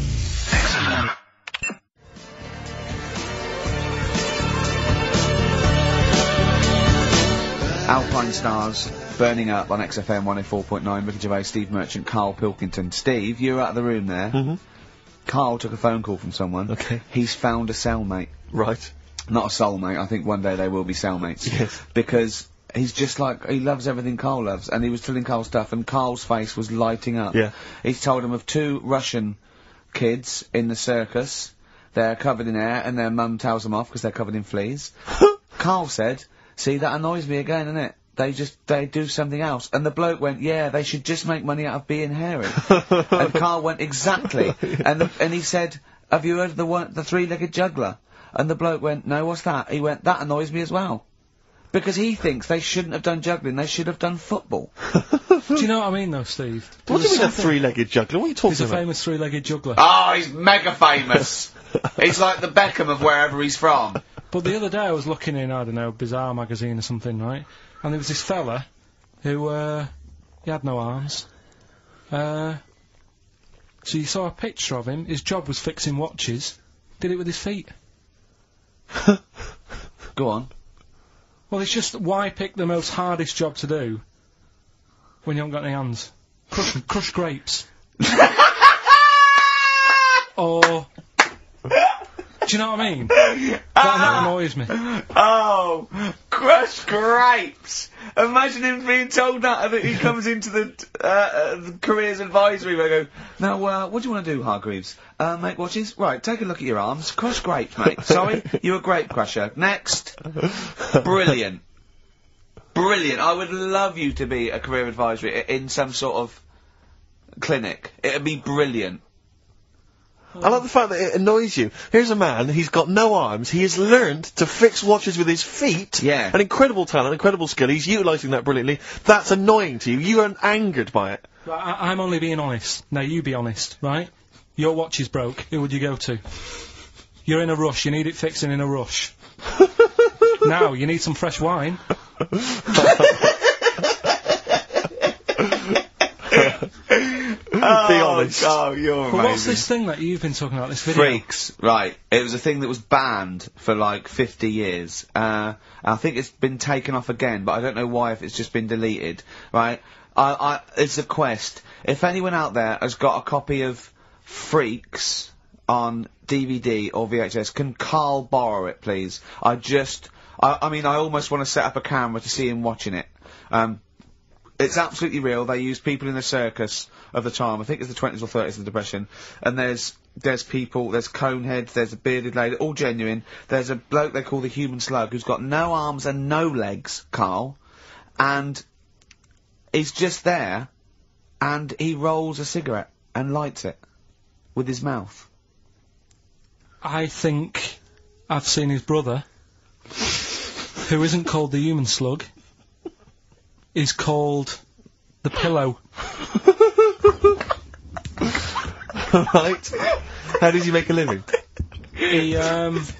Alpine Stars, Burning Up on XFM 104.9, Ricky Gervais, Steve Merchant, Carl Pilkington. Steve, you were out of the room there. Mm-hmm. Carl took a phone call from someone. Okay. He's found a cellmate. Right. Not a soulmate, I think one day they will be cellmates. Yes. Because he's just like, he loves everything Carl loves, and he was telling Carl stuff, and Carl's face was lighting up. Yeah. He's told him of 2 Russian kids in the circus. They're covered in hair, and their mum tells them off because they're covered in fleas. Carl said, see, that annoys me again, innit? They do something else. And the bloke went, yeah, they should just make money out of being hairy. And Carl went, exactly. And he said, have you heard of the 3-legged juggler? And the bloke went, no, what's that? He went, that annoys me as well. Because he thinks they shouldn't have done juggling, they should have done football. Do you know what I mean, though, Steve? What do you mean a 3-legged juggler? What are you talking He's a about? famous 3-legged juggler. Oh, he's mega famous. He's like the Beckham of wherever he's from. But the other day I was looking in, I don't know, Bizarre magazine or something, right? And there was this fella who, he had no arms. So you saw a picture of him, his job was fixing watches, did it with his feet. Go on. Well, it's just, why pick the most hardest job to do when you haven't got any hands? Crush grapes. Or... Do you know what I mean? That annoys me. Oh, crush grapes! Imagine him being told that he comes into the careers advisory where they go, now, what do you want to do, Hargreaves? Make watches? Right, take a look at your arms. Crush grapes, mate. Sorry, you're a grape crusher. Next. Brilliant. Brilliant. I would love you to be a career advisory in some sort of clinic. It'd be brilliant. I like the fact that it annoys you. Here's a man, he's got no arms, he has learned to fix watches with his feet. Yeah. An incredible talent, incredible skill, he's utilising that brilliantly. That's annoying to you. You are angered by it. I'm only being honest. Now, you be honest, right? Your watch is broke. Who would you go to? You're in a rush. You need it fixing in a rush. Now, you need some fresh wine. Be honest. Oh, you're amazing. But what's this thing that you've been talking about, this video? Freaks, right. It was a thing that was banned for like 50 years. I think it's been taken off again, but I don't know why, if it's just been deleted, right? It's a quest. If anyone out there has got a copy of Freaks on DVD or VHS, can Carl borrow it, please? I mean, I almost want to set up a camera to see him watching it. It's absolutely real. They used people in the circus of the time. I think it's the 20s or 30s of the Depression. And there's people, there's Coneheads, there's a bearded lady, all genuine. There's a bloke they call the Human Slug who's got no arms and no legs, Carl. And he's just there, and he rolls a cigarette and lights it with his mouth. I think I've seen his brother who isn't called the human slug, is called the pillow. Right. How does he make a living? He, Does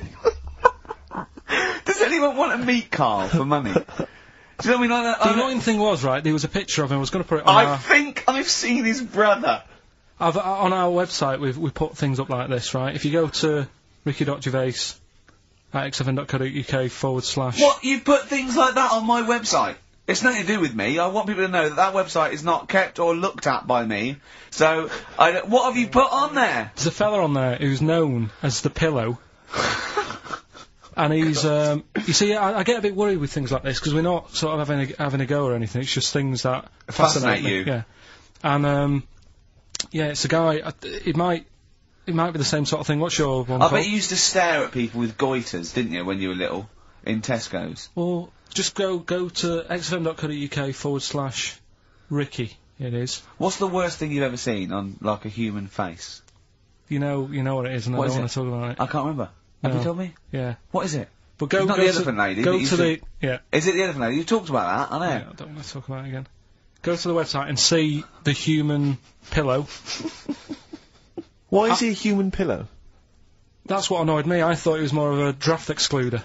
anyone want to meet Carl for money? Do you know what I mean? the annoying thing was, right, there was a picture of him, I was going to put it on I think I've seen his brother. on our website, we put things up like this, right? If you go to ricky.gervais at xfn.co.uk / What? You put things like that on my website? It's nothing to do with me. I want people to know that that website is not kept or looked at by me. So, what have you put on there? There's a fella on there who's known as the pillow. And he's, you see, I get a bit worried with things like this, because we're not sort of having a go or anything, it's just things that Fascinate me. you. Yeah. And, yeah, it's a guy, it might be the same sort of thing. What's your one I called? bet you used to stare at people with goiters, didn't you, when you were little? In Tesco's. Well, just go to xfm.co.uk / Ricky, it is. What's the worst thing you've ever seen on, like, a human face? You know what it is, and What I is don't it? want to talk about it. I can't remember. Have you No. told me? Yeah. What is it? But go, It's not go the to, elephant lady Go that used to to- the, yeah. Is it the elephant lady? You talked about that, I know. Yeah, I don't want to talk about it again. Go to the website and see the human pillow. Why is he a human pillow? That's what annoyed me. I thought it was more of a draft excluder.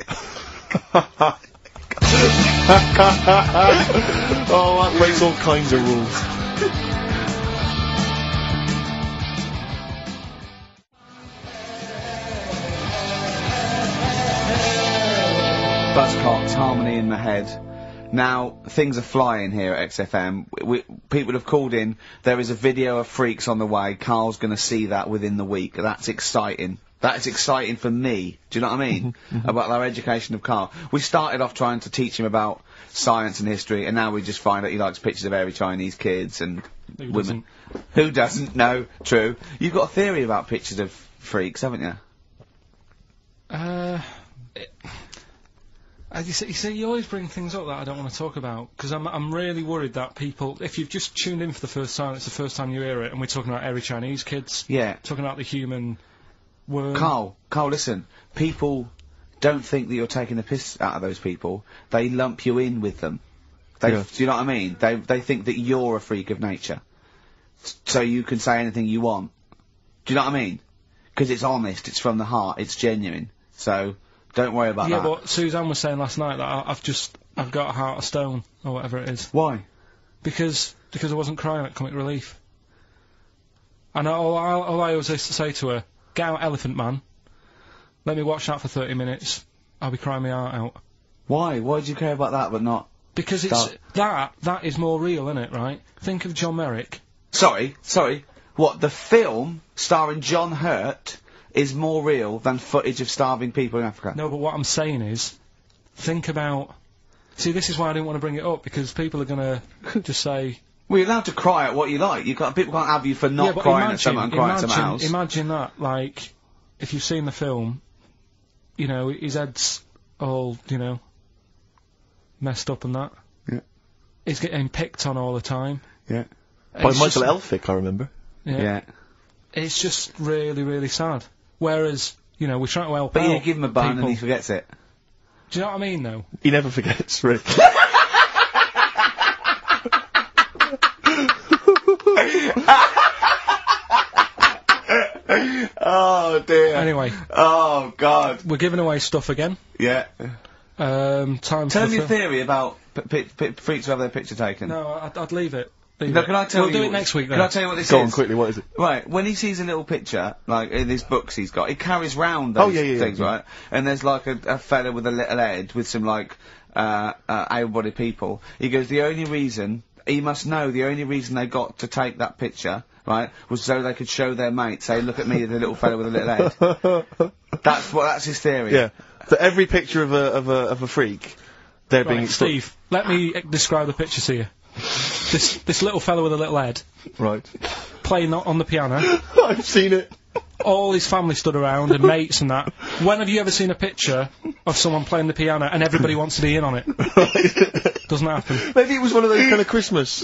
Oh, that breaks all kinds of rules. Buzzcocks, Harmony in my head. Now, things are flying here at XFM. People have called in. There is a video of Freaks on the way. Carl's going to see that within the week. That's exciting. That is exciting for me. Do you know what I mean? About our education of Carl. We started off trying to teach him about science and history, and now we just find out he likes pictures of hairy Chinese kids and Who women. doesn't? Who doesn't? No, true. You've got a theory about pictures of freaks, haven't you? You see, you always bring things up that I don't want to talk about, because I'm really worried that people, if you've just tuned in for the first time, it's the first time you hear it, and we're talking about hairy Chinese kids, Yeah. talking about the human worm. Carl, listen. People don't think that you're taking the piss out of those people. They lump you in with them. Do you know what I mean? They think that you're a freak of nature. So you can say anything you want. Do you know what I mean? Because it's honest, it's from the heart, it's genuine. So, don't worry about Yeah, that. but Suzanne was saying last night that I've got a heart of stone, or whatever it is. Why? Because I wasn't crying at Comic Relief. And all I always used to say to her, get out Elephant Man, let me watch that for 30 minutes, I'll be crying my heart out. Why? Why do you care about that but not... Because it's, that is more real, isn't it, right? Think of John Merrick. Sorry. What, the film starring John Hurt is more real than footage of starving people in Africa? No, but what I'm saying is, think about... See, this is why I didn't want to bring it up, because people are gonna just say... Well, you're allowed to cry at what you like. People can't have you for not yeah, but crying at someone and crying at someone else. Imagine that, like, if you've seen the film, you know, his head's all, you know, messed up and that. Yeah. He's getting picked on all the time. Yeah. By It's Michael just- Elphick, I remember. Yeah. It's just really, really sad. Whereas, you know, we're trying to help But out you give him a bun people. and he forgets it. Do you know what I mean, though? He never forgets, Rick. Oh dear. Anyway, Oh god. we're giving away stuff again. Yeah. Time Tell for me the your theory about freaks who have their picture taken. No, I'd leave it. Leave No, it. can I tell we'll you? do it next week then. Can I tell you what this Go is? on, quickly, what is it? Right, when he sees a little picture, like in his books he's got, he carries round Oh, those yeah, things, yeah. right? And there's like a fella with a little head with some like, able-bodied people. He goes, the only reason they got to take that picture, right, was so they could show their mates, say, look at me, the little fella with a little head. That's his theory. Yeah. So every picture of a freak, they're being Right, Steve, let me describe the picture to you. This little fella with a little head, Right. playing on the piano, I've seen it. all his family stood around, and mates and that. When have you ever seen a picture of someone playing the piano and everybody wants to be in on it? Doesn't happen. Maybe it was one of those kind of Christmas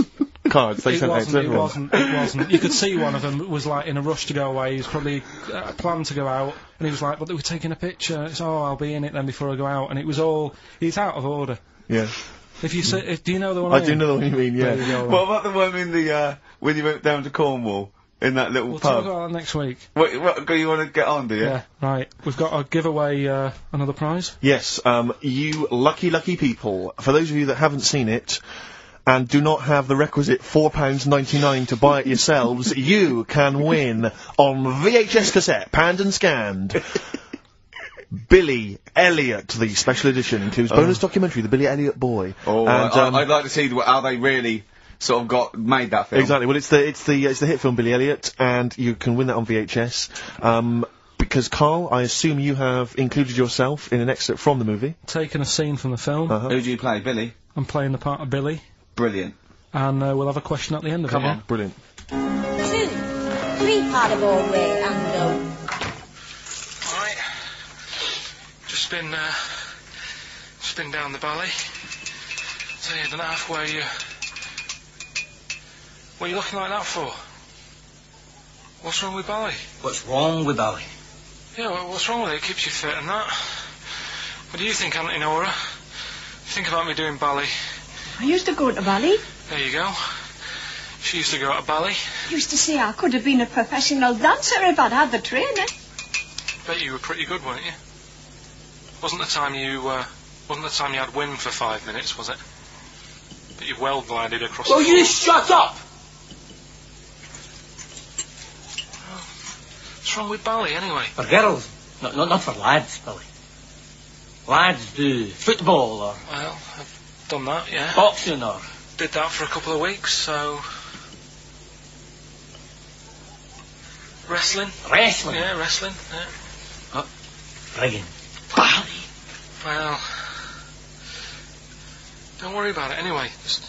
cards they It sent out to everyone. wasn't. You could see one of them was like in a rush to go away. He was probably planned to go out, and he was like, "But they were taking a picture." It's I'll be in it then before I go out, and it was all. It's out of order. Yeah. If you say, do you know the one? I do know the one you mean, yeah. There you go, What about the one in the, when you went down to Cornwall? In that little We'll talk pub? about that next week. What, you want to get on, do you? Yeah, right. We've got to give away another prize. Yes, you lucky people. For those of you that haven't seen it, and do not have the requisite £4.99 to buy it yourselves, you can win on VHS cassette, panned and scanned. Billy Elliot, the special edition, includes bonus documentary, The Billy Elliot Boy. Oh, and, I'd like to see how they really sort of made that film. Exactly. Well, it's the hit film Billy Elliot, and you can win that on VHS. Because Carl, I assume you have included yourself in an excerpt from the movie. Taking a scene from the film. Who do you play, Billy? I'm playing the part of Billy. Brilliant. And we'll have a question at the end of it. Come on. Brilliant. 2, 3 part of Broadway and go. Alright. Just been down the valley. So you don't know where you... What are you looking like that for? What's wrong with Bally? What's wrong with Bally? Yeah, what's wrong with it? It keeps you fit and that. What do you think, Auntie Nora? You think about me doing ballet? I used to go to ballet. There you go. She used to go to ballet. Used to say I could have been a professional dancer if I'd had the training. Bet you were pretty good, weren't you? Wasn't the time you had wind for 5 minutes, was it? That you well glided across Will the you floor. shut up? What's wrong with ballet, anyway? For girls, not for lads, Billy. Lads do football or Well, I've done that, yeah. boxing or... Did that for a couple of weeks, so... Wrestling? Wrestling? Yeah, wrestling, yeah. Friggin' Bally. Well... Don't worry about it, anyway. Just...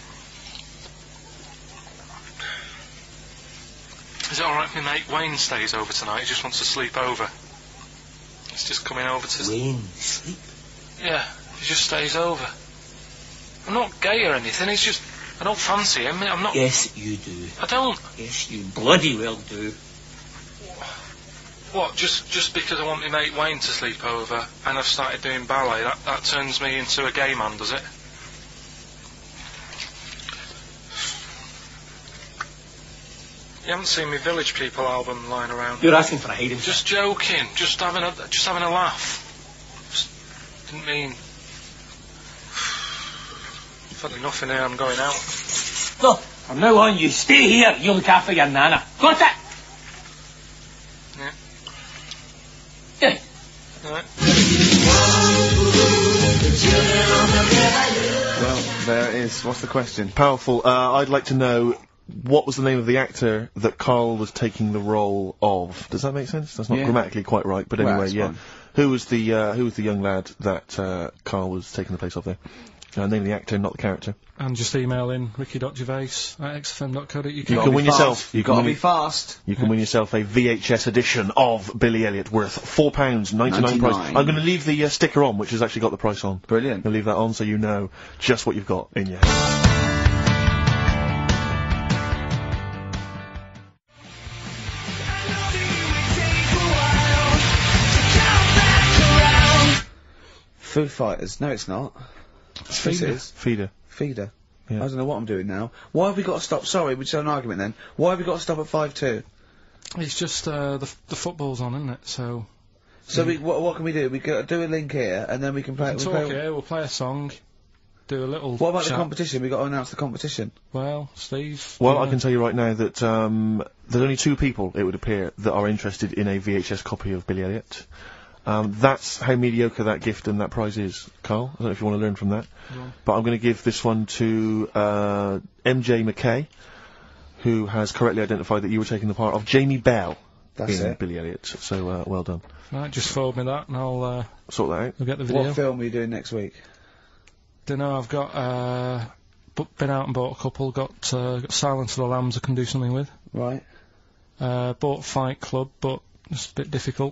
Is it alright if my mate Wayne stays over tonight? He just wants to sleep over. He's just coming over to... Wayne, sleep? Yeah, he just stays over. I'm not gay or anything, it's just... I don't fancy him, I'm not... Yes, you do. I don't. Yes, you bloody well do. What, just because I want my mate Wayne to sleep over and I've started doing ballet, that turns me into a gay man, does it? You haven't seen my Village People album lying around? You're asking for a hiding. Just joking, just having a laugh. Just didn't mean... I've had enough in here, I'm going out. No, from now on you stay here, you look after your nana. Got it? Yeah. Yeah. Alright. Well, there it is. What's the question? Powerful. I'd like to know what was the name of the actor that Carl was taking the role of. Does that make sense? That's not Yeah. grammatically quite right, but Well, anyway, that's yeah. fine. Who was the young lad that Carl was taking the place of there? Name the actor, not the character. And just email in ricky.gervais@xfm.co.uk. You can win yourself. You've got to be fast. You can win yourself a VHS edition of Billy Elliot worth £4.99 price. I'm going to leave the sticker on, which has actually got the price on. Brilliant. I'm going to leave that on so you know just what you've got in your hand. Foo Fighters. No, it's not. It's Yes, Feeder. it is. Feeder. Feeder. Yeah. I don't know what I'm doing now. Why have we got to stop? Sorry, we just had an argument then. Why have we got to stop at 5-2? It's just the football's on, isn't it? So So what can we do? We can do a link here, and then we can play. we'll talk here. We'll play a song, do a little. What about the chat. competition? We got to announce the competition. Well, Steve. Well, do you I can tell you right now that there's only 2 people, it would appear, that are interested in a VHS copy of Billy Elliot. That's how mediocre that gift and that prize is, Carl. I don't know if you want to learn from that. Yeah. But I'm going to give this one to MJ McKay, who has correctly identified that you were taking the part of Jamie Bell That's in it. Billy Elliot. So, well done. Right, just forward me that, and I'll Sort that out. get the video. What film are you doing next week? Don't know. I've got been out and bought a couple. Got Silence of the Lambs I can do something with. Right. Bought Fight Club, but it's a bit difficult.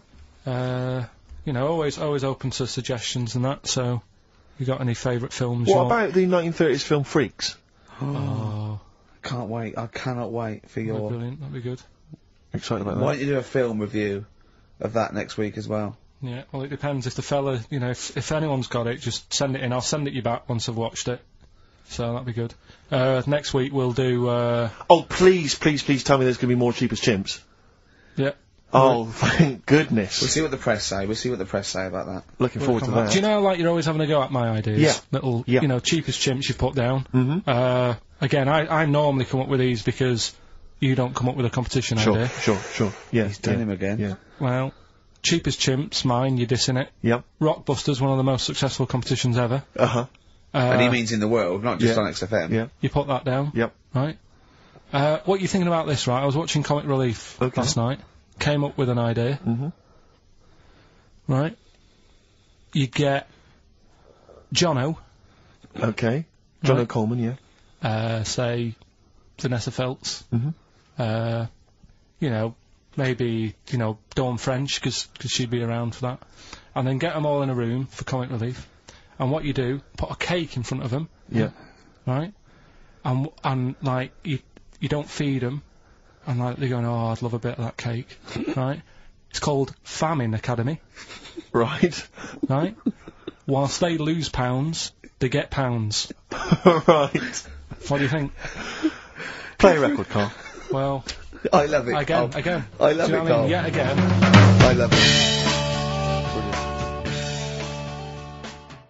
Always open to suggestions and that. So, you got any favourite films? What about the 1930s film Freaks? Oh, Can't wait. I cannot wait for That'd be your... brilliant. That'd be good. Excited about Why that. don't you do a film review of that next week as well? Yeah, well, it depends. If the fella, you know, if anyone's got it, just send it in. I'll send it you back once I've watched it. So that'd be good. Next week we'll do, Oh, please, please, please tell me there's going to be more Cheapest Chimps. yeah. Oh, thank goodness. We'll see what the press say. We'll see what the press say about that. Looking forward to Come back. that. Do you know, like, you're always having a go at my ideas? Yeah. Little, Yeah. you know, cheapest chimps you've put down. Mhm. Again, I normally come up with these because you don't come up with a competition Sure, idea. sure. Yeah. He's done him again. Yeah. Well, cheapest chimps, mine, you're dissing it. Yep. Rockbusters, one of the most successful competitions ever. Uh-huh. And he means in the world, not just yeah. on XFM. Yeah. You put that down. Yep. Right. What are you thinking about this, right? I was watching Comic Relief Okay. last night. Came up with an idea. Mhm. Right. You get Jono, Okay. John Right. O'Coleman, yeah. say Vanessa Feltz. Mhm. You know, maybe, you know, Dawn French, because she'd be around for that. And then get them all in a room for Comic Relief. And what you do, put a cake in front of them, Yeah. right? And like, you don't feed them. And like, they're going, oh, I'd love a bit of that cake, right? It's called Famine Academy, Right. right? Whilst they lose pounds, they get pounds. Right. What do you think? Play a record, Carl. Well, I love it. again. I love Do you it, know what I Carl. mean? Yet again. I love it.